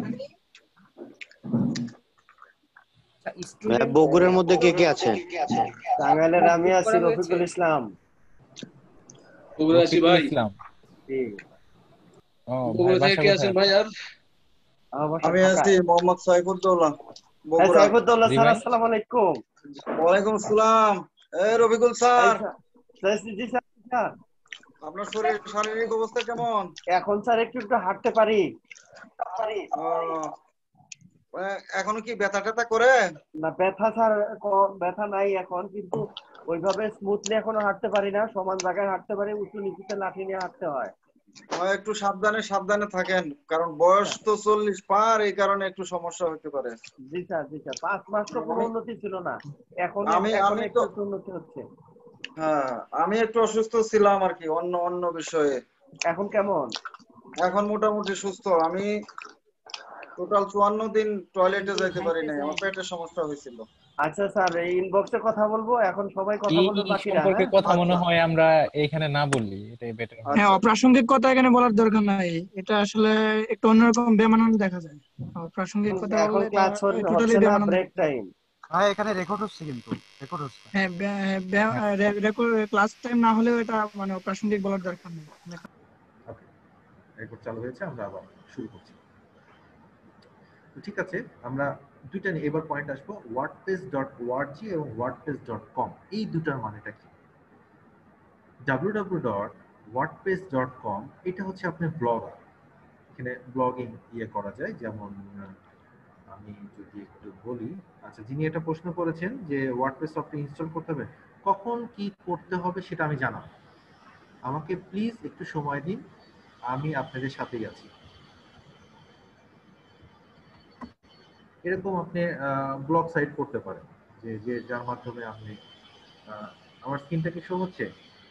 বগুড়ার মধ্যে কে কে আছে? টাঙ্গাইলের আমি আছি, রফিকুল ইসলাম। বগুড়া আছি ভাই। ইসলাম। ও বগুড়া থেকে কে আছেন ভাই? আর আমি আছি মোহাম্মদ সাইফুদ্দৌলা হ্যাঁ বগুড়া। সাইফুদ্দৌলা জি স্যার ভাই। আসসালামু আলাইকুম। ওয়ালাইকুম আসসালাম। এই রবিকুল এই স্যার, স্যার, জি স্যার, স্যার। আপনার শরীর শারীরিক অবস্থা কেমন? এখন স্যার একটু একটু হাঁটতে পারি। ও, মানে এখনো কি ব্যথা ট্যাথা করে? না ব্যথা স্যার, ক- ব্যথা নাই এখন, কিন্তু ওইভাবে স্মুথলি এখনো হাঁটতে পারি না। সমান জায়গায় হাঁটতে পারি, উঁচু নিচুতে লাঠি নিয়ে হাঁটতে হয়। ও, একটু সাবধানে সাবধানে থাকেন, কারণ বয়স তো চল্লিশ পার, এই কারণে একটু সমস্যা হতে পারে। জি স্যার, জি স্যার। পাঁচ মাস তো কোনো আমি উন্নতি ছিল না, এখন আমি এখন আমি একটু তো একটু উন্নতি হচ্ছে। হ্যাঁ, আমি একটু অসুস্থ ছিলাম আর কি, অন্য অন্য বিষয়ে। এখন কেমন? এখন মোটামুটি সুস্থ। আমি টোটাল চুয়ান্ন দিন টয়লেটে যাইতে পারি নাই, আমার পেটের সমস্যা হয়েছিল। আচ্ছা স্যার, এই ইনবক্সে কথা বলবো, এখন সবাই কথা এই বলবে বাকিরা। সম্পর্কে হ্যাঁ কথা মনে আচ্ছা হয় আমরা এখানে না বললি, এটাই বেটার। হ্যাঁ, আচ্ছা অপ্রাসঙ্গিক কথা এখানে বলার দরকার নাই। এটা আসলে একটু অন্যরকম বেমানান দেখা যায়। অপ্রাসঙ্গিক কথা এখন বললে এটা ক্লাস টোটালি হচ্ছে না, বেমানান ব্রেক দেখা যায়। টাইম। হ্যাঁ এখানে রেকর্ড হচ্ছে, কিন্তু রেকর্ড হচ্ছে। হ্যাঁ, রেকর্ড ক্লাস টাইম না হলেও এটা মানে অপ্রাসঙ্গিক বলার দরকার নেই। ওকে, রেকর্ড চালু হয়েছে, আমরা আবার শুরু করছি। তো ঠিক আছে, আমরা দুইটা নিয়ে এবার পয়েন্ট আসবো, ওয়ার্ডপ্রেস ডট ওআরজি এবং ওয়ার্ডপ্রেস ডট কম, এই দুটার মানেটা কি? W W W dot WordPress dot com এটা হচ্ছে আপনার ব্লগার, এখানে ব্লগিং ইয়ে করা যায়। যেমন আমি যদি একটু বলি, আচ্ছা যিনি এটা প্রশ্ন করেছেন যে ওয়ার্ডপ্রেস সফটওয়্যার ইনস্টল করতে হবে, কখন কি করতে হবে সেটা আমি জানাবো, আমাকে প্লিজ একটু সময় দিন, আমি আপনাদের সাথেই আছি। এরকম আপনি ব্লগ সাইট করতে পারেন, যে যে যার মাধ্যমে আপনি, আমার স্ক্রিনটা কি শো হচ্ছে?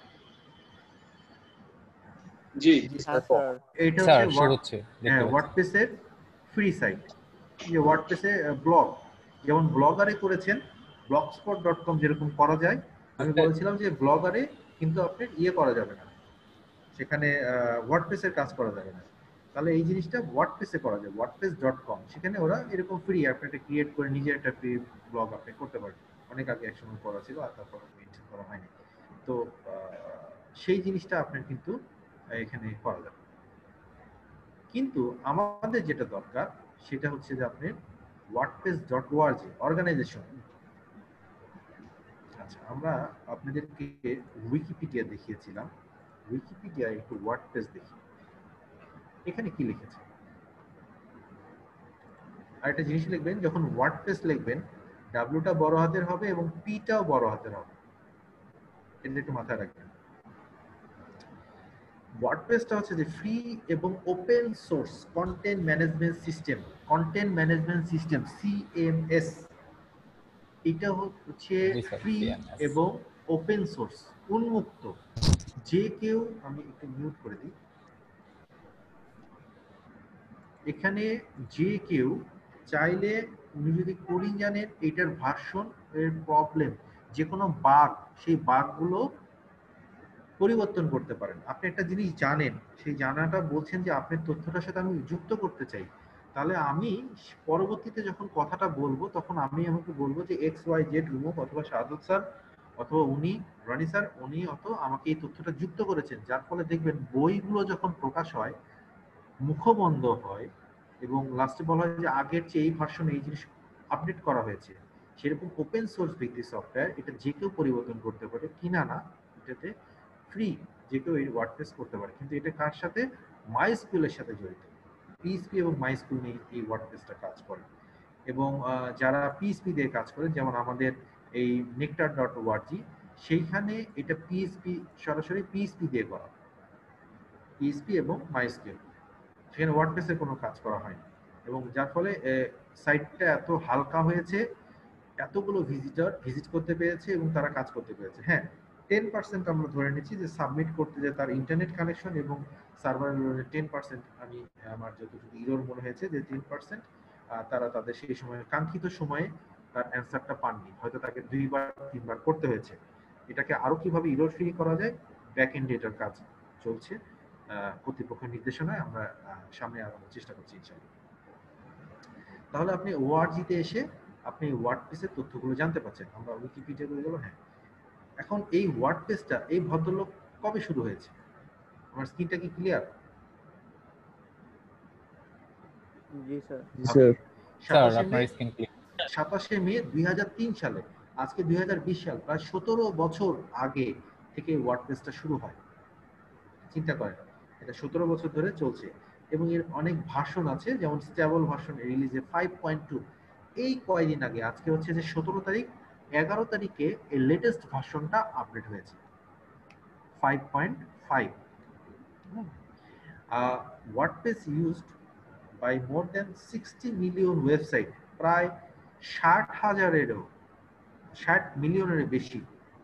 জি হ্যাঁ স্যার। এইটা স্যার হচ্ছে শো ওয়ার্ড হচ্ছে, দেখতে হ্যাঁ পাচ্ছি। ওয়ার্ডপ্রেসের ফ্রি সাইট, যে ওয়ার্ডপ্রেসে ব্লগ, যেমন ব্লগারে করেছেন ব্লগস্পট ডট কম যেরকম করা যায়, আমি বলেছিলাম যে ব্লগারে কিন্তু আপনার ইয়ে করা যাবে না, সেখানে ওয়ার্ডপ্রেসের কাজ করা যাবে না। তাহলে এই জিনিসটা ওয়ার্ডপ্রেসে করা যায়, ওয়ার্ডপ্রেস ডট কম, সেখানে ওরা এরকম ফ্রি আপনি একটা ক্রিয়েট করে নিজে একটা ফ্রি ব্লগ আপনি করতে পারেন। অনেক আগে একসময় করা ছিল, আর তারপর মেনটেন করা হয়নি। তো সেই জিনিসটা আপনার কিন্তু এখানে করা যাবে। কিন্তু আমাদের যেটা দরকার সেটা হচ্ছে যে আপনি ওয়ার্ডপ্রেস ডট ওআরজি অর্গানাইজেশন। আচ্ছা, আমরা আপনাদেরকে উইকিপিডিয়া দেখিয়েছিলাম, উইকিপিডিয়া একটু ওয়ার্ডপ্রেস দেখি, এখানে কি লিখেছে। আর একটা জিনিস লিখবেন, যখন ওয়ার্ডপ্রেস লিখবেন ডাব্লিউটা বড় হাতের হবে এবং পিটাও বড় হাতের হবে, এটা একটু মাথায় রাখবেন। ওয়ার্ডপ্রেসটা হচ্ছে যে ফ্রি এবং open source content management system, content management system CMS. এটা হচ্ছে ফ্রি এবং ওপেন সোর্স, উন্মুক্ত, যে কেউ, আমি একটু মিউট করে দিই, এখানে যে কেউ চাইলে, উনি যদি কোডিং জানেন, এটার ভার্সন এর প্রবলেম, যে কোনো বাগ, সেই বাগগুলো পরিবর্তন করতে পারেন। আপনি একটা জিনিস জানেন, সেই জানাটা বলছেন যে আপনার তথ্যটার সাথে আমি যুক্ত করতে চাই, তাহলে আমি পরবর্তীতে যখন কথাটা বলবো তখন আমি আমাকে বলবো যে এক্স ওয়াই জেড রুমুক অথবা শাহাদত স্যার অথবা উনি রনি স্যার উনি অত আমাকে এই তথ্যটা যুক্ত করেছেন। যার ফলে দেখবেন বইগুলো যখন প্রকাশ হয় মুখবন্ধ হয় এবং লাস্টে বলা হয় যে আগের চেয়ে এই ভার্সনে এই জিনিস আপডেট করা হয়েছে। সেরকম ওপেন সোর্স ভিত্তিক সফটওয়্যার, এটা যে কেউ পরিবর্তন করতে পারে, কিনা না, এটাতে ফ্রি, যে কেউ এই ওয়ার্ডপ্রেস করতে পারে। কিন্তু এটা কার সাথে? মাইস্কুলের সাথে জড়িত, পিএইচপি এবং মাইস্কুল নিয়ে এই ওয়ার্ডপ্রেসটা কাজ করে। এবং যারা পিএইচপি দিয়ে কাজ করেন, যেমন আমাদের এই নেকটার ডট ওআরজি, সেইখানে এটা পিএইচপি, সরাসরি পিএইচপি দিয়ে করা, পিএইচপি এবং মাইস্কুল, সেখানে ওয়ার্ডপ্রেসের কোনো কাজ করা হয়নি। এবং যার ফলে সাইটটা এত হালকা হয়েছে, এতগুলো ভিজিটর ভিজিট করতে পেরেছে এবং তারা কাজ করতে পেরেছে। হ্যাঁ, টেন পার্সেন্ট আমরা ধরে নিচ্ছি যে সাবমিট করতে যে তার ইন্টারনেট কানেকশন এবং সার্ভার টেন পার্সেন্ট, আমি আমার যতটুকু ইরোর মনে হয়েছে যে টেন পার্সেন্ট তারা তাদের সেই সময় কাঙ্ক্ষিত সময়ে তার অ্যান্সারটা পাননি, হয়তো তাকে দুইবার তিনবার করতে হয়েছে। এটাকে আরো কিভাবে ইরোর ফ্রি করা যায়, ব্যাক এন্ড এটার কাজ চলছে কর্তৃপক্ষের নির্দেশনায়, আমরা সামনে আগানোর চেষ্টা করছি ইনশাআল্লাহ। তাহলে আপনি ওআরজিতে এসে আপনি ওয়ার্ডপ্রেসের তথ্যগুলো জানতে পারছেন। আমরা উইকিপিডিয়া করে গেল। হ্যাঁ, এখন এই ওয়ার্ডপ্রেসটা এই ভদ্রলোক কবে শুরু হয়েছে? আমার স্ক্রিনটা কি ক্লিয়ার? জি স্যার। স্যার সাতাশে আপনার মে স্ক্রিন ক্লিয়ার। সাতাশে মে দুই হাজার তিন সালে, আজকে দুই হাজার বিশ সাল, প্রায় সতেরো বছর আগে থেকে ওয়ার্ডপ্রেসটা শুরু হয়। চিন্তা করেন, এটা সতেরো বছর ধরে চলছে এবং এর অনেক ভার্সন আছে, যেমন স্টেবল ভার্সন রিলিজে ফাইভ পয়েন্ট টু। এই কয়েকদিন আগে, আজকে হচ্ছে যে সতেরো তারিখ, এগারো তারিখে এই লেটেস্ট ভার্সনটা আপডেট হয়েছে five point five. WordPress used by more than sixty million website, প্রায় ষাট হাজারেরও ষাট মিলিয়নের বেশি।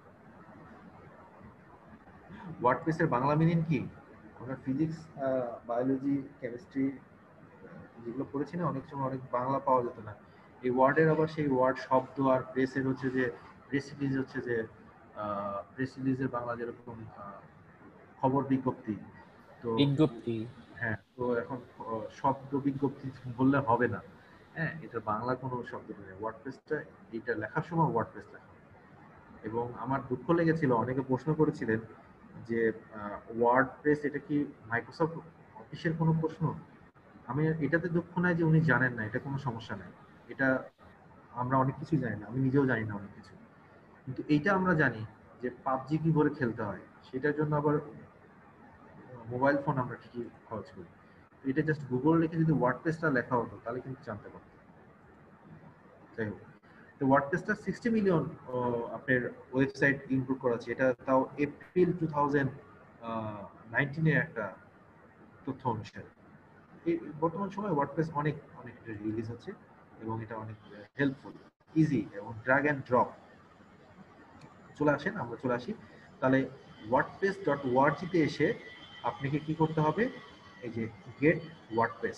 ওয়ার্ডপ্রেসের বাংলা মিনিং কি? আমরা ফিজিক্স, বায়োলজি, কেমিস্ট্রি যেগুলো পড়েছি না, অনেক সময় অনেক বাংলা পাওয়া যেত না। এই ওয়ার্ডের আবার সেই ওয়ার্ড শব্দ, আর প্রেসের হচ্ছে যে প্রেস রিলিজ হচ্ছে যে প্রেস রিলিজের বাংলা যেরকম খবর বিজ্ঞপ্তি, তো বিজ্ঞপ্তি, হ্যাঁ, তো এখন শব্দ বিজ্ঞপ্তি বললে হবে না, হ্যাঁ, এটা বাংলা কোনো শব্দ নেই। ওয়ার্ডপ্রেসটা এটা লেখার সময় ওয়ার্ডপ্রেস লেখা। এবং আমার দুঃখ লেগেছিল, অনেকে প্রশ্ন করেছিলেন যে ওয়ার্ডপ্রেস এটা কি মাইক্রোসফট অফিসের কোনো প্রশ্ন। আমি এটাতে দুঃখ নাই যে উনি জানেন না, এটা কোনো সমস্যা নাই। এটা আমরা অনেক কিছুই জানি না, আমি নিজেও জানি না অনেক কিছু, কিন্তু এইটা আমরা জানি যে পাবজি কি করে খেলতে হয়, সেটার জন্য আবার মোবাইল ফোন আমরা ঠিকই খরচ করি। এটা জাস্ট গুগল লিখে যদি ওয়ার্ডপ্রেসটা লেখা হতো তাহলে কিন্তু জানতে পারতাম। যাই হোক, তো ওয়ার্ডপ্রেসটা সিক্সটি মিলিয়ন আপনার ওয়েবসাইট ইনক্লুড করা আছে। এটা তাও এপ্রিল টু থাউজেন্ড নাইনটিনের একটা তথ্য অনুসারে। এই বর্তমান সময়ে ওয়ার্ডপ্রেস অনেক অনেক রিলিজ হচ্ছে এবং এটা অনেক হেল্পফুল, ইজি এবং ড্র্যাগ অ্যান্ড ড্রপ। চলে আসেন, আমরা চলে আসি তাহলে ওয়ার্ডপ্রেস ডট ওআরজিতে এসে আপনাকে কি করতে হবে? এই যে গেট ওয়ার্ডপ্রেস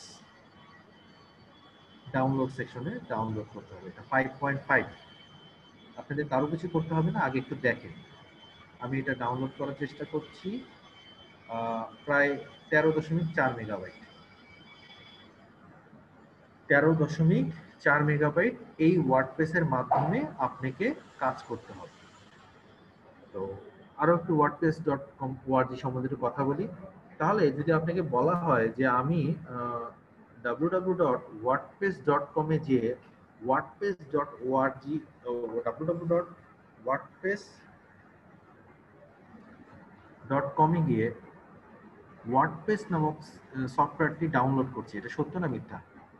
ডাউনলোড সেকশনে ডাউনলোড করতে হবে। এটা ফাইভ পয়েন্ট ফাইভ। আপনাদের কারো কিছু করতে হবে না, আগে একটু দেখেন। আমি এটা ডাউনলোড করার চেষ্টা করছি, প্রায় তেরো দশমিক চার মেগাবাইট তেরো দশমিক চার মেগাবাইট এই ওয়ার্ডপ্রেসের মাধ্যমে আপনাকে কাজ করতে হবে। তো আরো একটু ওয়ার্ডপ্রেস ডট কম ওআরজি সম্বন্ধে একটু কথা বলি। তাহলে যদি আপনাকে বলা হয় যে আমি W W W dot WordPress dot com এ যে WordPress dot ORG W W W dot WordPress dot com এ গিয়ে ওয়ার্ডপ্রেস নামক সফটওয়্যারটি ডাউনলোড করছি, এটা সত্য না মিথ্যা?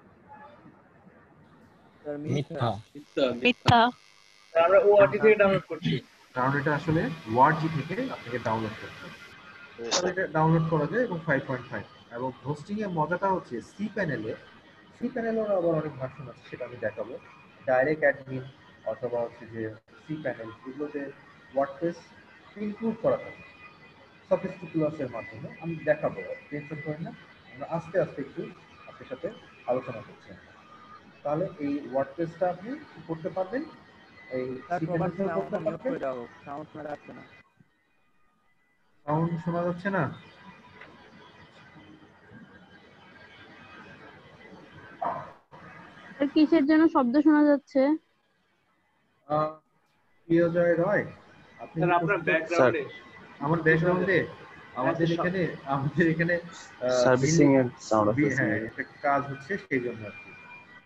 মিথ্যা। মিথ্যা। আমরা ওআরজি থেকে ডাউনলোড করছি, কারণ এটা আসলে ওআরজি থেকে আপনাকে ডাউনলোড করতে হবে। তাহলে এটা ডাউনলোড করা যায় এবং ফাইভ পয়েন্ট ফাইভ। এবং হোস্টিং এর মজাটা হচ্ছে সি প্যানেলে, সি প্যানেলের আবার অনেক ভার্সন আছে, সেটা আমি দেখাবো। ডাইরেক্ট অ্যাডমিন অথবা হচ্ছে যে সি প্যানেল, এগুলোতে ওয়ার্ডপ্রেস ইনক্লুড করা থাকে সফিস্টিক প্লাসের মাধ্যমে। আমি দেখাবো, টেনশন করেন না, আমরা আস্তে আস্তে একটু আপনার সাথে আলোচনা করছি। তাহলে এই ওয়ার্ডপ্রেসটা আপনি কি করতে পারবেন? এই সি প্যানেল করতে পারবেন। সাউন্ড শোনা যাচ্ছে না। সাউন্ড শোনা যাচ্ছে না? কিসের জন্য শব্দ শোনা যাচ্ছে? প্রিয়জয় রয়, আপনি স্যার আপনার ব্যাকগ্রাউন্ডে, আমার ব্যাকগ্রাউন্ডে আমাদের এখানে আমাদের এখানে সার্ভিসিং এর সাউন্ড আছে, হ্যাঁ, একটা কাজ হচ্ছে সেই জন্য আর কি।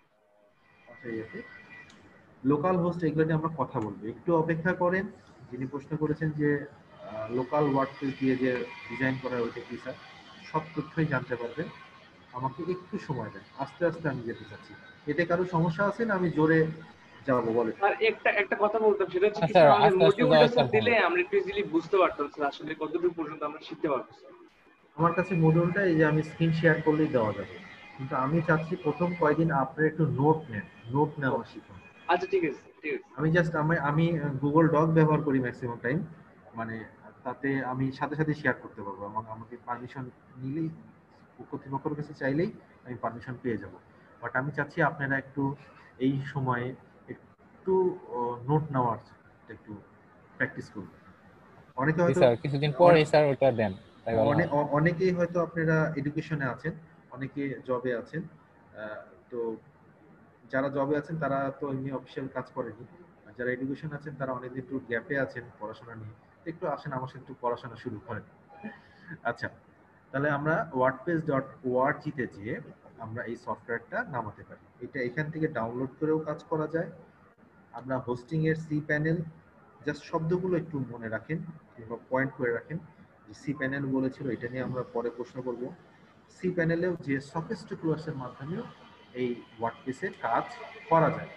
লোকাল হোস্ট, এগুলো নিয়ে আমরা কথা বলবো, একটু অপেক্ষা করেন। যিনি প্রশ্ন করেছেন যে লোকাল ওয়ার্ডপ্রেস দিয়ে যে ডিজাইন করা ওইটা কি, স্যার সব তথ্যই জানতে পারবেন, আমাকে একটু সময় দেন, আস্তে আস্তে আমি যেতে চাচ্ছি। এতে কারো সমস্যা আছে না আমি জোরে যাবো বলে? আর একটা একটা কথা বলতাম, সেটা হচ্ছে কি স্যার, স্যার আমাদের আস্তে আস্তে মডিউলটা যাওয়া স্যার স্যার দিলে আমরা একটু ইজিলি বুঝতে পারতাম স্যার আসলে কতটুকু পর্যন্ত আমরা শিখতে পারবো। আমার কাছে মডিউলটা এই যে আমি স্ক্রিন শেয়ার করলেই দেওয়া যাবে, কিন্তু আমি চাচ্ছি প্রথম কয়েকদিন আপনারা একটু নোট নেন, নোট নেওয়া শিখুন। আচ্ছা ঠিক আছে, ঠিক আছে। আমি জাস্ট আমি আমি গুগল ডক ব্যবহার করি ম্যাক্সিমাম টাইম, মানে তাতে আমি সাথে সাথে শেয়ার করতে পারবো এবং আমাকে পারমিশন নিলেই, কর্তৃপক্ষের কাছে চাইলেই আমি পারমিশন পেয়ে যাব। বাট আমি চাচ্ছি আপনারা একটু এই সময়ে একটু নোট নেওয়ার একটু প্র্যাকটিস করুন। অনেকে হয়তো স্যার কিছুদিন পরে স্যার ওটা দেন। অনেকেই হয়তো আপনারা এডুকেশনে আছেন, অনেকে জবে আছেন, তো যারা জবে আছেন তারা তো এমনি অফিসিয়াল কাজ করেনি, যারা এডুকেশন আছেন তারা অনেকদিন একটু গ্যাপে আছেন পড়াশোনা নিয়ে, একটু আসেন আমার সাথে একটু পড়াশোনা শুরু করেন। আচ্ছা, তাহলে আমরা ওয়ার্ডপ্রেস ডট ওআরজিতে যেয়ে আমরা এই সফটওয়্যারটা নামাতে পারি। এটা এখান থেকে ডাউনলোড করেও কাজ করা যায়। আমরা হোস্টিং এর সি প্যানেল, জাস্ট শব্দগুলো একটু মনে রাখেন কিংবা পয়েন্ট করে রাখেন যে সি প্যানেল বলেছিল, এটা নিয়ে আমরা পরে প্রশ্ন করব। সি প্যানেলেও যে সফেস্ট টুলসের মাধ্যমেও এই ওয়ার্ডপ্রেসে কাজ করা যায়।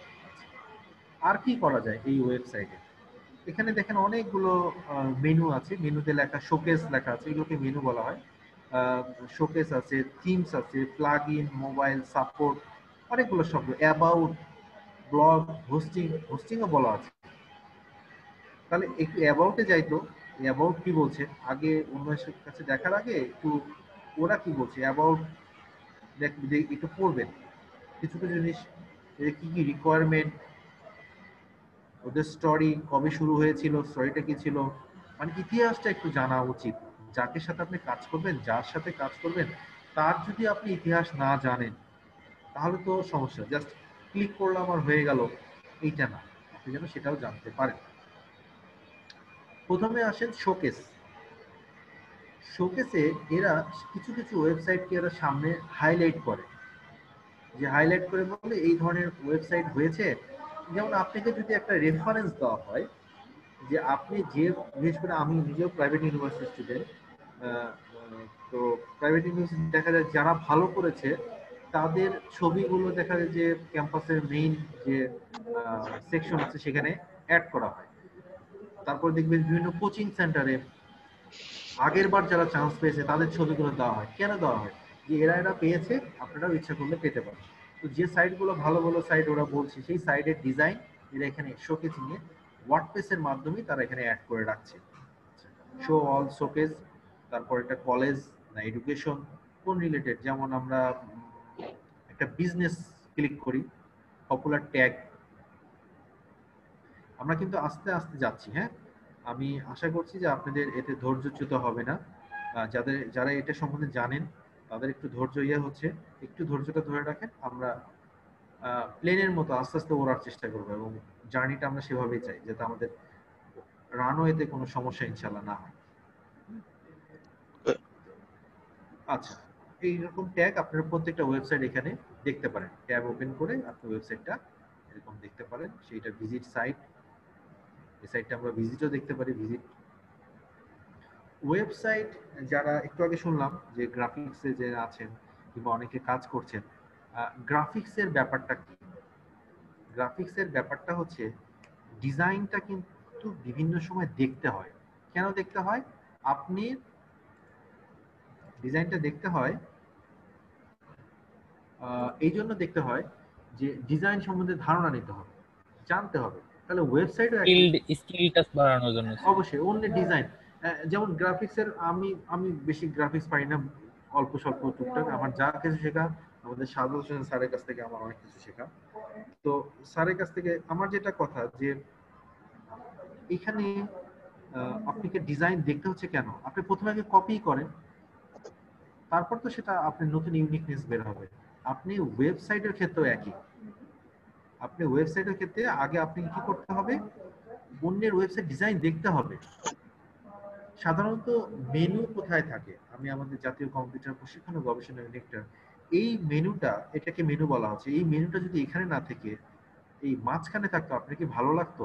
আর কি করা যায় এই ওয়েবসাইটে? এখানে দেখেন অনেকগুলো মেনু আছে, মেনুতে লেখা শোকেস লেখা আছে, এগুলোকে মেনু বলা হয়। শোকেস আছে, থিমস আছে, প্লাগ ইন, মোবাইল সাপোর্ট, অনেকগুলো শব্দ, অ্যাবাউট, ব্লগ, হোস্টিং, হোস্টিংও বলা আছে। তাহলে একটু অ্যাবাউটে যাইতো, অ্যাবাউট কি বলছে আগে অন্যের কাছে দেখার আগে একটু ওরা কি বলছে অ্যাবাউট একটু পড়বেন। কিছু কিছু জিনিস কি কি রিকোয়ারমেন্ট, ওদের স্টোরি কবে শুরু হয়েছিল, স্টোরিটা কি ছিল, মানে ইতিহাসটা একটু জানা উচিত। যাকে সাথে আপনি কাজ করবেন, যার সাথে কাজ করবেন, তার যদি আপনি ইতিহাস না জানেন তাহলে তো সমস্যা। জাস্ট ক্লিক করলাম আর হয়ে গেল, এইটা না, আপনি যেন সেটাও জানতে পারেন। প্রথমে আসেন শোকেস। শোকেসে এরা কিছু কিছু ওয়েবসাইটকে এরা সামনে হাইলাইট করে, যে হাইলাইট করে বলে এই ধরনের ওয়েবসাইট হয়েছে। যেমন আপনাকে যদি একটা রেফারেন্স দেওয়া হয় যে আপনি যে, বিশেষ করে আমি নিজেও প্রাইভেট ইউনিভার্সিটি স্টুডেন্ট, তো প্রাইভেট ইউনিভার্সিটি দেখা যায় যারা ভালো করেছে তাদের ছবিগুলো দেখা যায় যে ক্যাম্পাসের মেইন যে সেকশন আছে সেখানে অ্যাড করা হয়। তারপর দেখবেন বিভিন্ন কোচিং সেন্টারে আগের বার যারা চান্স পেয়েছে তাদের ছবিগুলো দেওয়া হয়। কেন দেওয়া হয়? যে এরা এরা পেয়েছে, আপনারাও ইচ্ছা করলে পেতে পারেন। তো যে সাইটগুলো ভালো ভালো সাইট ওরা বলছে, সেই সাইটের ডিজাইন এরা এখানে শোকেস নিয়ে ওয়ার্ডপ্রেসের মাধ্যমে তারা এখানে অ্যাড করে রাখছে। শো অল শোকেস, তারপর এটা কলেজ না এডুকেশন, কোন রিলেটেড, যেমন আমরা একটা বিজনেস ক্লিক করি, পপুলার ট্যাগ। আমরা কিন্তু আস্তে আস্তে যাচ্ছি, হ্যাঁ, আমি আশা করছি যে আপনাদের এতে ধৈর্যচ্যুত হবে না। যাদের যারা এটা সম্বন্ধে জানেন তাদের একটু ধৈর্য ইয়ে হচ্ছে, একটু ধৈর্যটা ধরে রাখেন। আমরা প্লেনের মতো আস্তে আস্তে ওড়ার চেষ্টা করবো এবং জার্নিটা আমরা সেভাবেই চাই, যাতে আমাদের রানওয়েতে কোনো সমস্যা ইনশাল্লাহ না হয়। আচ্ছা, এইরকম ট্যাগ আপনারা প্রত্যেকটা ওয়েবসাইট এখানে দেখতে পারেন। ট্যাব ওপেন করে আপনি ওয়েবসাইটটা এরকম দেখতে পারেন। সেইটা ভিজিট সাইট, এই সাইটটা আমরা ভিজিটও দেখতে পারি, ভিজিট ওয়েবসাইট। যারা একটু আগে শুনলাম যে গ্রাফিক্সে যে আছেন কিংবা অনেকে কাজ করছেন, গ্রাফিক্সের ব্যাপারটা কি? গ্রাফিক্সের ব্যাপারটা হচ্ছে ডিজাইনটা কিন্তু বিভিন্ন সময় দেখতে হয়। কেন দেখতে হয়? আপনি ডিজাইনটা দেখতে হয় এই জন্য দেখতে হয় যে ডিজাইন সম্বন্ধে ধারণা নিতে হবে, জানতে হবে। তাহলে ওয়েবসাইটও স্কিলটা বাড়ানোর জন্য অবশ্যই অন্য ডিজাইন, যেমন গ্রাফিক্সের আমি আমি বেশি গ্রাফিক্স পারি না, অল্প স্বল্প টুকটাক। আমার যা কিছু শেখা আমাদের সাদু হোসেন স্যারের কাছ থেকে আমার অনেক কিছু শেখা। তো স্যারের কাছ থেকে আমার যেটা কথা যে এখানে আপনাকে ডিজাইন দেখতে হচ্ছে কেন? আপনি প্রথমে আগে কপি করেন, তারপর তো সেটা আপনার নতুন ইউনিকনেস বের হবে। আপনি ওয়েবসাইটের ক্ষেত্রেও একই। আপনি ওয়েবসাইটের ক্ষেত্রে আগে আপনি কি করতে হবে? অন্যের ওয়েবসাইট ডিজাইন দেখতে হবে। সাধারণত মেনু কোথায় থাকে? আমি আমাদের জাতীয় কম্পিউটার প্রশিক্ষণ ও গবেষণা ইউনিটটা, এই মেনুটা, এটাকে মেনু বলা হচ্ছে, এই মেনুটা যদি এখানে না থেকে এই মাঝখানে থাকতো, আপনার কি ভালো লাগতো?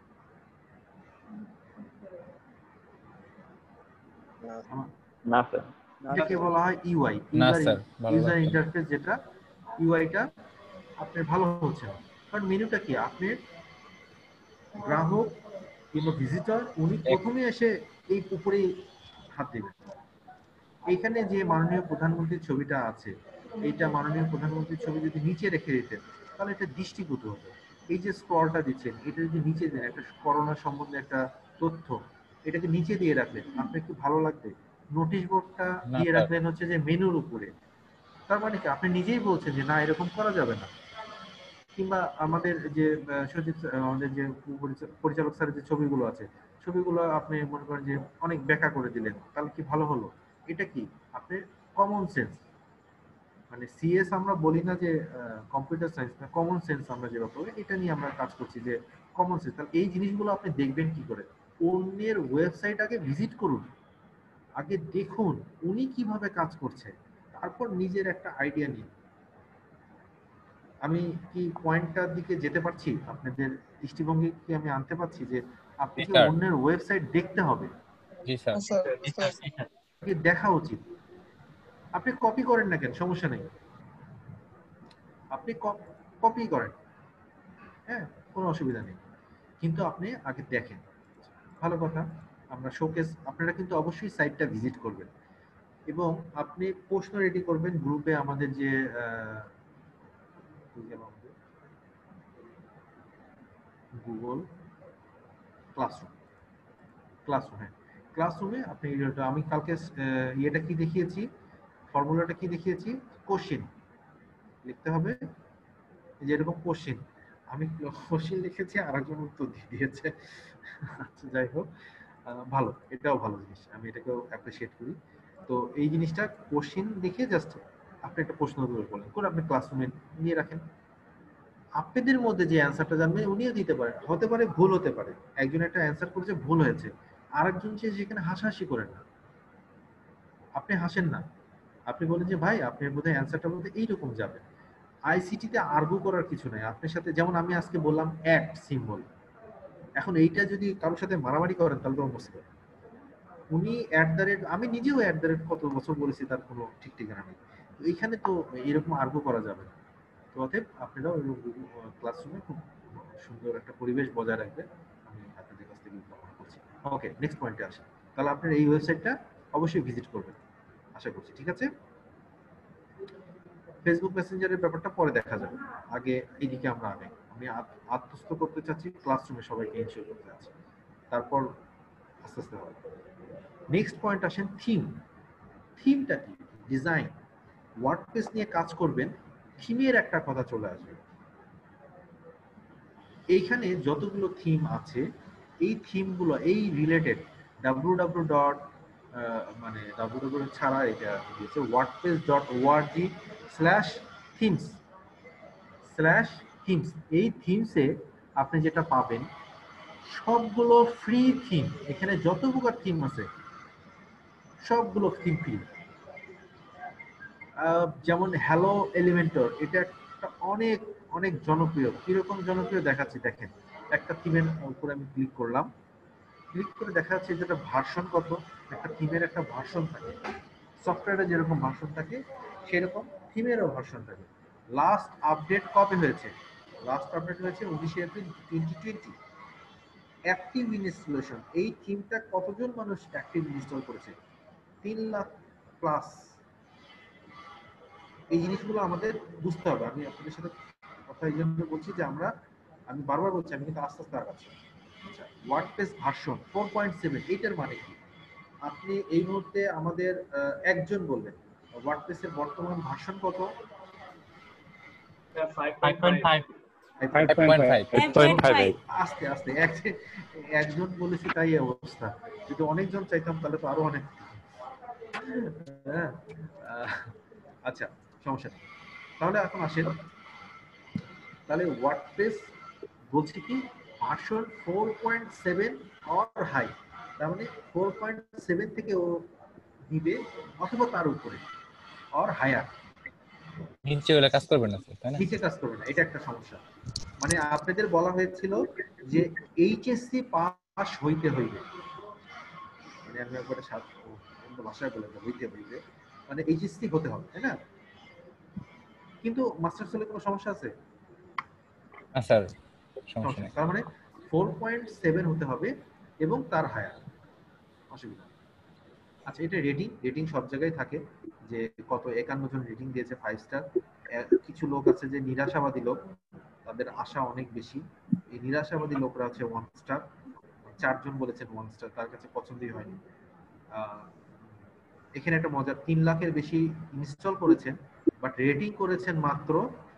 না স্যার। এটাকে বলা হয় ইউআই, ইউজার ইন্টারফেস। যেটা ইউআইটা আপনার ভালো হচ্ছে না, কারণ মেনুটা কি? আপনার গ্রাহক কিংবা ভিজিটর উনি প্রথমে এসে এই উপরে হাত দেবেন। এইখানে যে মাননীয় প্রধানমন্ত্রীর ছবিটা আছে, এইটা মাননীয় প্রধানমন্ত্রীর ছবি যদি নিচে রেখে দিতেন তাহলে এটা দৃষ্টিগত হতো। এই যে স্ক্রলটা দিচ্ছেন, এটা যদি নিচে দেন, একটা করোনা সম্বন্ধে একটা তথ্য, এটাকে নিচে দিয়ে রাখলেন, আপনার কি ভালো লাগবে? নোটিশ বোর্ডটা দিয়ে রাখলেন হচ্ছে যে মেনুর উপরে, তার মানে কি আপনি নিজেই বলছেন যে না, এরকম করা যাবে না। কিংবা আমাদের যে সচিব, আমাদের যে পরিচালক স্যারের যে ছবিগুলো আছে, ছবিগুলো আপনি মনে করেন যে অনেক ব্যাখ্যা করে দিলেন, তাহলে কি ভালো হলো? এটা কি আপনার কমন সেন্স, মানে সিএস আমরা বলি না যে কম্পিউটার সায়েন্স না, কমন সেন্স আমরা যেভাবে, এটা নিয়ে আমরা কাজ করছি যে কমন সেন্স। তাহলে এই জিনিসগুলো আপনি দেখবেন কি করে? অন্যের ওয়েবসাইট আগে ভিজিট করুন, আগে দেখুন উনি কিভাবে কাজ করছে, তারপর নিজের একটা আইডিয়া নিন। আমি কি পয়েন্টটার দিকে যেতে পারছি? আপনাদের দৃষ্টিভঙ্গি কি আমি আনতে পারছি যে আপনি কি অন্যের ওয়েবসাইট দেখতে হবে? জি স্যার। কি দেখা উচিত? আপনি কপি করেন না কেন, সমস্যা নেই, আপনি কপি করেন, হ্যাঁ, কোনো অসুবিধা নেই, কিন্তু আপনি আগে দেখেন। ভালো কথা, আমরা শোকেস, আপনারা কিন্তু অবশ্যই সাইটটা ভিজিট করবেন এবং আপনি প্রশ্ন রেডি করবেন গ্রুপে। আমাদের যে গুগল ক্লাসরুম, ক্লাসরুম হ্যাঁ ক্লাসরুমে আপনি আমি কালকে ইয়েটা কি দেখিয়েছি, ফর্মুলাটা কি দেখিয়েছি, কোশ্চেন লিখতে হবে, যে এরকম কোশ্চেন, আমি কোশ্চেন লিখেছি আর একজন উত্তর দিয়ে দিয়েছে। আচ্ছা যাই হোক, ভালো, এটাও ভালো জিনিস, আমি এটাকেও অ্যাপ্রিসিয়েট করি। তো এই জিনিসটা কোশ্চেন দেখে জাস্ট আপনি একটা প্রশ্ন উত্তর বলেন করে আপনি ক্লাসরুমে নিয়ে রাখেন। আপনাদের মধ্যে যে অ্যান্সারটা জানবেন উনিও দিতে পারেন, হতে পারে ভুল হতে পারে, একজন একটা অ্যান্সার করেছে ভুল হয়েছে, আরেকজন সে সেখানে হাসাহাসি করেন না, আপনি হাসেন না, আপনি বলেন যে ভাই আপনার বোধহয় অ্যান্সারটা বলতে এইরকম যাবে। আইসিটিতে আর্গু করার কিছু নাই আপনার সাথে। যেমন আমি আজকে বললাম অ্যাট সিম্বল, এখন এইটা যদি কারোর সাথে মারামারি করেন তাহলে তো মুশকিল। উনি অ্যাট দ্য রেট, আমি নিজেও অ্যাট দ্য রেট কত বছর বলেছি তার কোনো ঠিক ঠিকানা নেই, তো এইখানে তো এরকম আর্গু করা যাবে না। তো অতএব আপনারাও ক্লাসরুমে খুব সুন্দর একটা পরিবেশ বজায় রাখবেন, আমি আপনাদের কাছ থেকে কামনা করছি। ওকে, নেক্সট পয়েন্টে আসি। তাহলে আপনারা এই ওয়েবসাইটটা অবশ্যই ভিজিট করবেন আশা করছি, ঠিক আছে? ফেসবুক মেসেঞ্জারের ব্যাপারটা পরে দেখা যাবে, আগে এইদিকে আমরা আগে আমি আত্মস্থ করতে চাচ্ছি, ক্লাসরুমে সবাইকে ইনশিওর করতে চাচ্ছি, তারপর আস্তে আস্তে হবে। নেক্সট পয়েন্ট আসেন থিম। থিমটা কি? ডিজাইন, ওয়ার্ডপ্রেস নিয়ে কাজ করবেন, থিমের একটা কথা চলে আসবে। এইখানে যতগুলো থিম আছে এই থিমগুলো এই রিলেটেড ডাব্লিউ ডাব্লিউ ডট মানে ডাব্লিউ ডাব্লিউ ছাড়া এটা দিয়েছে WordPress dot ORG slash themes slash themes. এই থিমসে আপনি যেটা পাবেন সবগুলো ফ্রি থিম, এখানে যত প্রকার থিম আছে সবগুলো থিম ফ্রি। যেমন হ্যালো এলিমেন্টর, এটা একটা অনেক অনেক জনপ্রিয়। কিরকম জনপ্রিয় দেখাচ্ছি দেখেন, একটা থিমের উপরে আমি ক্লিক করলাম, ক্লিক করে দেখা যাচ্ছে যেটা ভার্সন কত, একটা থিমের একটা ভার্সন থাকে, সফটওয়্যারে যেরকম ভার্সন থাকে সেরকম থিমেরও ভার্সন থাকে। লাস্ট আপডেট কবে হয়েছে? লাস্ট আপডেট হয়েছে উনিশে April twenty twenty. Active installation, এই থিমটা কতজন মানুষ অ্যাক্টিভ ইনস্টল করেছে? তিন লাখ প্লাস। এই জিনিসগুলো আমাদের বুঝতে হবে। আমি আপনাদের সাথে কথা এই জন্য বলছি যে আমরা, আমি বারবার বলছি আমি কিন্তু আস্তে আস্তে আগাচ্ছি। আচ্ছা, WordPress version four point seven, এইটার মানে কি? আপনি এই মুহূর্তে আমাদের একজন বলবেন ওয়ার্ডপ্রেসের বর্তমান ভার্সন কত? আস্তে আস্তে একজন বলেছি তাই অবস্থা, যদি অনেকজন চাইতাম তাহলে তো আরো অনেক। হ্যাঁ, আচ্ছা সমস্যা নেই। তাহলে এখন আসেন, তাহলে ওয়ার্ডপ্রেস বলছি কি version four point seven or high, তার মানে ফোর পয়েন্ট সেভেন থেকে ও দিবে অথবা তার উপরে অর হায়ার। নিচে হলে কাজ করবে না, তাই না? নিচে কাজ করবে না, এটা একটা সমস্যা। মানে আপনাদের বলা হয়েছিল যে এইচএসসি পাস হইতে হইবে, মানে আমি একবারে সাধারণ ভাষায় বলে দেব হইতে হইবে, মানে এইচএসসি হতে হবে, তাই না? কিন্তু মাস্টার্স হলে কোনো সমস্যা আছে? না স্যার, সমস্যা নেই। তার মানে ফোর পয়েন্ট সেভেন হতে হবে এবং তার হায়ার, অসুবিধা। আচ্ছা, এটা রেটিং, রেটিং সব জায়গায় থাকে যে কত, একান্ন জন রেটিং দিয়েছে ফাইভ স্টার। কিছু লোক আছে যে নিরাশাবাদী লোক, তাদের আশা অনেক বেশি। এই নিরাশাবাদী লোকরা হচ্ছে ওয়ান স্টার, চারজন বলেছেন ওয়ান স্টার, তার কাছে পছন্দই হয়নি। এখানে একটা মজার, তিন লাখের বেশি ইনস্টল করেছেন বাট রেটিং করেছেন মাত্র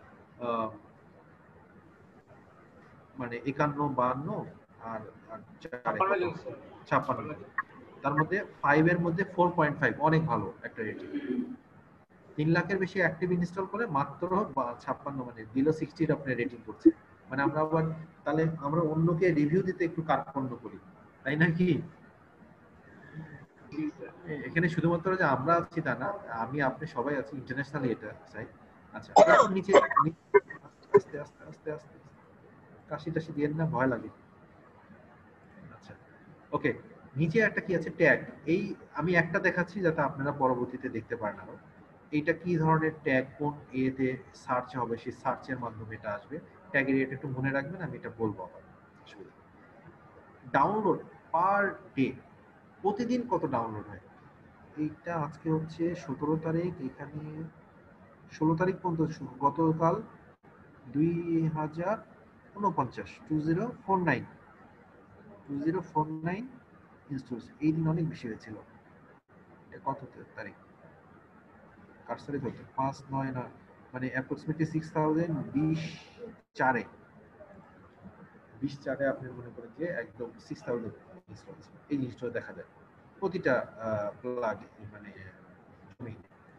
মানে একান্ন, বাহান্ন আর ছাপ্পান্ন, তার মধ্যে ফাইভ এর মধ্যে ফোর পয়েন্ট ফাইভ, অনেক ভালো একটা রেটিং। তিন লাখের বেশি অ্যাক্টিভ ইনস্টল করে মাত্র ছাপ্পান্ন, মানে বিলো সিক্সটির আপনি রেটিং করছে। মানে আমরা আবার তাহলে আমরা অন্যকে রিভিউ দিতে একটু কার্পণ্য করি, তাই নাকি? এখানে শুধুমাত্র যে আমরা আছি তা না, আমি আপনি সবাই আছি, ইন্টারন্যাশনালি এটা চাই। আচ্ছা নিচে আস্তে আস্তে আস্তে আস্তে কাশি টাশি দিয়ে না, ভয় লাগে। আচ্ছা ওকে, নিচে একটা কি আছে, ট্যাগ। এই আমি একটা দেখাচ্ছি যাতে আপনারা পরবর্তীতে দেখতে পারেন আরো। এইটা কি ধরনের ট্যাগ, কোন এতে সার্চ হবে, সেই সার্চের মাধ্যমে এটা আসবে। ট্যাগের এটা একটু মনে রাখবেন, আমি এটা বলবো আবার। ডাউনলোড পার ডে, প্রতিদিন কত ডাউনলোড হয়? এইটা আজকে হচ্ছে সতেরো তারিখ, এখানে ষোলো তারিখ পর্যন্ত শুরু। গতকাল দুই হাজার উনপঞ্চাশ two zero four nine two zero four nine installs. এই দিন অনেক বেশি হয়েছিল। কত তারিখ কারসারে ধরতে, পাঁচ নয় না, মানে অ্যাপ্রক্সিমেটলি সিক্স থাউজেন্ড বিশ চারে বিশ চারে আপনি মনে করেন যে একদম সিক্স থাউজেন্ড ইনস্টলস। এই জিনিসটা দেখা যায় প্রতিটা প্লাগ মানে জমি।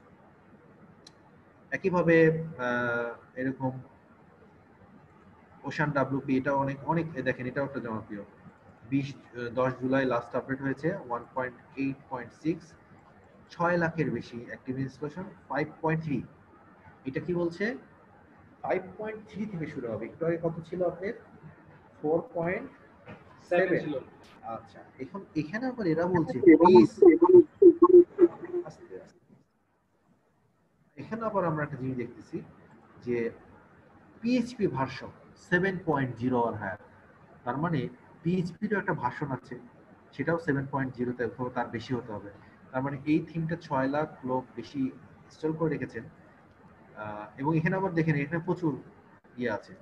একইভাবে এরকম ওশান ডাব্লিউপি, এটা অনেক অনেক দেখেন, এটাও একটা জনপ্রিয়। বিশ দশ জুলাই লাস্ট আপডেট হয়েছে, one point eight point six, ছয় লাখের বেশি active installation, five point three. এটা কি বলছে? ফাইভ পয়েন্ট থ্রি থেকে শুরু হবে। একটু আগে কত ছিল আপনার? Four point seven. আচ্ছা এখন এখানে আবার এরা বলছে এখানে আবার আমরা একটা জিনিস দেখতেছি যে PHP version seven point zero আর হায়ার। তার মানে পিএইচপিরও একটা ভার্সন আছে, সেটাও সেভেন পয়েন্ট জিরোতে অথবা তার বেশি হতে হবে। তার মানে এই থিমটা ছয় লাখ লোক বেশি ইনস্টল করে রেখেছেন। এবং এখানে আবার দেখেন এখানে প্রচুর ইয়ে আছে,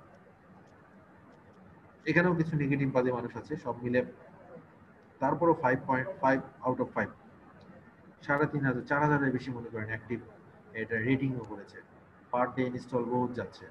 এখানেও কিছু নেগেটিভ বাদে মানুষ আছে, সব মিলে তারপরও five point five out of five, সাড়ে তিন হাজার চার হাজারের বেশি মনে করেন অ্যাক্টিভ এটা রেটিংও করেছে। পার ডে ইনস্টল বহুত যাচ্ছে।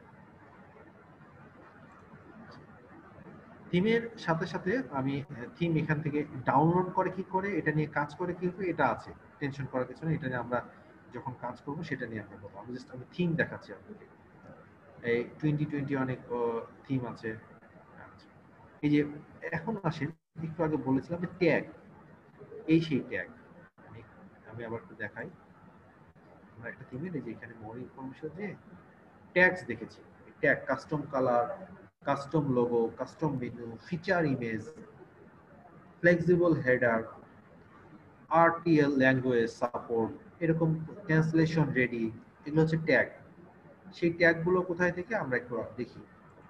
থিমের সাথে সাথে আমি থিম এখান থেকে ডাউনলোড করে কি করে, এটা নিয়ে কাজ করে কি করে, এটা আছে, টেনশন করার কিছু নেই। এটা নিয়ে আমরা যখন কাজ করব সেটা নিয়ে আমরা বলবো। আমি জাস্ট আমি থিম দেখাচ্ছি আপনাকে। এই টোয়েন্টি টোয়েন্টি অনেক থিম আছে। এই যে এখন আসেন, একটু আগে বলেছিলাম যে ট্যাগ, এই সেই ট্যাগ। আমি আবার একটু দেখাই। আমরা একটা থিমের এই যে এখানে মোর ইনফরমেশন যে ট্যাগস দেখেছি, tag, custom colour, custom logo, custom menu, feature image, flexible header, RTL language support, এরকম ট্রান্সলেশন রেডি, এগুলো হচ্ছে ট্যাগ। সেই ট্যাগগুলো কোথায় থেকে আমরা একটু দেখি।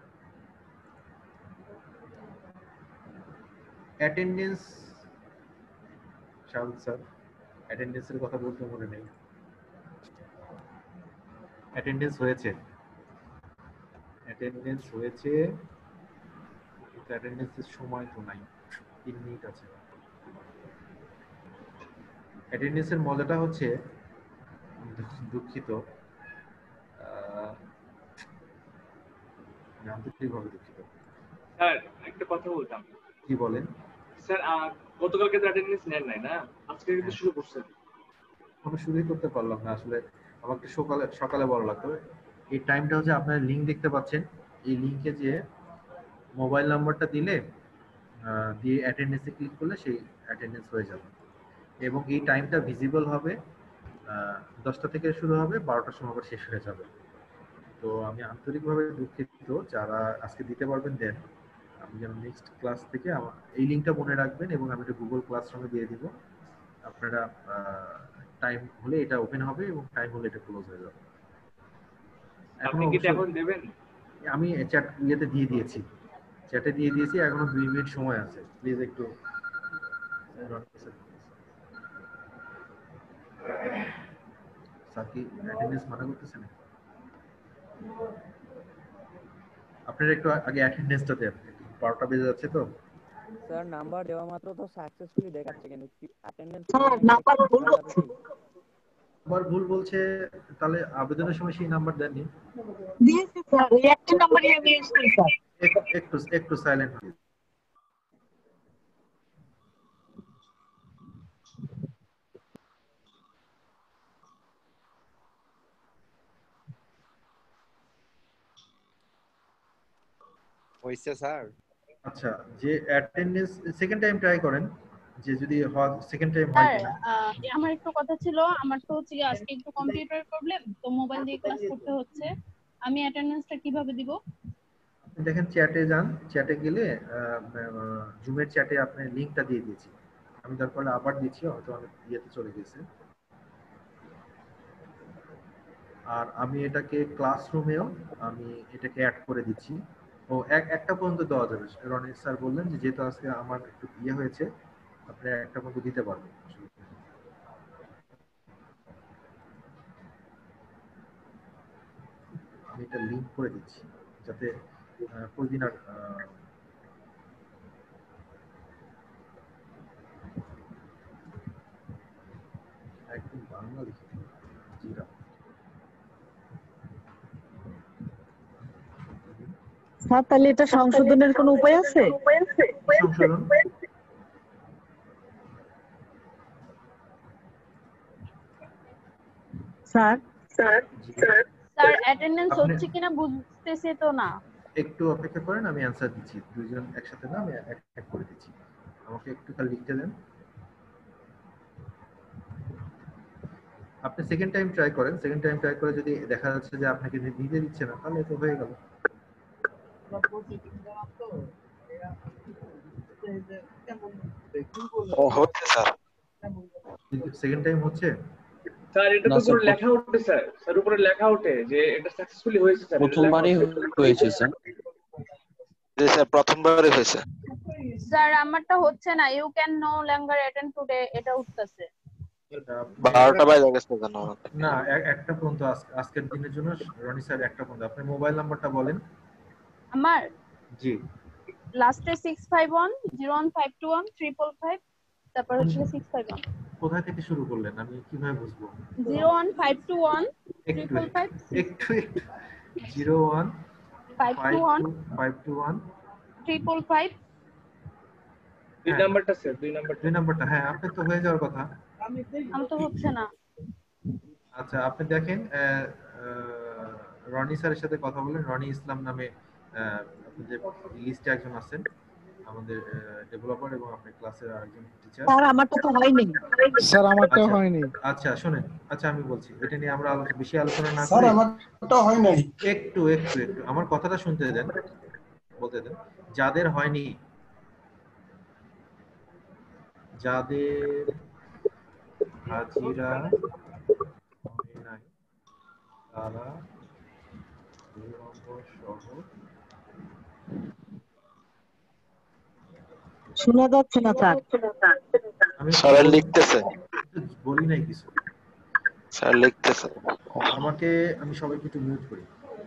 অ্যাটেন্ডেন্স, শাহুল স্যার অ্যাটেন্ডেন্সের কথা বলতে মনে নেই। অ্যাটেন্ডেন্স হয়েছে, অ্যাটেন্ডেন্স হয়েছে, অ্যাটেন্ডেন্সের সময় তো নাই, তিন মিনিট আছে। অ্যাটেন্ডেন্সের মজাটা হচ্ছে, দুঃখিত, আন্তরিকভাবে দুঃখিত স্যার, একটা কথা বলতাম। কি বলেন? স্যার গতকালকে তো অ্যাটেন্ডেন্স নেন নাই না, আজকে কিন্তু শুরু করছেন। আমি শুরুই করতে পারলাম না আসলে, আমাকে সকালে সকালে বলা লাগতো। এই টাইমটা হচ্ছে আপনারা লিংক দেখতে পাচ্ছেন, এই লিংকে যে মোবাইল নাম্বারটা দিলে দিয়ে অ্যাটেন্ডেন্সে ক্লিক করলে সেই অ্যাটেন্ডেন্স হয়ে যাবে। এবং এই টাইমটা ভিজিবল হবে, দশটা থেকে শুরু হবে, বারোটার সময় আবার শেষ হয়ে যাবে। তো আমি আন্তরিকভাবে দুঃখিত, যারা আজকে দিতে পারবেন দেন। আমি যেন নেক্সট ক্লাস থেকে আমার এই লিঙ্কটা মনে রাখবেন, এবং আমি এটা গুগল ক্লাসরুমে দিয়ে দিব। আপনারা টাইম হলে এটা ওপেন হবে এবং টাইম হলে এটা ক্লোজ হয়ে যাবে। আপনি কি এখন দেবেন? আমি চ্যাট ইয়েতে দিয়ে দিয়েছি, চ্যাটে দিয়ে দিয়েছি, এখনো দুই মিনিট সময় আছে, প্লিজ একটু। স্যার কি অ্যাটেন্ডেন্স মানা করতেছেন? আপনারা একটু আগে অ্যাটেন্ডেন্সটা দেন, বারোটা বেজে যাচ্ছে তো। স্যার নাম্বার দেওয়া মাত্র তো সাকসেসফুলি দেখাচ্ছে, কিন্তু অ্যাটেন্ডেন্স নাম্বার ভুল বলছে। নাম্বার ভুল বলছে, তাহলে আবেদনের সময় সেই নাম্বার দেননি? দিয়েছি স্যার, এই একটা নাম্বারই আমি ইউজ করি স্যার। একটু একটু সাইলেন্ট প্লিজ। হইছে স্যার। আচ্ছা, যে অ্যাটেন্ডেন্স সেকেন্ড টাইম ট্রাই করেন, যে যদি সেকেন্ড টাইম হয় স্যার কিনা। আহ, আমার একটু কথা ছিল, আমার তো হচ্ছে কি আজকে একটু কম্পিউটার প্রবলেম, তো মোবাইল দিয়ে ক্লাস করতে হচ্ছে। আমি অ্যাটেন্ডেন্সটা কিভাবে দিব? আপনি দেখেন চ্যাটে যান, চ্যাটে গেলে জুমের চ্যাটে আপনি লিংকটা দিয়ে দিয়েছি, আমি তারপরে আবার দিচ্ছি, হয়তো অনেক ইয়েতে চলে গেছে। আর আমি এটাকে ক্লাসরুমেও আমি এটাকে অ্যাড করে দিচ্ছি। ও এক একটা পর্যন্ত দেওয়া যাবে, রনিত স্যার বললেন যে যেহেতু আজকে আমার একটু ইয়ে হয়েছে আপনি একটা পর্যন্ত দিতে পারবেন। আমি এটা লিংক করে দিচ্ছি যাতে প্রতিদিন আর একদম বাংলা লিখে জিরা স্যার তাহলে এটা সংশোধনের কোনো উপায় আছে? সংশোধন স্যার স্যার স্যার অ্যাটেন্ডেন্স হচ্ছে কিনা বুঝতেছে তো না। একটু অপেক্ষা করেন, আমি অ্যানসার দিচ্ছি, দুইজন একসাথে না, আমি এক এক করে দিচ্ছি, আমাকে একটু খালি লিখতে দেন। আপনি সেকেন্ড টাইম ট্রাই করেন, সেকেন্ড টাইম ট্রাই করে যদি দেখা যাচ্ছে যে আপনাকে দিতে দিচ্ছে না তাহলে তো হয়ে গেল। ও হচ্ছে স্যার, সেকেন্ড টাইম হচ্ছে স্যার। এটা তো পুরো লেখা ওঠে স্যার, স্যার উপরে লেখা ওঠে যে এটা সাকসেসফুলি হয়েছে স্যার। প্রথমবারই হয়েছে স্যার। জি স্যার, প্রথমবারই হয়েছে স্যার। আমারটা হচ্ছে না, you can no longer attend today, এটা উঠতেছে। বারোটা বাজে গেছে জানো না, একটা পর্যন্ত আজকের দিনের জন্য রনি স্যার একটা পর্যন্ত। আপনি মোবাইল নাম্বারটা বলেন। আমার জি লাস্টে six five one zero one five two one triple five, তারপর হচ্ছে সিক্স ফাইভ ওয়ান। কোথা থেকে শুরু করলেন আমি কিভাবে বুঝবো? Zero one five two one triple five একটু একটু zero one five two one five two one triple five. দুই নাম্বারটা স্যার, দুই নাম্বার দুই নাম্বারটা হ্যাঁ, আপনি তো হয়ে যাওয়ার কথা। আমি তো হচ্ছে না। আচ্ছা আপনি দেখেন রনি স্যারের সাথে কথা বলেন। রনি ইসলাম নামে আপনাদের লিস্টে একজন আছেন, আমাদের ডেভেলপার এবং আপনার ক্লাসের আরেকজন টিচার। স্যার আমারটা তো হয়নি। স্যার আমারটা হয়নি। আচ্ছা শুনেন, আচ্ছা আমি বলছি, এটা নিয়ে আমরা বেশি আলোচনা না স্যার করি। আমারটা হয় নাই। একটু একটু একটু আমার কথাটা শুনতে দেন, বলতে দেন। যাদের হয়নি, যাদের হাজিরা হয় নাই তারা সহ শোনা যাচ্ছে না স্যার। আমি স্যার লিখতেছে, বলি নাই কিছু স্যার লিখতেছে। আমাকে আমি সবাইকে একটু মিউট করি।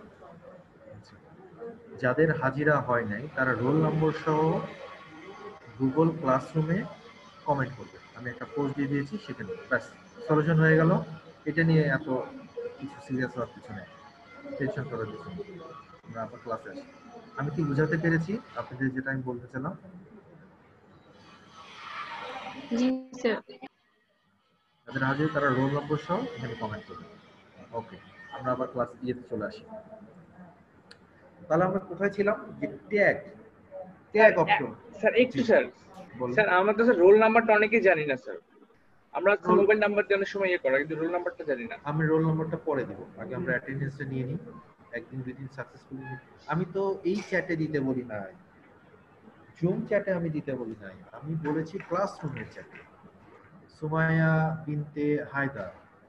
যাদের হাজিরা হয় নাই তারা রোল নম্বর সহ গুগল ক্লাসরুমে কমেন্ট করবে। আমি একটা পোস্ট দিয়ে দিয়েছি, সেখানে ব্যাস সলিউশন হয়ে গেল। এটা নিয়ে এত কিছু সিরিয়াস হওয়ার কিছু নেই, টেনশন করার কিছু নেই। আমরা আবার ক্লাসে আসি। আমি কি বুঝাতে পেরেছি আপনাদের যেটা আমি বলতে চাইলাম? জি স্যার। যাদের হাজির তারা রোল নম্বর সহ এখানে কমেন্ট করবে। ওকে, আমরা আবার ক্লাস ইয়েতে চলে আসি। তাহলে আমরা কোথায় ছিলাম? যে ট্যাগ ট্যাগ অপশন। স্যার একটু স্যার, স্যার আমরা তো স্যার রোল নাম্বারটা অনেকেই জানি না স্যার। আমরা মোবাইল নাম্বার দিয়ে অনেক সময় ইয়ে করা, কিন্তু রোল নাম্বারটা জানি না। আমি রোল নাম্বারটা পরে দিব, আগে আমরা অ্যাটেন্ডেন্সটা নিয়ে নিই। একদিন দুই দিন সাকসেসফুলি আমি তো এই চ্যাটে দিতে বলি নাই, জুম চ্যাটে আমি দিতে বলি নাই, আমি বলেছি ক্লাসরুমের চ্যাটে। সুমাইয়া বিনতে হায়দার,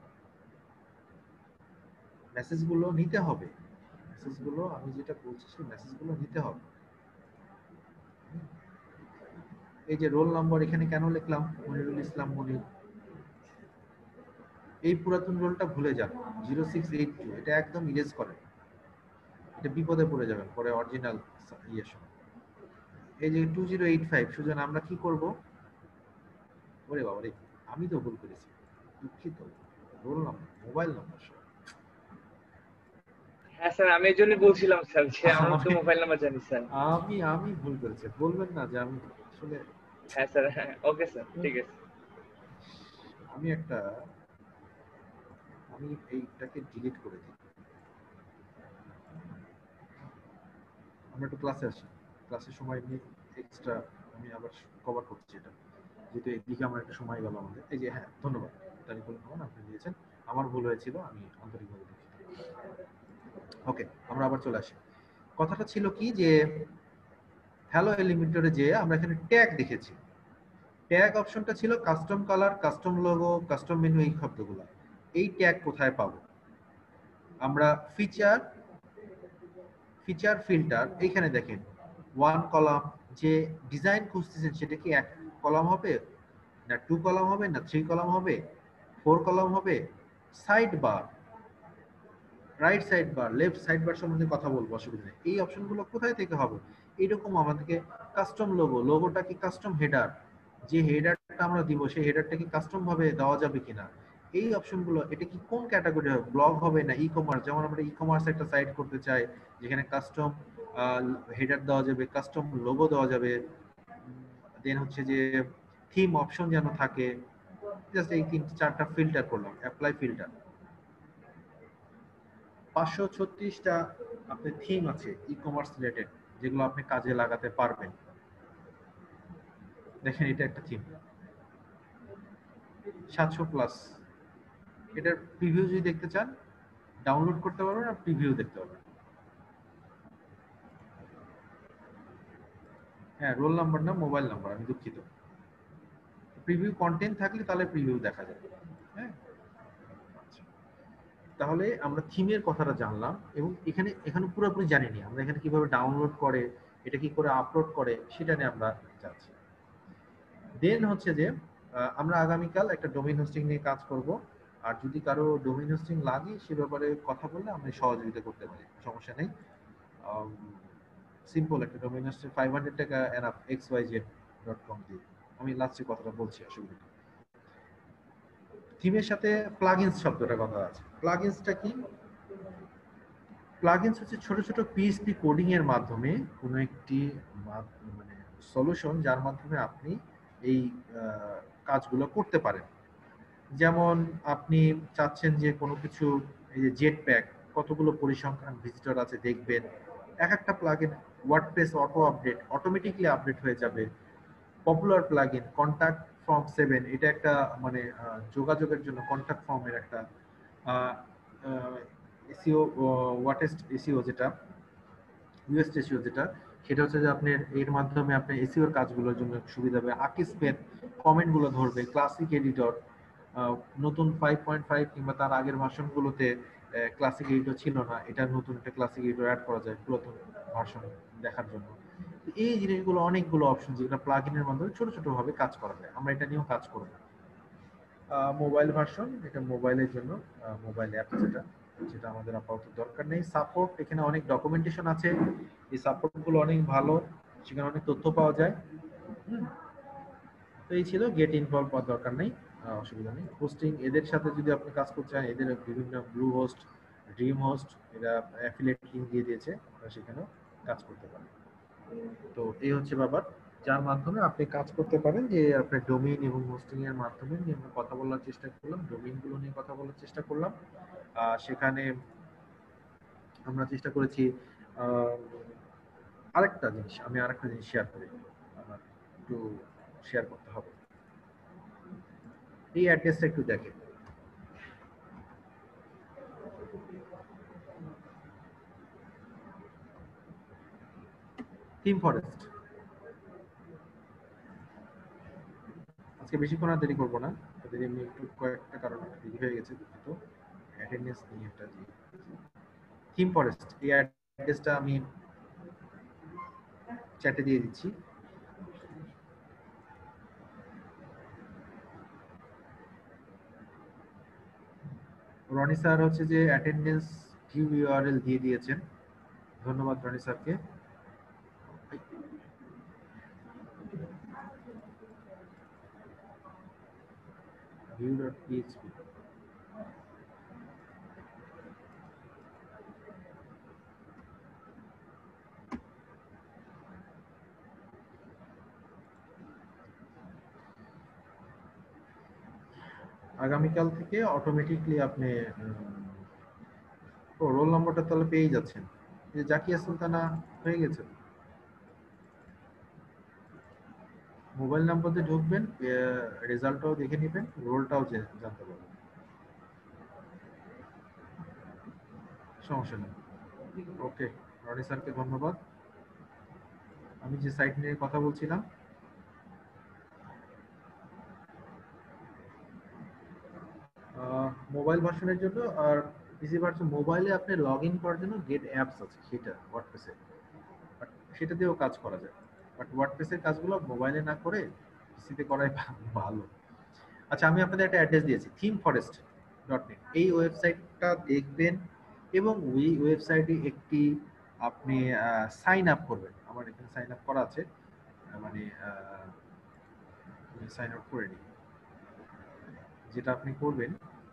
মেসেজগুলো নিতে হবে, মেসেজগুলো আমি যেটা বলছি সেই মেসেজগুলো নিতে হবে। এই যে রোল নাম্বার এখানে কেন লিখলাম মনিরুল ইসলাম মনির, এই পুরাতন রোলটা ভুলে যান। জিরো সিক্স এইট টু এটা একদম ইরেজ করেন, এটা বিপদে পড়ে যাবেন পরে অরিজিনাল ইয়ের সময়। এই যে two zero eight five Sujon, আমরা কি করব? ওরে বাবা রে, আমি তো ভুল করেছি, দুঃখিত। রোল নাম্বার মোবাইল নাম্বার সব। হ্যাঁ স্যার, আমি এই জন্যই বলছিলাম স্যার যে আমরা তো মোবাইল নাম্বার জানি স্যার। আমি আমি ভুল করেছি, বলবেন না যে আমি আসলে। হ্যাঁ স্যার, হ্যাঁ ওকে স্যার, ঠিক আছে। আমি একটা আমি এইটাকে ডিলিট করে দিই। আমরা একটু ক্লাসে আসি, ক্লাসের সময় নিয়ে এক্সট্রা আমি আবার কভার করছি এটা। যেহেতু এদিকে আমরা একটা সময় গেল আমাদের। এই যে হ্যাঁ, ধন্যবাদ তারিকুল রহমান, আপনি দিয়েছেন, আমার ভুল হয়েছিল, আমি আন্তরিকভাবে দুঃখিত। ওকে, আমরা আবার চলে আসি। কথাটা ছিল কি যে হ্যালো এলিমেন্টরে যে আমরা এখানে ট্যাগ দেখেছি, ট্যাগ অপশনটা ছিল custom colour, custom logo, custom menu, এই শব্দগুলো। এই ট্যাগ কোথায় পাবো? আমরা ফিচার ফিচার ফিল্টার এইখানে দেখেন ওয়ান কলাম, যে ডিজাইন খুঁজতেছেন সেটা কি এক কলাম হবে না টু কলাম হবে না থ্রি কলাম হবে ফোর কলাম হবে, side bar, right side bar, left side bar সম্বন্ধে কথা বলবো, অসুবিধা নেই। এই অপশনগুলো কোথায় থেকে হবে? এইরকম আমাদেরকে কাস্টম লোগো, লোগোটা কি কাস্টম হেডার, যে হেডারটা আমরা দিব সেই হেডারটা কি কাস্টম ভাবে দেওয়া যাবে কিনা, এই অপশনগুলো, এটা কি কোন ক্যাটাগরি হবে, ব্লগ হবে না ই কমার্স? যেমন আমরা ই কমার্স একটা সাইট করতে চাই যেখানে কাস্টম হেডার দেওয়া যাবে, কাস্টম লোগো দেওয়া যাবে, দেন হচ্ছে যে থিম অপশন যেন থাকে। জাস্ট এই তিন চারটা ফিল্টার করলাম, অ্যাপ্লাই ফিল্টার। পাঁচশো ছত্রিশটা আপনার থিম আছে ই কমার্স রিলেটেড, যেগুলো আপনি কাজে লাগাতে পারবেন। দেখেন এটা একটা থিম, সাতশো প্লাস। এটার প্রিভিউ যদি দেখতে চান ডাউনলোড করতে পারবেন আর প্রিভিউ দেখতে পারবেন। হ্যাঁ, রোল নাম্বার না, মোবাইল নাম্বার, আমি দুঃখিত। প্রিভিউ কন্টেন্ট থাকলে তাহলে প্রিভিউ দেখা যাবে। হ্যাঁ, তাহলে আমরা থিমের কথাটা জানলাম, এবং এখানে এখানে পুরোপুরি জানিনি আমরা এখানে কিভাবে ডাউনলোড করে, এটা কি করে আপলোড করে, সেটা নিয়ে আমরা যাচ্ছি। দেন হচ্ছে যে আমরা আগামীকাল একটা ডোমেইন হোস্টিং নিয়ে কাজ করব, আর যদি কারো ডোমেইন হোস্টিং লাগে সে ব্যাপারে কথা বললে আমি সহযোগিতা করতে পারি, সমস্যা নেই। সিম্পল একটা ডোমেইন হোস্টিং ফাইভ হান্ড্রেড টাকা enough, X Y Z dot com দিয়ে। আমি লাস্টে কথাটা বলছি, অসুবিধা নেই। থিমের সাথে প্লাগইনস শব্দটা কথা আছে। প্লাগইনসটা কি? প্লাগইনস হচ্ছে ছোট ছোট পিএইচপি কোডিং এর মাধ্যমে কোনো একটি মানে সলিউশন, যার মাধ্যমে আপনি এই কাজগুলো করতে পারেন। যেমন আপনি চাচ্ছেন যে কোনো কিছু, এই যে জেট প্যাক, কতগুলো পরিসংখ্যান ভিজিটর আছে দেখবেন, এক একটা plugin WordPress auto update, automatically update হয়ে যাবে। Popular plugin contact form seven, এটা একটা মানে যোগাযোগের জন্য কন্টাক্ট ফর্মের একটা এসইও, ওয়াটেস্ট এসইও যেটা, ইউএস এসইও যেটা, সেটা হচ্ছে যে আপনার এর মাধ্যমে আপনি এসইওর কাজগুলোর জন্য সুবিধা হবে। আকিসপেট কমেন্টগুলো ধরবে। ক্লাসিক এডিটর, নতুন ফাইভ পয়েন্ট ফাইভ কিংবা তার আগের ভার্সনগুলোতে ক্লাসিক এডিটর ছিল না, এটা নতুন একটা ক্লাসিক এডিটর অ্যাড করা যায় পুরাতন ভার্সন দেখার জন্য। এই জিনিসগুলো অনেকগুলো অপশন যেগুলো প্লাগইনের মাধ্যমে ছোট ছোট ভাবে কাজ করা যায়, আমরা এটা নিয়েও কাজ করব। মোবাইল ভার্সন, এটা মোবাইলের জন্য মোবাইল অ্যাপ যেটা, যেটা আমাদের আপাতত দরকার নেই। সাপোর্ট, এখানে অনেক ডকুমেন্টেশন আছে, এই সাপোর্টগুলো অনেক ভালো, সেখানে অনেক তথ্য পাওয়া যায়। তো এই ছিল, গেট ইনভলভ হওয়ার দরকার নেই, অসুবিধা নেই। হোস্টিং, এদের সাথে যদি আপনি কাজ করতে চান, এদের বিভিন্ন ব্লু হোস্ট, ড্রিম হোস্ট, এরা অ্যাফিলিয়েট লিংক দিয়ে দিয়েছে, আপনারা সেখানেও কাজ করতে পারেন। তো এই হচ্ছে ব্যাপার, যার মাধ্যমে আপনি কাজ করতে পারেন, যে আপনার ডোমেইন এবং হোস্টিং এর মাধ্যমে নিয়ে আমরা কথা বলার চেষ্টা করলাম, ডোমেইন গুলো নিয়ে কথা বলার চেষ্টা করলাম। সেখানে আমরা চেষ্টা করেছি আরেকটা জিনিস, আমি আরেকটা জিনিস শেয়ার করি, আমার একটু শেয়ার করতে হবে। এই অ্যাড্রেসটা একটু দেখেন, থিম ফরেস্ট। আজকে বেশিক্ষণ আর দেরি করবো না, দেরি আমি একটু কয়েকটা কারণে দেরি হয়ে গেছে, দুঃখিত। অ্যাটেন্ডেন্স নিয়ে একটা দিয়ে থিম ফরেস্ট, এই অ্যাড্রেসটা আমি চ্যাটে দিয়ে দিচ্ছি। রনি স্যার হচ্ছে যে অ্যাটেন্ডেন্স ভিউ ইউআরএল দিয়ে দিয়েছেন, ধন্যবাদ রনি স্যারকে। view.php আগামীকাল থেকে অটোমেটিকলি আপনি ও রোল নম্বরটা তাহলে পেয়ে যাচ্ছেন। যে জাকিয়া সুলতানা হয়ে গেছে। মোবাইল নাম্বার দিয়ে ঢুকবেন, রেজাল্টটাও দেখে নেবেন, রোলটাও জানতে পারবেন, সমস্যা নেই। ওকে, রনি স্যারকে ধন্যবাদ। আমি যে সাইট নিয়ে কথা বলছিলাম, মোবাইল ভার্সনের জন্য আর পিসি ভার্সন, মোবাইলে আপনি লগ ইন করার জন্য গেট অ্যাপস আছে, সেটা ওয়ার্ডপ্রেসে, বাট সেটা দিয়েও কাজ করা যায়, বাট ওয়ার্ডপ্রেসের কাজগুলো মোবাইলে না করে পিসিতে করাই ভালো। আচ্ছা, আমি আপনাদের একটা অ্যাড্রেস দিয়েছি, থিম ফরেস্ট ডট নেট, এই ওয়েবসাইটটা দেখবেন এবং ওই ওয়েবসাইটে একটি আপনি সাইন আপ করবেন। আমার এখানে সাইন আপ করা আছে, মানে সাইন আপ করে নিই। যেটা আপনি করবেন,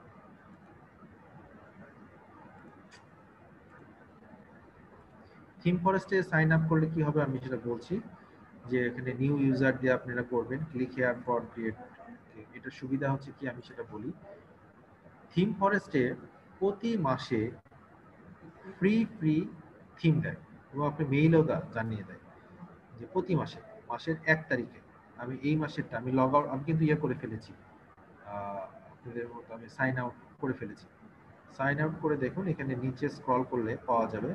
থিম ফরেস্টে সাইন আপ করলে কি হবে আমি সেটা বলছি, যে এখানে নিউ ইউজার দিয়ে আপনারা করবেন, ক্লিক হেয়ার ফর ক্রিয়েট। এটা সুবিধা হচ্ছে কি আমি সেটা বলি, থিম ফরেস্টে প্রতি মাসে ফ্রি ফ্রি থিম দেয় এবং আপনি মেইলও জানিয়ে দেয় যে প্রতি মাসে, মাসের এক তারিখে। আমি এই মাসেরটা আমি লগ আউট, আমি কিন্তু ইয়ে করে ফেলেছি, আপনাদের মতো আমি সাইন আউট করে ফেলেছি। সাইন আউট করে দেখুন, এখানে নিচে স্ক্রল করলে পাওয়া যাবে,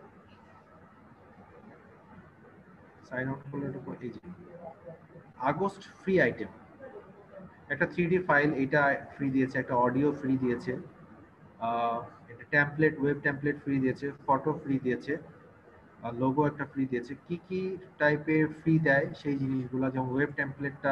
সাইন আউট করলে এই যে আগস্ট ফ্রি আইটেম, একটা থ্রি ডি ফাইল এটা ফ্রি দিয়েছে, একটা অডিও ফ্রি দিয়েছে, একটা টেমপ্লেট, ওয়েব টেমপ্লেট ফ্রি দিয়েছে, ফটো ফ্রি দিয়েছে, আর লোগো একটা ফ্রি দিয়েছে। কি কি টাইপের ফ্রি দেয় সেই জিনিসগুলো, যেমন ওয়েব টেমপ্লেটটা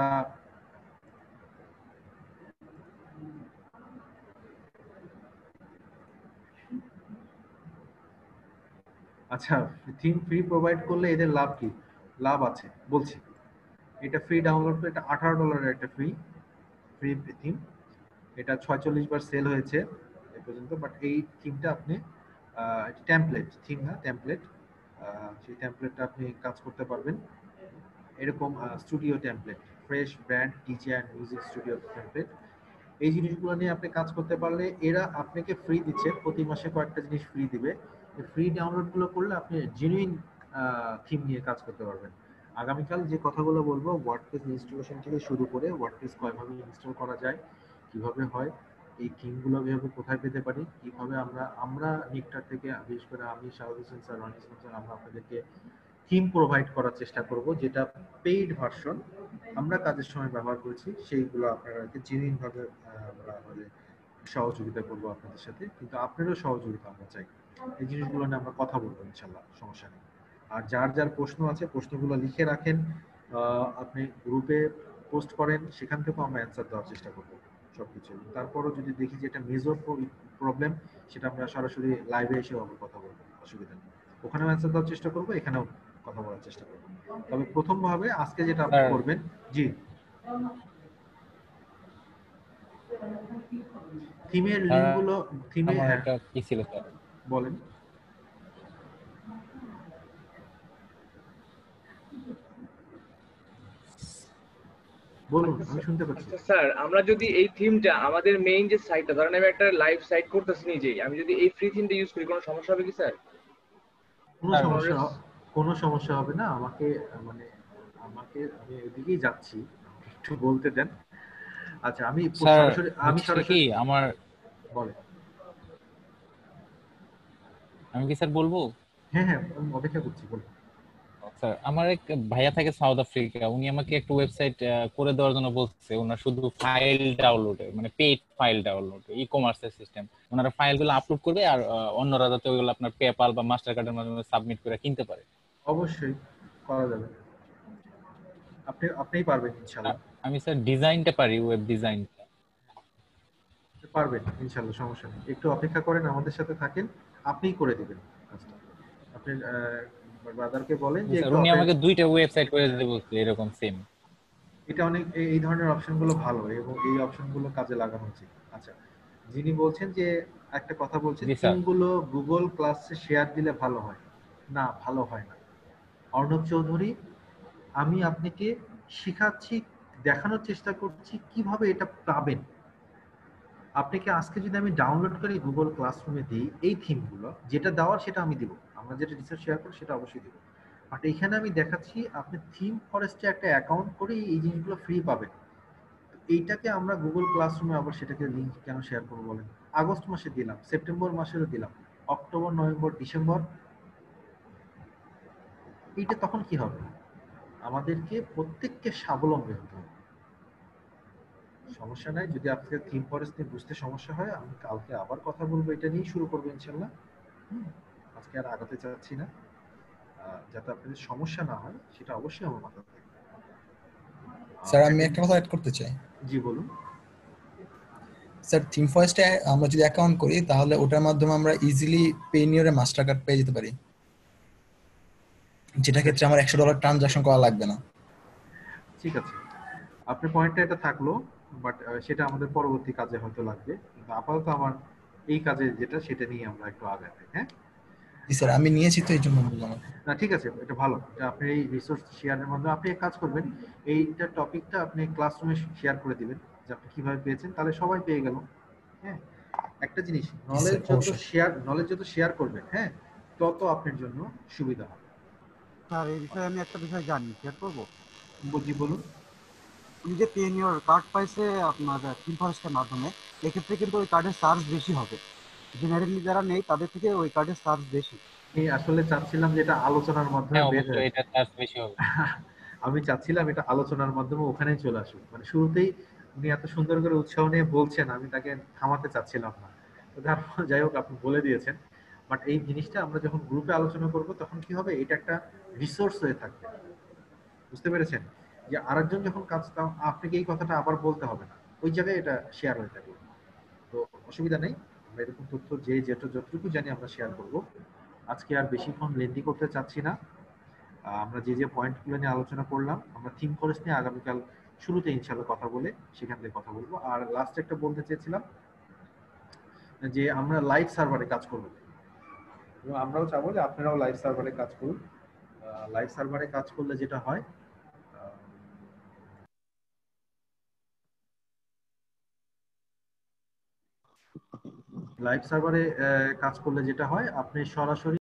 আচ্ছা, থিম ফ্রি প্রোভাইড করলে এদের লাভ কি? লাভ আছে বলছি, এটা ফ্রি ডাউনলোড করে, এটা আঠারো ডলারের একটা ফ্রি ফ্রি থিম, এটা ছয়চল্লিশ বার সেল হয়েছে এ পর্যন্ত। বাট এই থিমটা আপনি টেমপ্লেট থিম না, টেমপ্লেট, সেই টেমপ্লেটটা আপনি কাজ করতে পারবেন। এরকম studio template, fresh brand DJ and music studio template, এই জিনিসগুলো নিয়ে আপনি কাজ করতে পারলে এরা আপনাকে ফ্রি দিচ্ছে, প্রতি মাসে কয়েকটা জিনিস ফ্রি দিবে। ফ্রি ডাউনলোডগুলো করলে আপনি জেনুইন থিম নিয়ে কাজ করতে পারবেন। আগামীকাল যে কথাগুলো বলবো, ওয়ার্ডপ্রেস ইনস্টলেশন থেকে শুরু করে ওয়ার্ডপ্রেস কয়ভাবে ইনস্টল করা যায়, কিভাবে হয়, এই থিমগুলো কিভাবে কোথায় পেতে পারি, কিভাবে আমরা আমরা নিকটার থেকে, বিশেষ করে আমি শাহরুখ হোসেন স্যার, রনি স্যার, আমরা আপনাদেরকে থিম প্রোভাইড করার চেষ্টা করব, যেটা পেইড ভার্সন আমরা কাজের সময় ব্যবহার করেছি, সেইগুলো আপনাদেরকে জেনুইন ভাবে আমরা আমাদের সহযোগিতা করবো আপনাদের সাথে, কিন্তু আপনারও সহযোগিতা আমরা চাই। এই জিনিসগুলো নিয়ে আমরা কথা বলবো ইনশাল্লাহ, সমস্যা নেই। আর যার যার প্রশ্ন আছে প্রশ্নগুলো লিখে রাখেন, আপনি গ্রুপে পোস্ট করেন, সেখান থেকেও আমরা অ্যান্সার দেওয়ার চেষ্টা করবো সবকিছু। তারপরও যদি দেখি যে এটা মেজর প্রবলেম, সেটা আমরা সরাসরি লাইভে এসে কথা বলবো, অসুবিধা নেই, ওখানেও অ্যান্সার দেওয়ার চেষ্টা করবো, এখানেও কথা বলার চেষ্টা করবো। তবে প্রথম ভাবে আজকে যেটা আপনি করবেন, জি থিমের লিংকগুলো, থিমে একটা কি ছিল স্যার বলেন। বলুন, আমি শুনতে পাচ্ছি। স্যার, আমরা যদি এই থিমটা আমাদের মেইন যে সাইটটা, ধরেন আমি একটা লাইভ সাইট করতেছি নিজেই, আমি যদি এই ফ্রি থিমটা ইউজ করি, কোনো সমস্যা হবে কি স্যার? কোনো সমস্যা কোনো সমস্যা হবে না। আমাকে মানে আমাকে আমি ওইদিকেই যাচ্ছি, একটু বলতে দেন। আচ্ছা, আমি সরাসরি আমি সরাসরি আমার বলে আমি কি স্যার বলবো? হ্যাঁ হ্যাঁ, আমি অপেক্ষা করছি, বলুন স্যার। আমার এক ভাইয়া থাকে সাউথ আফ্রিকা, উনি আমাকে একটা ওয়েবসাইট করে দেওয়ার জন্য বলছে। ওনার শুধু ফাইল ডাউনলোড, মানে পেইড ফাইল ডাউনলোড, ই কমার্সের সিস্টেম, ওনারা ফাইলগুলো আপলোড করবে আর অন্যরা যাতে ওইগুলো আপনার পেপাল বা মাস্টার কার্ডের মাধ্যমে সাবমিট করে কিনতে পারে। অবশ্যই করা যাবে, আপনি আপনিই পারবেন ইনশাআল্লাহ। আমি স্যার ডিজাইনটা পারি, ওয়েব ডিজাইনটা পারবেন ইনশাআল্লাহ, সমস্যা নেই। একটু অপেক্ষা করেন, আমাদের সাথে থাকেন, আপনিই করে দিবেন কাজটা। আপনি ব্রাদারকে বলেন যে উনি আমাকে দুইটা ওয়েবসাইট করে দিতে বলছে এরকম সেম। এটা অনেক, এই ধরনের অপশনগুলো ভালো এবং এই অপশনগুলো কাজে লাগানো উচিত। আচ্ছা, যিনি বলছেন যে একটা কথা বলছেন, থিমগুলো গুগল ক্লাসে শেয়ার দিলে ভালো হয় না, ভালো হয় না। অর্ণব চৌধুরী, আমি আপনাকে শেখাচ্ছি, দেখানোর চেষ্টা করছি কিভাবে এটা পাবেন। আপনাকে আজকে যদি আমি ডাউনলোড করে গুগল ক্লাসরুমে দিই, এই থিমগুলো যেটা দেওয়ার সেটা আমি দিব, আমরা যেটা রিসার্চ শেয়ার করি সেটা অবশ্যই দিব। বাট এখানে আমি দেখাচ্ছি আপনি থিম ফরেস্টে একটা অ্যাকাউন্ট করে এই জিনিসগুলো ফ্রি পাবেন। এইটাকে আমরা গুগল ক্লাসরুমে আবার সেটাকে লিংক কেন শেয়ার করবো বলেন? আগস্ট মাসে দিলাম, সেপ্টেম্বর মাসেরও দিলাম, অক্টোবর, নভেম্বর, ডিসেম্বর, এইটা তখন কি হবে? আমাদেরকে প্রত্যেককে স্বাবলম্বী হতে হবে। সমস্যা নাই, যদি আপনাদের থিম ফরেস্ট নিয়ে বুঝতে সমস্যা হয় আমি কালকে আবার কথা বলবো, এটা নিয়েই শুরু করবো ইনশাল্লাহ। হুম, আজকে আর আগাতে চাচ্ছি না, যাতে আপনাদের সমস্যা না হয় সেটা অবশ্যই আমার মাথায় থাকবে। স্যার আমি একটা কথা অ্যাড করতে চাই। জি বলুন। স্যার থিম ফরেস্টে আমরা যদি অ্যাকাউন্ট করি তাহলে ওটার মাধ্যমে আমরা ইজিলি পেনিয়রে মাস্টার কার্ড পেয়ে যেতে পারি, যেটা ক্ষেত্রে আমার একশো ডলার ট্রানজাকশন করা লাগবে না। ঠিক আছে, আপনার পয়েন্টটা এটা থাকলো, বাট সেটা আমাদের পরবর্তী কাজে হয়তো লাগবে। কিন্তু আপাতত আমার এই কাজে যেটা সেটা নিয়ে আমরা একটু আগাতে। হ্যাঁ জি স্যার, আমি নিয়েছি তো এই জন্য বললাম। না ঠিক আছে, এটা ভালো। আপনি এই রিসোর্স শেয়ারের মাধ্যমে আপনি এক কাজ করবেন, এইটা টপিকটা আপনি ক্লাসরুমে শেয়ার করে দিবেন যে আপনি কিভাবে পেয়েছেন, তাহলে সবাই পেয়ে গেল। হ্যাঁ, একটা জিনিস, নলেজ যত শেয়ার নলেজ যত শেয়ার করবেন, হ্যাঁ, তত আপনার জন্য সুবিধা হবে। স্যার এই বিষয়ে আমি একটা বিষয় জানি, শেয়ার করবো। জি বলুন। উনি যে পেনিয়র কার্ড পাইছে আপনার থিম ফরেস্টের মাধ্যমে, এক্ষেত্রে কিন্তু ওই কার্ডের চার্জ বেশি হবে। জেনারেলি যারা নেই তাদের থেকে ওই কার্ডের চার্জ বেশি। আমি আসলে চাচ্ছিলাম যে এটা আলোচনার মাধ্যমে বের হয়, এটা চার্জ বেশি হবে। আমি চাচ্ছিলাম এটা আলোচনার মাধ্যমে ওখানেই চলে আসুক। মানে শুরুতেই উনি এত সুন্দর করে উৎসাহ নিয়ে বলছেন, আমি তাকে থামাতে চাচ্ছিলাম না। তো তারপর যাই হোক আপনি বলে দিয়েছেন। বাট এই জিনিসটা আমরা যখন গ্রুপে আলোচনা করব তখন কি হবে, এটা একটা রিসোর্স হয়ে থাকবে। বুঝতে পেরেছেন? যে আরেকজন যখন কাজ, আপনাকে এই কথাটা আবার বলতে হবে না, ওই জায়গায় এটা শেয়ার হয়ে থাকবে। তো অসুবিধা নেই, আমরা এরকম তথ্য যে যেটা যতটুকু জানি আমরা শেয়ার করব। আজকে আর বেশিক্ষণ লেন্দি করতে চাচ্ছি না। আমরা যে যে পয়েন্টগুলো নিয়ে আলোচনা করলাম, আমরা থিম ফরেস্ট নিয়ে আগামীকাল শুরুতে ইনশাআল্লাহ কথা বলে সেখান থেকে কথা বলবো। আর লাস্ট একটা বলতে চেয়েছিলাম যে আমরা লাইভ সার্ভারে কাজ করব, এবং আমরাও চাবো যে আপনারাও লাইভ সার্ভারে কাজ করুন। লাইভ সার্ভারে কাজ করলে যেটা হয়, লাইভ সার্ভারে কাজ করলে যেটা হয় আপনি সরাসরি